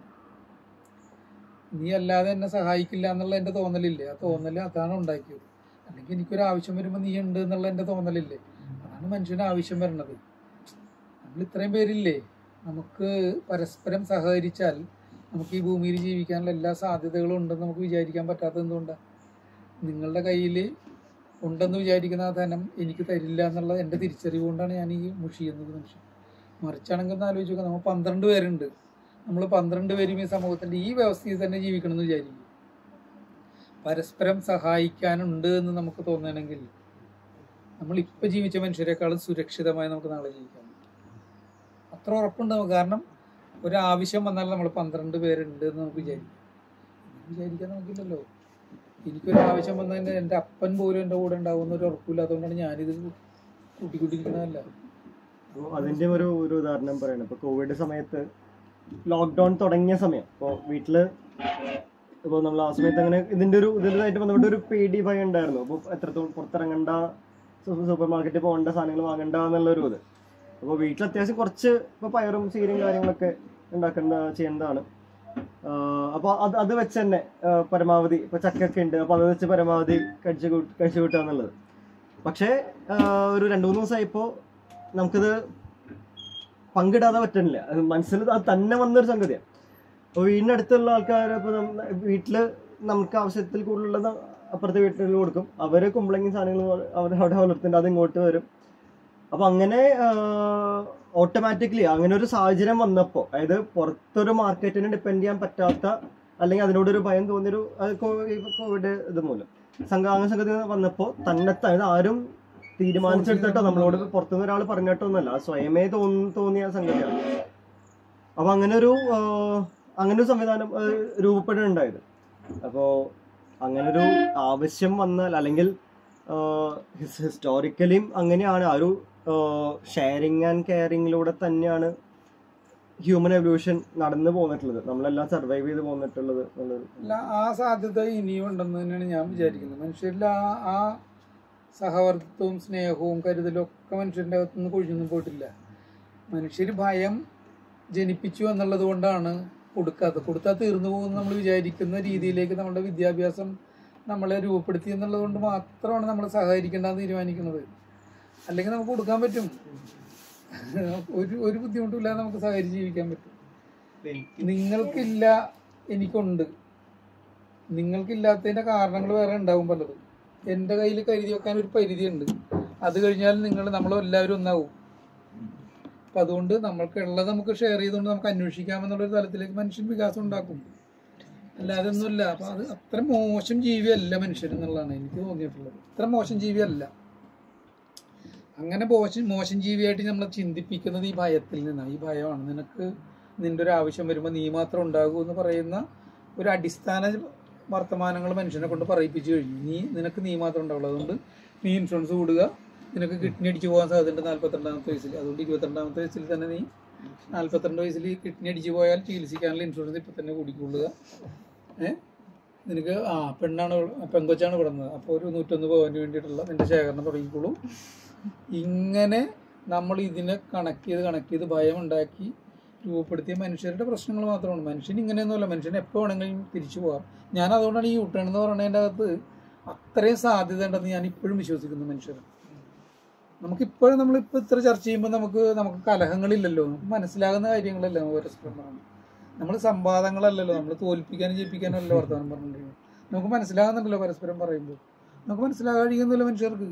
നീ അല്ലാതെ എന്നെ സഹായിക്കില്ല എന്നുള്ള എൻ്റെ തോന്നലില്ലേ? ആ തോന്നൽ അതാണ് ഉണ്ടാക്കിയത്. അല്ലെങ്കിൽ എനിക്കൊരു ആവശ്യം വരുമ്പോൾ നീ ഉണ്ട് എന്നുള്ള എൻ്റെ തോന്നലില്ലേ? അതാണ് മനുഷ്യന് ആവശ്യം വരണത്. നമ്മൾ ഇത്രയും പേരില്ലേ, നമുക്ക് പരസ്പരം സഹകരിച്ചാൽ നമുക്ക് ഈ ഭൂമിയിൽ ജീവിക്കാനുള്ള എല്ലാ സാധ്യതകളും ഉണ്ടെന്ന് നമുക്ക് വിചാരിക്കാൻ പറ്റാത്തത് എന്തുകൊണ്ടാണ്? നിങ്ങളുടെ കയ്യിൽ ഉണ്ടെന്ന് വിചാരിക്കുന്ന ആ ധനം എനിക്ക് തരില്ല എന്നുള്ള എൻ്റെ തിരിച്ചറിവ് കൊണ്ടാണ് ഞാൻ ഈ മുഷിയുന്നത് മനുഷ്യൻ. മറിച്ചാണെങ്കിൽ ഒന്ന് ആലോചിച്ച് നോക്കാം, നമ്മൾ പന്ത്രണ്ട് പേരുണ്ട്. നമ്മൾ പന്ത്രണ്ട് പേരും ഈ സമൂഹത്തിൻ്റെ ഈ വ്യവസ്ഥയിൽ തന്നെ ജീവിക്കണമെന്ന് വിചാരിക്കും. പരസ്പരം സഹായിക്കാനുണ്ട് എന്ന് നമുക്ക് തോന്നണമെങ്കിൽ നമ്മളിപ്പോൾ ജീവിച്ച മനുഷ്യരെക്കാളും സുരക്ഷിതമായി നമുക്ക് നാളെ ജീവിക്കാം. അത്ര ഉറപ്പുണ്ട് നമുക്ക്. കാരണം ഒരാവശ്യം വന്നാൽ നമ്മൾ പന്ത്രണ്ട് പേരുണ്ട് എന്ന് നമുക്ക് വിചാരിക്കാം. വിചാരിക്കാൻ നമുക്കില്ലല്ലോ. എനിക്കൊരു ആവശ്യം വന്നതിൻ്റെ എൻ്റെ അപ്പൻ പോലും എൻ്റെ കൂടെ ഉണ്ടാകുന്ന ഒരു ഉറപ്പില്ല. അതുകൊണ്ടാണ് ഞാനിത് കൂട്ടിക്കൂട്ടിയിരിക്കുന്നതല്ല. അതിൻ്റെ ഒരു ഒരു ഉദാഹരണം പറയണം. ഇപ്പോൾ കോവിഡ് സമയത്ത് ലോക്ക്ഡൗൺ തുടങ്ങിയ സമയം, ഇപ്പോൾ വീട്ടിൽ ഇപ്പോൾ നമ്മൾ ആ സമയത്ത് അങ്ങനെ ഇതിൻ്റെ ഒരു ഇതിലായിട്ട് ബന്ധപ്പെട്ട ഒരു പേടി ഭയം ഉണ്ടായിരുന്നു. അപ്പോൾ എത്രത്തോളം പുറത്തിറങ്ങണ്ട, സൂപ്പർ മാർക്കറ്റിൽ പോകേണ്ട, സാധനങ്ങൾ വാങ്ങണ്ട എന്നുള്ളൊരു ഇത്. അപ്പോൾ വീട്ടിൽ അത്യാവശ്യം കുറച്ച് ഇപ്പോൾ പയറും ചീരയും കാര്യങ്ങളൊക്കെ ഉണ്ടാക്കേണ്ട ചെയ്യേണ്ടതാണ്. അപ്പോൾ അത് അത് വെച്ച് തന്നെ പരമാവധി ഇപ്പോൾ ചക്കൊക്കെ ഉണ്ട്, അപ്പോൾ അത് വെച്ച് പരമാവധി കഴിച്ച് കഴിച്ചു കൂട്ടുക എന്നുള്ളത്. പക്ഷേ ഒരു രണ്ട് മൂന്ന് ദിവസമായിപ്പോൾ നമുക്കിത് പങ്കിടാതെ പറ്റുന്നില്ല. അത് മനസ്സിൽ അത് തന്നെ വന്നൊരു സംഗതിയാണ്. അപ്പോൾ വീടിനടുത്തുള്ള ആൾക്കാർ ഇപ്പോൾ വീട്ടിൽ നമുക്ക് ആവശ്യത്തിൽ കൂടുതലുള്ളത് അപ്പുറത്തെ വീട്ടിൽ കൊടുക്കും. അവർ കുമ്പളങ്ങി സാധനങ്ങൾ അവർ അവിടെ വളർത്തുന്നുണ്ട്, അത് ഇങ്ങോട്ട് വരും. അപ്പോൾ അങ്ങനെ ഓട്ടോമാറ്റിക്കലി അങ്ങനെ ഒരു സാഹചര്യം വന്നപ്പോൾ, അതായത് പുറത്തൊരു മാർക്കറ്റിനെ ഡിപ്പെൻഡ് ചെയ്യാൻ പറ്റാത്ത, അല്ലെങ്കിൽ അതിനോടൊരു ഭയം തോന്നിയൊരു കോവിഡ് ഇത് മൂലം സംഘാംഗ സംഗതി വന്നപ്പോൾ തന്നെത്താൻ ഇത് ആരും തീരുമാനിച്ചെടുത്തിട്ടോ നമ്മളോട് പുറത്തുനിന്ന് ഒരാൾ പറഞ്ഞിട്ടോ ഒന്നല്ല, സ്വയമേ തോന്നി തോന്നിയ സംഗതിയാണ്. അപ്പോൾ അങ്ങനെ ഒരു അങ്ങനെ ഒരു സംവിധാനം രൂപപ്പെടുന്നുണ്ടായത്. അപ്പോൾ അങ്ങനൊരു ആവശ്യം വന്നാൽ, അല്ലെങ്കിൽ ഹിസ്റ്റോറിക്കലിയും അങ്ങനെയാണ്, ആ ഒരു ഷെയറിങ് ആൻഡ് കെയറിങ്ങിലൂടെ തന്നെയാണ് ഹ്യൂമൻ എവല്യൂഷൻ നടന്നു പോന്നിട്ടുള്ളത്, നമ്മളെല്ലാം സർവൈവ് ചെയ്ത് പോന്നിട്ടുള്ളത് അല്ല. ആ സാധ്യത ഇനിയും ഉണ്ടെന്ന് തന്നെയാണ് ഞാൻ വിചാരിക്കുന്നത്. മനുഷ്യരിൽ ആ ആ സഹവർത്തിത്വവും സ്നേഹവും കരുതലും ഒക്കെ മനുഷ്യൻ്റെ അകത്തുനിന്ന് കൊഴിഞ്ഞൊന്നും പോയിട്ടില്ല. മനുഷ്യർ ഭയം ജനിപ്പിച്ചു എന്നുള്ളത് കൊണ്ടാണ് കൊടുക്കാത്തത്. കൊടുത്താൽ തീർന്നു പോകുന്ന നമ്മൾ വിചാരിക്കുന്ന രീതിയിലേക്ക് നമ്മുടെ വിദ്യാഭ്യാസം നമ്മളെ രൂപപ്പെടുത്തി എന്നുള്ളത് കൊണ്ട് മാത്രമാണ് നമ്മൾ സഹകരിക്കേണ്ടതെന്ന് തീരുമാനിക്കുന്നത്. അല്ലെങ്കിൽ നമുക്ക് കൊടുക്കാൻ പറ്റും, ഒരു ഒരു ബുദ്ധിമുട്ടുമില്ലാതെ നമുക്ക് സഹകരിച്ച് ജീവിക്കാൻ പറ്റും. നിങ്ങൾക്കില്ല, എനിക്കുണ്ട്. നിങ്ങൾക്കില്ലാത്തതിൻ്റെ കാരണങ്ങൾ വേറെ ഉണ്ടാവും പലതും. എൻ്റെ കയ്യിൽ കരുതി വെക്കാൻ ഒരു പരിധിയുണ്ട്. അത് കഴിഞ്ഞാൽ നിങ്ങൾ നമ്മളെല്ലാവരും ഒന്നാവും. അപ്പം അതുകൊണ്ട് നമ്മൾക്കുള്ളത് നമുക്ക് ഷെയർ ചെയ്തുകൊണ്ട് നമുക്ക് അന്വേഷിക്കാമെന്നുള്ളൊരു തലത്തിലേക്ക് മനുഷ്യൻ വികാസം ഉണ്ടാക്കും. അല്ലാതെ ഒന്നുമില്ല. അപ്പം അത് അത്ര മോശം ജീവിയല്ല മനുഷ്യൻ എന്നുള്ളതാണ് എനിക്ക് തോന്നിയിട്ടുള്ളത്. അത്ര മോശം ജീവിയല്ല. അങ്ങനെ മോശം മോശം ജീവിയായിട്ട് നമ്മളെ ചിന്തിപ്പിക്കുന്നത് ഈ ഭയത്തിൽ നിന്നാണ്. ഈ ഭയമാണ്. നിനക്ക് നിൻ്റെ ഒരു ആവശ്യം വരുമ്പോൾ നീ മാത്രം ഉണ്ടാകൂ എന്ന് പറയുന്ന ഒരു അടിസ്ഥാന വർത്തമാനങ്ങൾ മനുഷ്യനെ കൊണ്ട് പറയിപ്പിച്ച് കഴിഞ്ഞു. നീ നിനക്ക് നീ മാത്രം ഉണ്ടാവുള്ളൂ, അതുകൊണ്ട് നീ ഇൻഷുറൻസ് കൂടുക, നിനക്ക് കിഡ്നി അടിച്ച് പോകാൻ സാധ്യതയുണ്ട് നാൽപ്പത്തിരണ്ടാമത്തെ വയസ്സിൽ, അതുകൊണ്ട് ഇരുപത്തിരണ്ടാമത്തെ വയസ്സിൽ തന്നെ നീ നാല്പത്തിരണ്ട് വയസ്സിൽ കിഡ്നി അടിച്ചു പോയാൽ ചികിത്സിക്കാനുള്ള ഇൻഷുറൻസ് ഇപ്പം തന്നെ കൂടിക്കൊള്ളുക. ഏഹ് നിനക്ക് ആ പെണ്ണാണ് പെങ്കൊച്ചാണ് കിടന്നത്, അപ്പോൾ ഒരു നൂറ്റൊന്ന് പവന് വേണ്ടിയിട്ടുള്ള നിന്റെ ശേഖരണം തുടങ്ങിക്കോളും. ഇങ്ങനെ നമ്മൾ ഇതിനെ കണക്ട് ചെയ്ത് കണക്ട് ചെയ്ത് ഭയം ഉണ്ടാക്കി രൂപപ്പെടുത്തിയ മനുഷ്യരുടെ പ്രശ്നങ്ങൾ മാത്രമാണ്. മനുഷ്യൻ ഇങ്ങനെയൊന്നുമല്ല, മനുഷ്യൻ എപ്പോൾ വേണമെങ്കിലും തിരിച്ചു പോകാം. ഞാൻ അതുകൊണ്ടാണ് ഈ യൂട്ടേൺ എന്ന് പറയുന്നതിൻ്റെ അകത്ത് അത്രയും സാധ്യത ഉണ്ടെന്ന് ഞാൻ ഇപ്പോഴും വിശ്വസിക്കുന്നു. മനുഷ്യർ നമുക്കിപ്പോഴും നമ്മളിപ്പോൾ ഇത്ര ചർച്ച ചെയ്യുമ്പോൾ നമുക്ക് നമുക്ക് കലഹങ്ങളില്ലല്ലോ, നമുക്ക് മനസ്സിലാകുന്ന കാര്യങ്ങളല്ലേ നമുക്ക് പരസ്പരം പറയുന്നത്. നമ്മൾ സംവാദങ്ങളല്ലല്ലോ, നമ്മൾ തോൽപ്പിക്കാനും ജയിപ്പിക്കാനും അല്ലല്ലോ വർത്തമാനം പറഞ്ഞിട്ടുണ്ടെങ്കിൽ നമുക്ക് മനസ്സിലാകുന്നുണ്ടല്ലോ പരസ്പരം പറയുമ്പോൾ. നമുക്ക് മനസ്സിലാകാൻ കഴിയുന്നില്ല മനുഷ്യർക്ക്.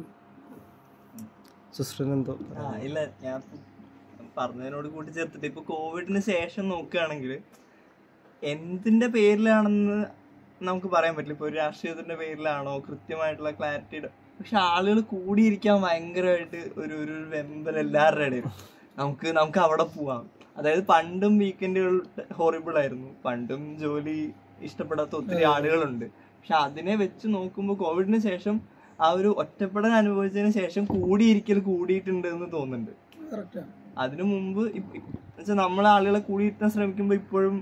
സിസ്റ്ററിനെന്തോ ആ ഇല്ല, ഞാൻ പറഞ്ഞതിനോട് കൂട്ടി ചേർത്തിട്ട് ഇപ്പൊ കോവിഡിന് ശേഷം നോക്കുകയാണെങ്കിൽ എന്തിന്റെ പേരിലാണെന്ന് നമുക്ക് പറയാൻ പറ്റില്ല. ഇപ്പൊ ഒരു രാഷ്ട്രീയത്തിന്റെ പേരിലാണോ കൃത്യമായിട്ടുള്ള ക്ലാരിറ്റിയുടെ, പക്ഷെ ആളുകൾ കൂടിയിരിക്കാൻ ഭയങ്കരമായിട്ട് ഒരു ഒരു വെമ്പൽ എല്ലാവരുടെ ഇടയിൽ. നമുക്ക് നമുക്ക് അവിടെ പോവാം. അതായത് പണ്ടും വീക്കെൻഡുകൾ ഹോറിബിൾ ആയിരുന്നു, പണ്ടും ജോലി ഇഷ്ടപ്പെടാത്ത ഒത്തിരി ആളുകളുണ്ട്. പക്ഷെ അതിനെ വെച്ച് നോക്കുമ്പോൾ കോവിഡിന് ശേഷം ആ ഒരു ഒറ്റപ്പെടൽ അനുഭവിച്ചതിന് ശേഷം കൂടിയിരിക്കൽ കൂടിയിട്ടുണ്ട് എന്ന് തോന്നുന്നുണ്ട്. അതിനു മുമ്പ് വെച്ചാൽ നമ്മളെ ആളുകളെ കൂടിയിരുത്താൻ ശ്രമിക്കുമ്പോൾ ഇപ്പോഴും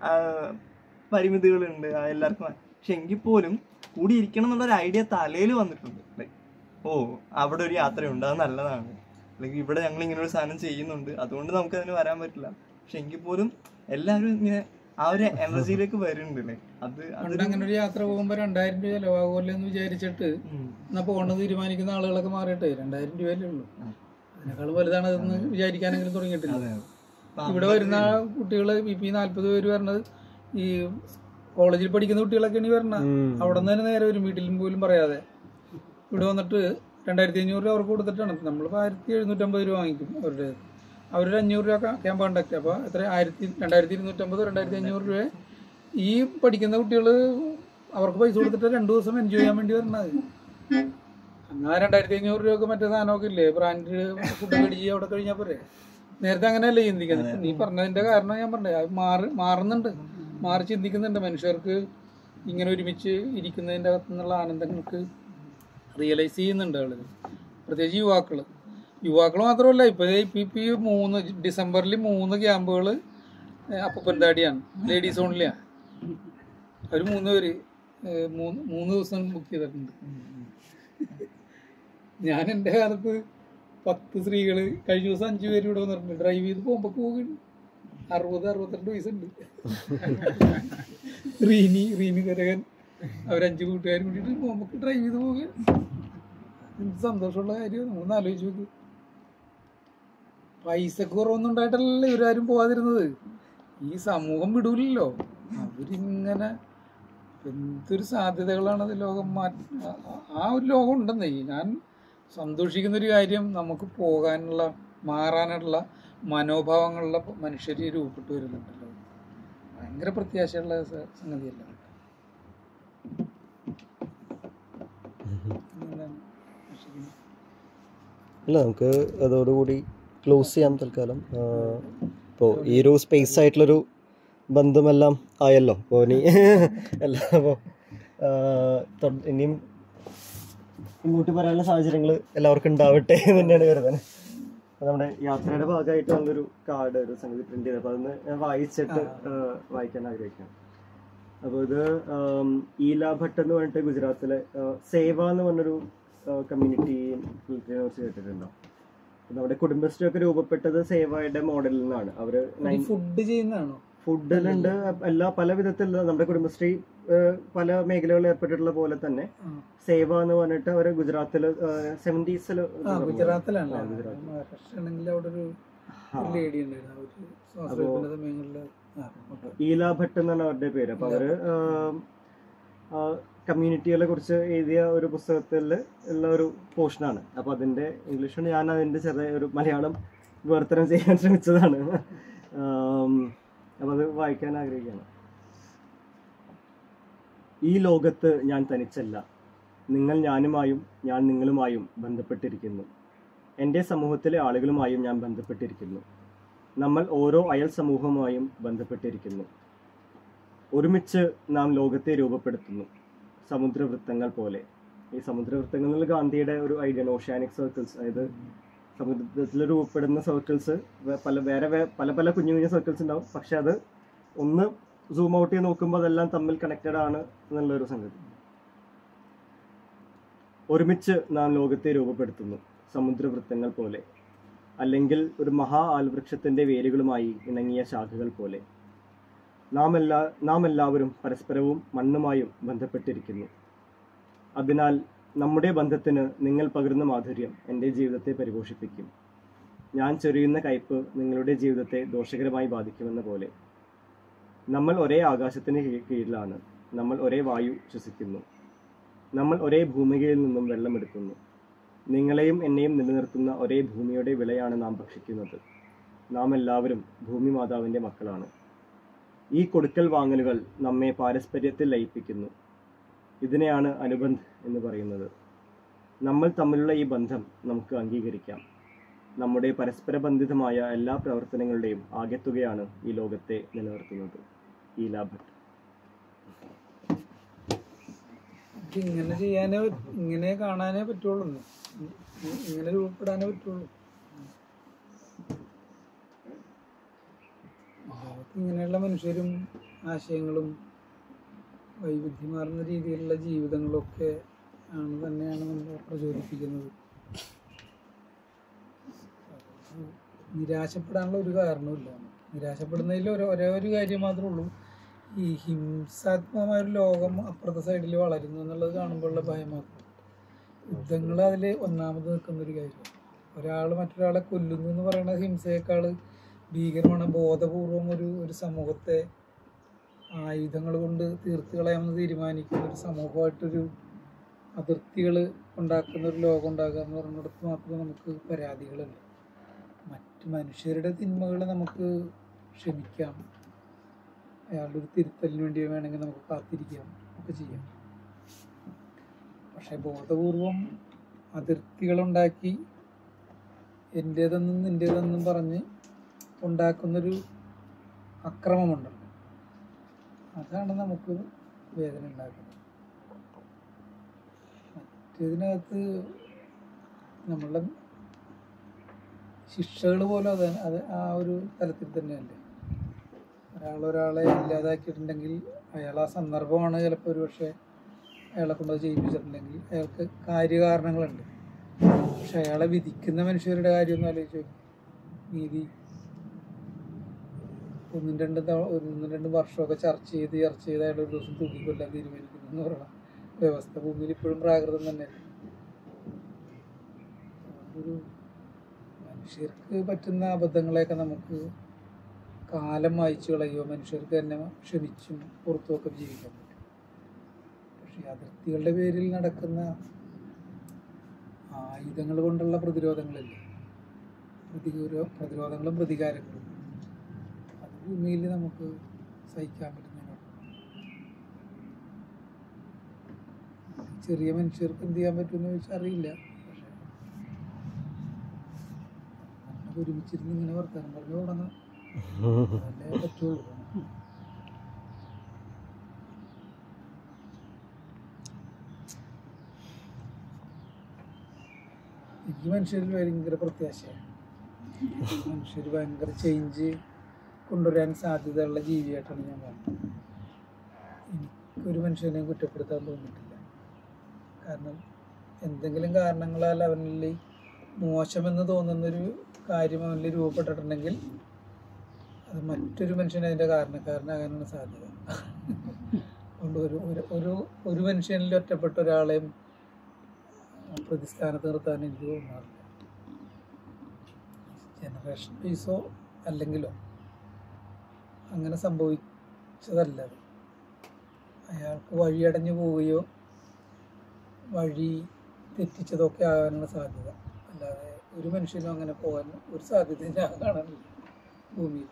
പരിമിതികളുണ്ട് എല്ലാവർക്കും. പക്ഷെ എങ്കിൽ പോലും കൂടിയിരിക്കണം എന്നുള്ളൊരു ഐഡിയ തലയിൽ വന്നിട്ടുണ്ട്. ലൈക്ക് ഓ അവിടെ ഒരു യാത്രയുണ്ട്, അത് നല്ലതാണ്, അല്ലെങ്കിൽ ഇവിടെ ഞങ്ങൾ ഇങ്ങനെ ഒരു സാധനം ചെയ്യുന്നുണ്ട്, അതുകൊണ്ട് നമുക്ക് അതിന് വരാൻ പറ്റില്ല. പക്ഷെ എങ്കിൽ പോലും എല്ലാവരും ഇങ്ങനെ ആ ഒരു എനർജിയിലേക്ക് വരുന്നുണ്ട്. ലൈക്ക് അത് അങ്ങനെ ഒരു യാത്ര പോകുമ്പോൾ രണ്ടായിരം രൂപ ചിലവാകുമല്ലോ എന്ന് വിചാരിച്ചിട്ട് എന്നാ പോകണത് തീരുമാനിക്കുന്ന ആളുകളൊക്കെ മാറിയിട്ടേ രണ്ടായിരം രൂപയല്ലേ ഉള്ളൂ. അതിനേക്കാൾ വലുതാണ് അതെന്ന് വിചാരിക്കാനെങ്കിലും തുടങ്ങിയിട്ടില്ല. ഇവിടെ വരുന്ന കുട്ടികൾ ബി പി നാല്പത് പേര് വരണത് ഈ കോളേജിൽ പഠിക്കുന്ന കുട്ടികളൊക്കെയാണ് വരണത്. അവിടെ നിന്ന് തന്നെ നേരെ വരും, വീട്ടിലും പോലും പറയാതെ ഇവിടെ വന്നിട്ട് രണ്ടായിരത്തി അഞ്ഞൂറ് രൂപ അവർക്ക് കൊടുത്തിട്ടാണ്. നമ്മളിപ്പോൾ ആയിരത്തി എഴുന്നൂറ്റമ്പത് രൂപ വാങ്ങിക്കും അവരുടെ. അവരൊരു അഞ്ഞൂറ് രൂപ ക്യാമ്പ് കണ്ടക്ട്. അപ്പോൾ എത്ര ആയിരത്തി രണ്ടായിരത്തി ഇരുന്നൂറ്റമ്പത് രണ്ടായിരത്തി അഞ്ഞൂറ് രൂപ ഈ പഠിക്കുന്ന കുട്ടികൾ അവർക്ക് പൈസ കൊടുത്തിട്ട് രണ്ടു ദിവസം എൻജോയ് ചെയ്യാൻ വേണ്ടി വരണത്. എന്നാൽ രണ്ടായിരത്തി അഞ്ഞൂറ് രൂപക്ക് മറ്റേ സാധനമൊക്കെ ഇല്ലേ ബ്രാൻഡ് ഫുഡ് കഴിച്ച് അവിടെ കഴിഞ്ഞാൽ പോരെ. നേരത്തെ അങ്ങനെയല്ലേ ചിന്തിക്കുന്നത്. നീ പറഞ്ഞതിൻ്റെ കാരണം ഞാൻ പറഞ്ഞത് അത് മാറി മാറുന്നുണ്ട്, മാറി ചിന്തിക്കുന്നുണ്ട്. മനുഷ്യർക്ക് ഇങ്ങനെ ഒരുമിച്ച് ഇരിക്കുന്നതിൻ്റെ അകത്തു നിന്നുള്ള ആനന്ദങ്ങൾക്ക് റിയലൈസ് ചെയ്യുന്നുണ്ട് ആളുകൾ, പ്രത്യേകിച്ച് യുവാക്കൾ. യുവാക്കൾ മാത്രമല്ല, ഇപ്പോൾ ഇപ്പം ഇപ്പം ഈ മൂന്ന് ഡിസംബറിൽ മൂന്ന് ക്യാമ്പുകൾ അപ്പൂപ്പൻതാടിയാണ്, ലേഡീസ് ഓൺലിയാണ്. അവർ മൂന്ന് പേര് മൂന്ന് മൂന്ന് ദിവസം ബുക്ക് ചെയ്തിട്ടുണ്ട്. ഞാൻ എൻ്റെ കാലത്ത് പത്ത് സ്ത്രീകൾ കഴിഞ്ഞ ദിവസം അഞ്ചു പേര് ഇവിടെ വന്നിട്ടുണ്ട്. ഡ്രൈവ് ചെയ്ത് പോകുമ്പോൾ പോകുന്നു. അറുപത് അറുപത്തിരണ്ട് വയസ്സുണ്ട്. റീനി റീനി തരകൻ അവരഞ്ച് കൂട്ടുകാരും കൂട്ടിയിട്ട് പോകുമ്പോൾ ഡ്രൈവ് ചെയ്ത് പോകുക. എന്ത് സന്തോഷമുള്ള കാര്യം നമ്മളൊന്ന് ആലോചിച്ച് നോക്ക്. പൈസക്ക് കുറവൊന്നും ഉണ്ടായിട്ടല്ലല്ലോ ഇവരാരും പോകാതിരുന്നത്. ഈ സമൂഹം വിടൂലല്ലോ. അവരിങ്ങനെ എന്തൊരു സാധ്യതകളാണത് ലോകം മാറ്റി. ആ ഒരു ലോകം ഉണ്ടെന്നേ. ഞാൻ സന്തോഷിക്കുന്നൊരു കാര്യം നമുക്ക് പോകാനുള്ള മാറാനുള്ള മനോഭാവങ്ങളുള്ള മനുഷ്യർ രൂപപ്പെട്ടു വരുന്നുണ്ടല്ലോ. ഭയങ്കര പ്രത്യാശയുള്ള സംഗതിയല്ല. അല്ല, നമുക്ക് അതോടുകൂടി ക്ലോസ് ചെയ്യാം തൽക്കാലം. ഇപ്പോൾ ഈ ഒരു സ്പേസ് ആയിട്ടുള്ളൊരു ബന്ധമെല്ലാം ആയല്ലോ. അപ്പോൾ ഇനി എല്ലാം അപ്പോൾ ഇനിയും ഇങ്ങോട്ട് പറയാനുള്ള സാഹചര്യങ്ങൾ എല്ലാവർക്കും ഉണ്ടാവട്ടെ എന്ന് തന്നെയാണ് കരുതുന്നത്. നമ്മുടെ യാത്രയുടെ ഭാഗമായിട്ട് നല്ലൊരു കാർഡ് ഒരു സംഗതി പ്രിന്റ് ചെയ്ത്, അപ്പോൾ അതൊന്ന് ഞാൻ വായിച്ചിട്ട് വായിക്കാൻ ആഗ്രഹിക്കാം. അപ്പോൾ ഇത് ഈല ഭട്ട് എന്ന് പറഞ്ഞിട്ട് ഗുജറാത്തിലെ സേവ എന്ന് പറഞ്ഞൊരു കമ്മ്യൂണിറ്റി കുറിച്ച് കേട്ടിട്ടുണ്ടോ? നമ്മുടെ കുടുംബശ്രീ ഒക്കെ രൂപപ്പെട്ടത് സേവയുടെ മോഡലിൽ നിന്നാണ്. അവര് ഫുഡ് ചെയ്യുന്നതാണോ? ഫുഡിലുണ്ട്, എല്ലാ പല വിധത്തിലുള്ള നമ്മുടെ കുടുംബശ്രീ പല മേഖലകളിൽ ഏർപ്പെട്ടിട്ടുള്ള പോലെ തന്നെ സേവ എന്ന് പറഞ്ഞിട്ട് അവര് ഗുജറാത്തില് സെവന്റീസില് ഗുജറാത്തിലാണ്. ഈല ഭട്ട് എന്നാണ് അവരുടെ പേര്. അപ്പൊ അവര് കമ്മ്യൂണിറ്റികളെ കുറിച്ച് എഴുതിയ ഒരു പുസ്തകത്തിൽ ഉള്ള ഒരു പോർഷനാണ്. അപ്പൊ അതിന്റെ ഇംഗ്ലീഷിന് ഞാൻ അതിന്റെ ചെറിയ ഒരു മലയാളം വിവർത്തനം ചെയ്യാൻ ശ്രമിച്ചതാണ്. അപ്പൊ അത് വായിക്കാൻ ആഗ്രഹിക്കുകയാണ്. ഈ ലോകത്ത് ഞാൻ തനിച്ചല്ല. നിങ്ങൾ ഞാനുമായും ഞാൻ നിങ്ങളുമായും ബന്ധപ്പെട്ടിരിക്കുന്നു. എൻ്റെ സമൂഹത്തിലെ ആളുകളുമായും ഞാൻ ബന്ധപ്പെട്ടിരിക്കുന്നു. നമ്മൾ ഓരോ അയൽ സമൂഹവുമായും ബന്ധപ്പെട്ടിരിക്കുന്നു. ഒരുമിച്ച് നാം ലോകത്തെ രൂപപ്പെടുത്തുന്നു, സമുദ്രവൃത്തങ്ങൾ പോലെ. ഈ സമുദ്രവൃത്തങ്ങളിൽ ഗാന്ധിയുടെ ഒരു ഐഡിയ, ഓഷ്യാനിക് സർക്കിൾസ്, അതായത് സമുദ്രത്തിൽ രൂപപ്പെടുന്ന സർക്കിൾസ് പല വേറെ വേ- പല പല കുഞ്ഞു കുഞ്ഞു സർക്കിൾസ് ഉണ്ടാവും, പക്ഷെ അത് ഒന്ന് സൂം ഔട്ട് ചെയ്ത് നോക്കുമ്പോൾ അതെല്ലാം തമ്മിൽ കണക്റ്റഡ് ആണ് എന്നുള്ളൊരു സംഗതി. ഒരുമിച്ച് നാം ലോകത്തെ രൂപപ്പെടുത്തുന്നു സമുദ്രവൃത്തങ്ങൾ പോലെ, അല്ലെങ്കിൽ ഒരു മഹാ ആൽവൃക്ഷത്തിൻ്റെ വേരുകളുമായി ഇണങ്ങിയ ശാഖകൾ പോലെ. നാം എല്ലാ നാം എല്ലാവരും പരസ്പരവും മണ്ണുമായും ബന്ധപ്പെട്ടിരിക്കുന്നു. അതിനാൽ നമ്മുടെ ബന്ധത്തിന് നിങ്ങൾ പകരുന്ന മാധുര്യം എൻ്റെ ജീവിതത്തെ പരിപോഷിപ്പിക്കും. ഞാൻ ചൊരിയുന്ന കയ്പ് നിങ്ങളുടെ ജീവിതത്തെ ദോഷകരമായി ബാധിക്കുമെന്ന പോലെ. നമ്മൾ ഒരേ ആകാശത്തിന് കീ- കീഴിലാണ്. നമ്മൾ ഒരേ വായു ശ്വസിക്കുന്നു. നമ്മൾ ഒരേ ഭൂമികയിൽ നിന്നും വെള്ളമെടുക്കുന്നു. നിങ്ങളെയും എന്നെയും നിലനിർത്തുന്ന ഒരേ ഭൂമിയുടെ വിളയാണ് നാം ഭക്ഷിക്കുന്നത്. നാം എല്ലാവരും ഭൂമി മാതാവിൻ്റെ മക്കളാണ്. ഈ കൊടുക്കൽ വാങ്ങലുകൾ നമ്മെ പാരസ്പര്യത്തിൽ ലയിപ്പിക്കുന്നു. ഇതിനെയാണ് അനുബന്ധ് എന്ന് പറയുന്നത്. നമ്മൾ തമ്മിലുള്ള ഈ ബന്ധം നമുക്ക് അംഗീകരിക്കാം. നമ്മുടെ പരസ്പര ബന്ധിതമായ എല്ലാ പ്രവർത്തനങ്ങളുടെയും ആകെത്തുകയാണ് ഈ ലോകത്തെ നിലനിർത്തുന്നത്. ഈല ഭട്ട്. ഇങ്ങനെ ചെയ്യാനേ പറ്റ- ഇങ്ങനെ കാണാനേ പറ്റുള്ളൂ, ഇ- ഇങ്ങനെ രൂപപ്പെടാനേ പറ്റുള്ളൂ. ലോകത്ത് ഇങ്ങനെയുള്ള മനുഷ്യരും ആശയങ്ങളും വൈവിധ്യമാർന്ന രീതിയിലുള്ള ജീവിതങ്ങളൊക്കെ ആണ് തന്നെയാണ് നമ്മളെ പ്രചോദിപ്പിക്കുന്നത്. അത് നിരാശപ്പെടാനുള്ള ഒരു കാരണവുമില്ല. നിരാശപ്പെടുന്നതിൽ ഒരു ഒരേ ഒരു കാര്യം മാത്രമേ ഉള്ളൂ, ഈ ഹിംസാത്മകമായ ഒരു ലോകം അപ്പുറത്തെ സൈഡിൽ വളരുന്നു എന്നുള്ളത് കാണുമ്പോഴുള്ള ഭയം മാത്രം. യുദ്ധങ്ങൾ അതിൽ ഒന്നാമത് നിൽക്കുന്നൊരു കാര്യമാണ്. ഒരാൾ മറ്റൊരാളെ കൊല്ലുന്നു എന്ന് പറയുന്നത് ഹിംസയേക്കാൾ ഭീകരമാണ്. ബോധപൂർവം ഒരു ഒരു സമൂഹത്തെ ആയുധങ്ങൾ കൊണ്ട് തീർത്ത് കളയാമെന്ന് തീരുമാനിക്കുന്ന ഒരു സമൂഹമായിട്ടൊരു അതിർത്തികൾ ഉണ്ടാക്കുന്ന ഒരു ലോകം ഉണ്ടാകുക എന്ന് പറയുന്നിടത്ത് മാത്രമേ നമുക്ക് പരാതികളുണ്ട്. മറ്റ് മനുഷ്യരുടെ തിന്മകൾ നമുക്ക് ക്ഷമിക്കാം, അയാളുടെ ഒരു തിരുത്തലിന് വേണ്ടി വേണമെങ്കിൽ നമുക്ക് കാത്തിരിക്കാം, ഒക്കെ ചെയ്യാം. പക്ഷെ ബോധപൂർവം അതിർത്തികളുണ്ടാക്കി എൻ്റേതെന്നും നിൻ്റേതെന്നും പറഞ്ഞ് ഉണ്ടാക്കുന്നൊരു അക്രമമുണ്ടല്ലോ, അതാണ് നമുക്ക് വേദന ഉണ്ടാക്കുന്നത്. മറ്റേതിനകത്ത് നമ്മളുടെ ശിക്ഷകൾ പോലും അത് അത് ആ ഒരു തലത്തിൽ തന്നെയല്ലേ. ഒരാളൊരാളെ ഇല്ലാതാക്കിയിട്ടുണ്ടെങ്കിൽ അയാൾ ആ സന്ദർഭമാണ് ചിലപ്പോൾ ഒരു പക്ഷേ അയാളെ കൊണ്ടത് ചെയ്യിപ്പിച്ചിട്ടുണ്ടെങ്കിൽ അയാൾക്ക് കാര്യകാരണങ്ങളുണ്ട്. പക്ഷെ അയാളെ വിധിക്കുന്ന മനുഷ്യരുടെ കാര്യമൊന്നും ആലോചിച്ച് നോക്കി. നീതി ഒന്നും രണ്ടും തവണ ഒന്നും രണ്ടും വർഷമൊക്കെ ചർച്ച ചെയ്ത് ചർച്ച ചെയ്ത് അയാൾ ഒരു ദിവസം തൂക്കിക്കൊല്ലാൻ തീരുമാനിക്കുന്നു എന്ന് പറയണം വ്യവസ്ഥ ഭൂമിയിൽ ഇപ്പോഴും പ്രാകൃതം തന്നെയല്ലേ. ഒരു മനുഷ്യർക്ക് പറ്റുന്ന അബദ്ധങ്ങളെയൊക്കെ നമുക്ക് കാലം വായിച്ചു കളയുകയോ മനുഷ്യർക്ക് തന്നെ ക്ഷമിച്ചും പുറത്തുമൊക്കെ ജീവിക്കാൻ പറ്റും. പക്ഷേ അതിർത്തികളുടെ പേരിൽ നടക്കുന്ന ആയുധങ്ങൾ കൊണ്ടുള്ള പ്രതിരോധങ്ങളില്ലേ, പ്രതികൂര പ്രതിരോധങ്ങളും പ്രതികാരങ്ങളും, അത് ഭൂമിയിൽ നമുക്ക് സഹിക്കാൻ പറ്റുന്നതിനോട് ചെറിയ മനുഷ്യർക്ക് എന്ത് ചെയ്യാൻ പറ്റുമെന്ന് ചോദിച്ചാൽ അറിയില്ല. പക്ഷെ നമുക്ക് ഒരുമിച്ചിരുന്ന് ഇങ്ങനെ വർത്താനം പറഞ്ഞു തുടങ്ങാം, അതല്ലേ പറ്റുള്ളൂ. എനിക്ക് മനുഷ്യരിൽ ഭയങ്കര പ്രത്യാശയാണ്. മനുഷ്യർ ഭയങ്കര ചേഞ്ച് കൊണ്ടുവരാൻ സാധ്യതയുള്ള ജീവിയായിട്ടാണ് ഞാൻ കാണുന്നത്. എനിക്കൊരു മനുഷ്യനെയും കുറ്റപ്പെടുത്താൻ തോന്നിയിട്ടില്ല. കാരണം എന്തെങ്കിലും കാരണങ്ങളാൽ അവനിൽ മോശമെന്ന് തോന്നുന്നൊരു കാര്യം അവനിൽ രൂപപ്പെട്ടിട്ടുണ്ടെങ്കിൽ അത് മറ്റൊരു മനുഷ്യൻ അതിൻ്റെ കാരണക്കാരനാകാനാണ് സാധ്യത. അതുകൊണ്ട് ഒരു ഒരു ഒരു ഒരു മനുഷ്യനിൽ ഒറ്റപ്പെട്ട ഒരാളെയും പ്രതിസ്ഥാനത്ത് നിർത്താൻ എനിക്ക് തോന്നാറില്ല. ജനറേഷൻ പീസോ അല്ലെങ്കിലോ അങ്ങനെ സംഭവിച്ചതല്ല. അത് അയാൾക്ക് വഴിയടഞ്ഞു പോവുകയോ വഴി തെറ്റിച്ചതൊക്കെ ആകാനാണ് സാധ്യത. അല്ലാതെ ഒരു മനുഷ്യനും അങ്ങനെ പോകാൻ ഒരു സാധ്യത ഞാൻ കാണാനില്ല ഭൂമിയിൽ.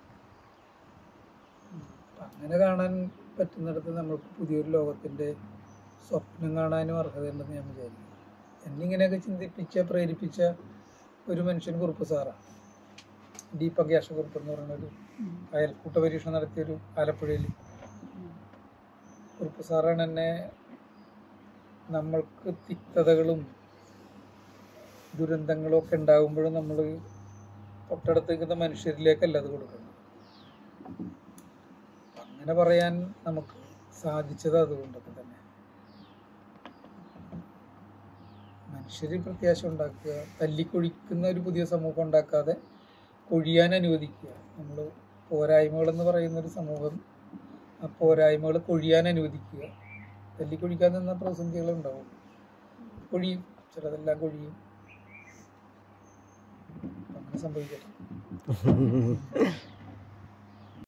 അപ്പം അങ്ങനെ കാണാൻ പറ്റുന്നിടത്ത് നമ്മൾക്ക് പുതിയൊരു ലോകത്തിൻ്റെ സ്വപ്നം കാണാനും അർഹതയുണ്ടെന്ന് ഞാൻ വിചാരിക്കുന്നു. എന്നിങ്ങനെയൊക്കെ ചിന്തിപ്പിച്ച പ്രേരിപ്പിച്ച ഒരു മനുഷ്യൻ കുറുപ്പ് സാറാണ്. ദീപക് യാശകുറുപ്പ് എന്ന് പറയുന്നൊരു അയൽക്കൂട്ട പരീക്ഷണം നടത്തിയൊരു ആലപ്പുഴയിൽ കുറുപ്പ് സാറാണ് എന്നെ നമ്മൾക്ക് തിക്തതകളും ദുരന്തങ്ങളൊക്കെ ഉണ്ടാകുമ്പോഴും നമ്മൾ തൊട്ടടുത്ത് നിൽക്കുന്ന മനുഷ്യരിലേക്കല്ല അത് കൊടുക്കുന്നത്. അങ്ങനെ പറയാൻ നമുക്ക് സാധിച്ചത് അതുകൊണ്ടൊക്കെ തന്നെ. മനുഷ്യർ പ്രത്യാശ ഉണ്ടാക്കുക, തല്ലിക്കൊഴിക്കുന്ന ഒരു പുതിയ സമൂഹം ഉണ്ടാക്കാതെ കൊഴിയാൻ അനുവദിക്കുക. നമ്മൾ പോരായ്മകളെന്ന് പറയുന്നൊരു സമൂഹം ആ പോരായ്മകൾ കൊഴിയാൻ അനുവദിക്കുക. തല്ലിക്കൊഴിക്കാൻ നിന്ന പ്രതിസന്ധികൾ ഉണ്ടാവും, കൊഴിയും, ചിലതെല്ലാം കൊഴിയും. അങ്ങനെ സംഭവിക്കട്ടെ.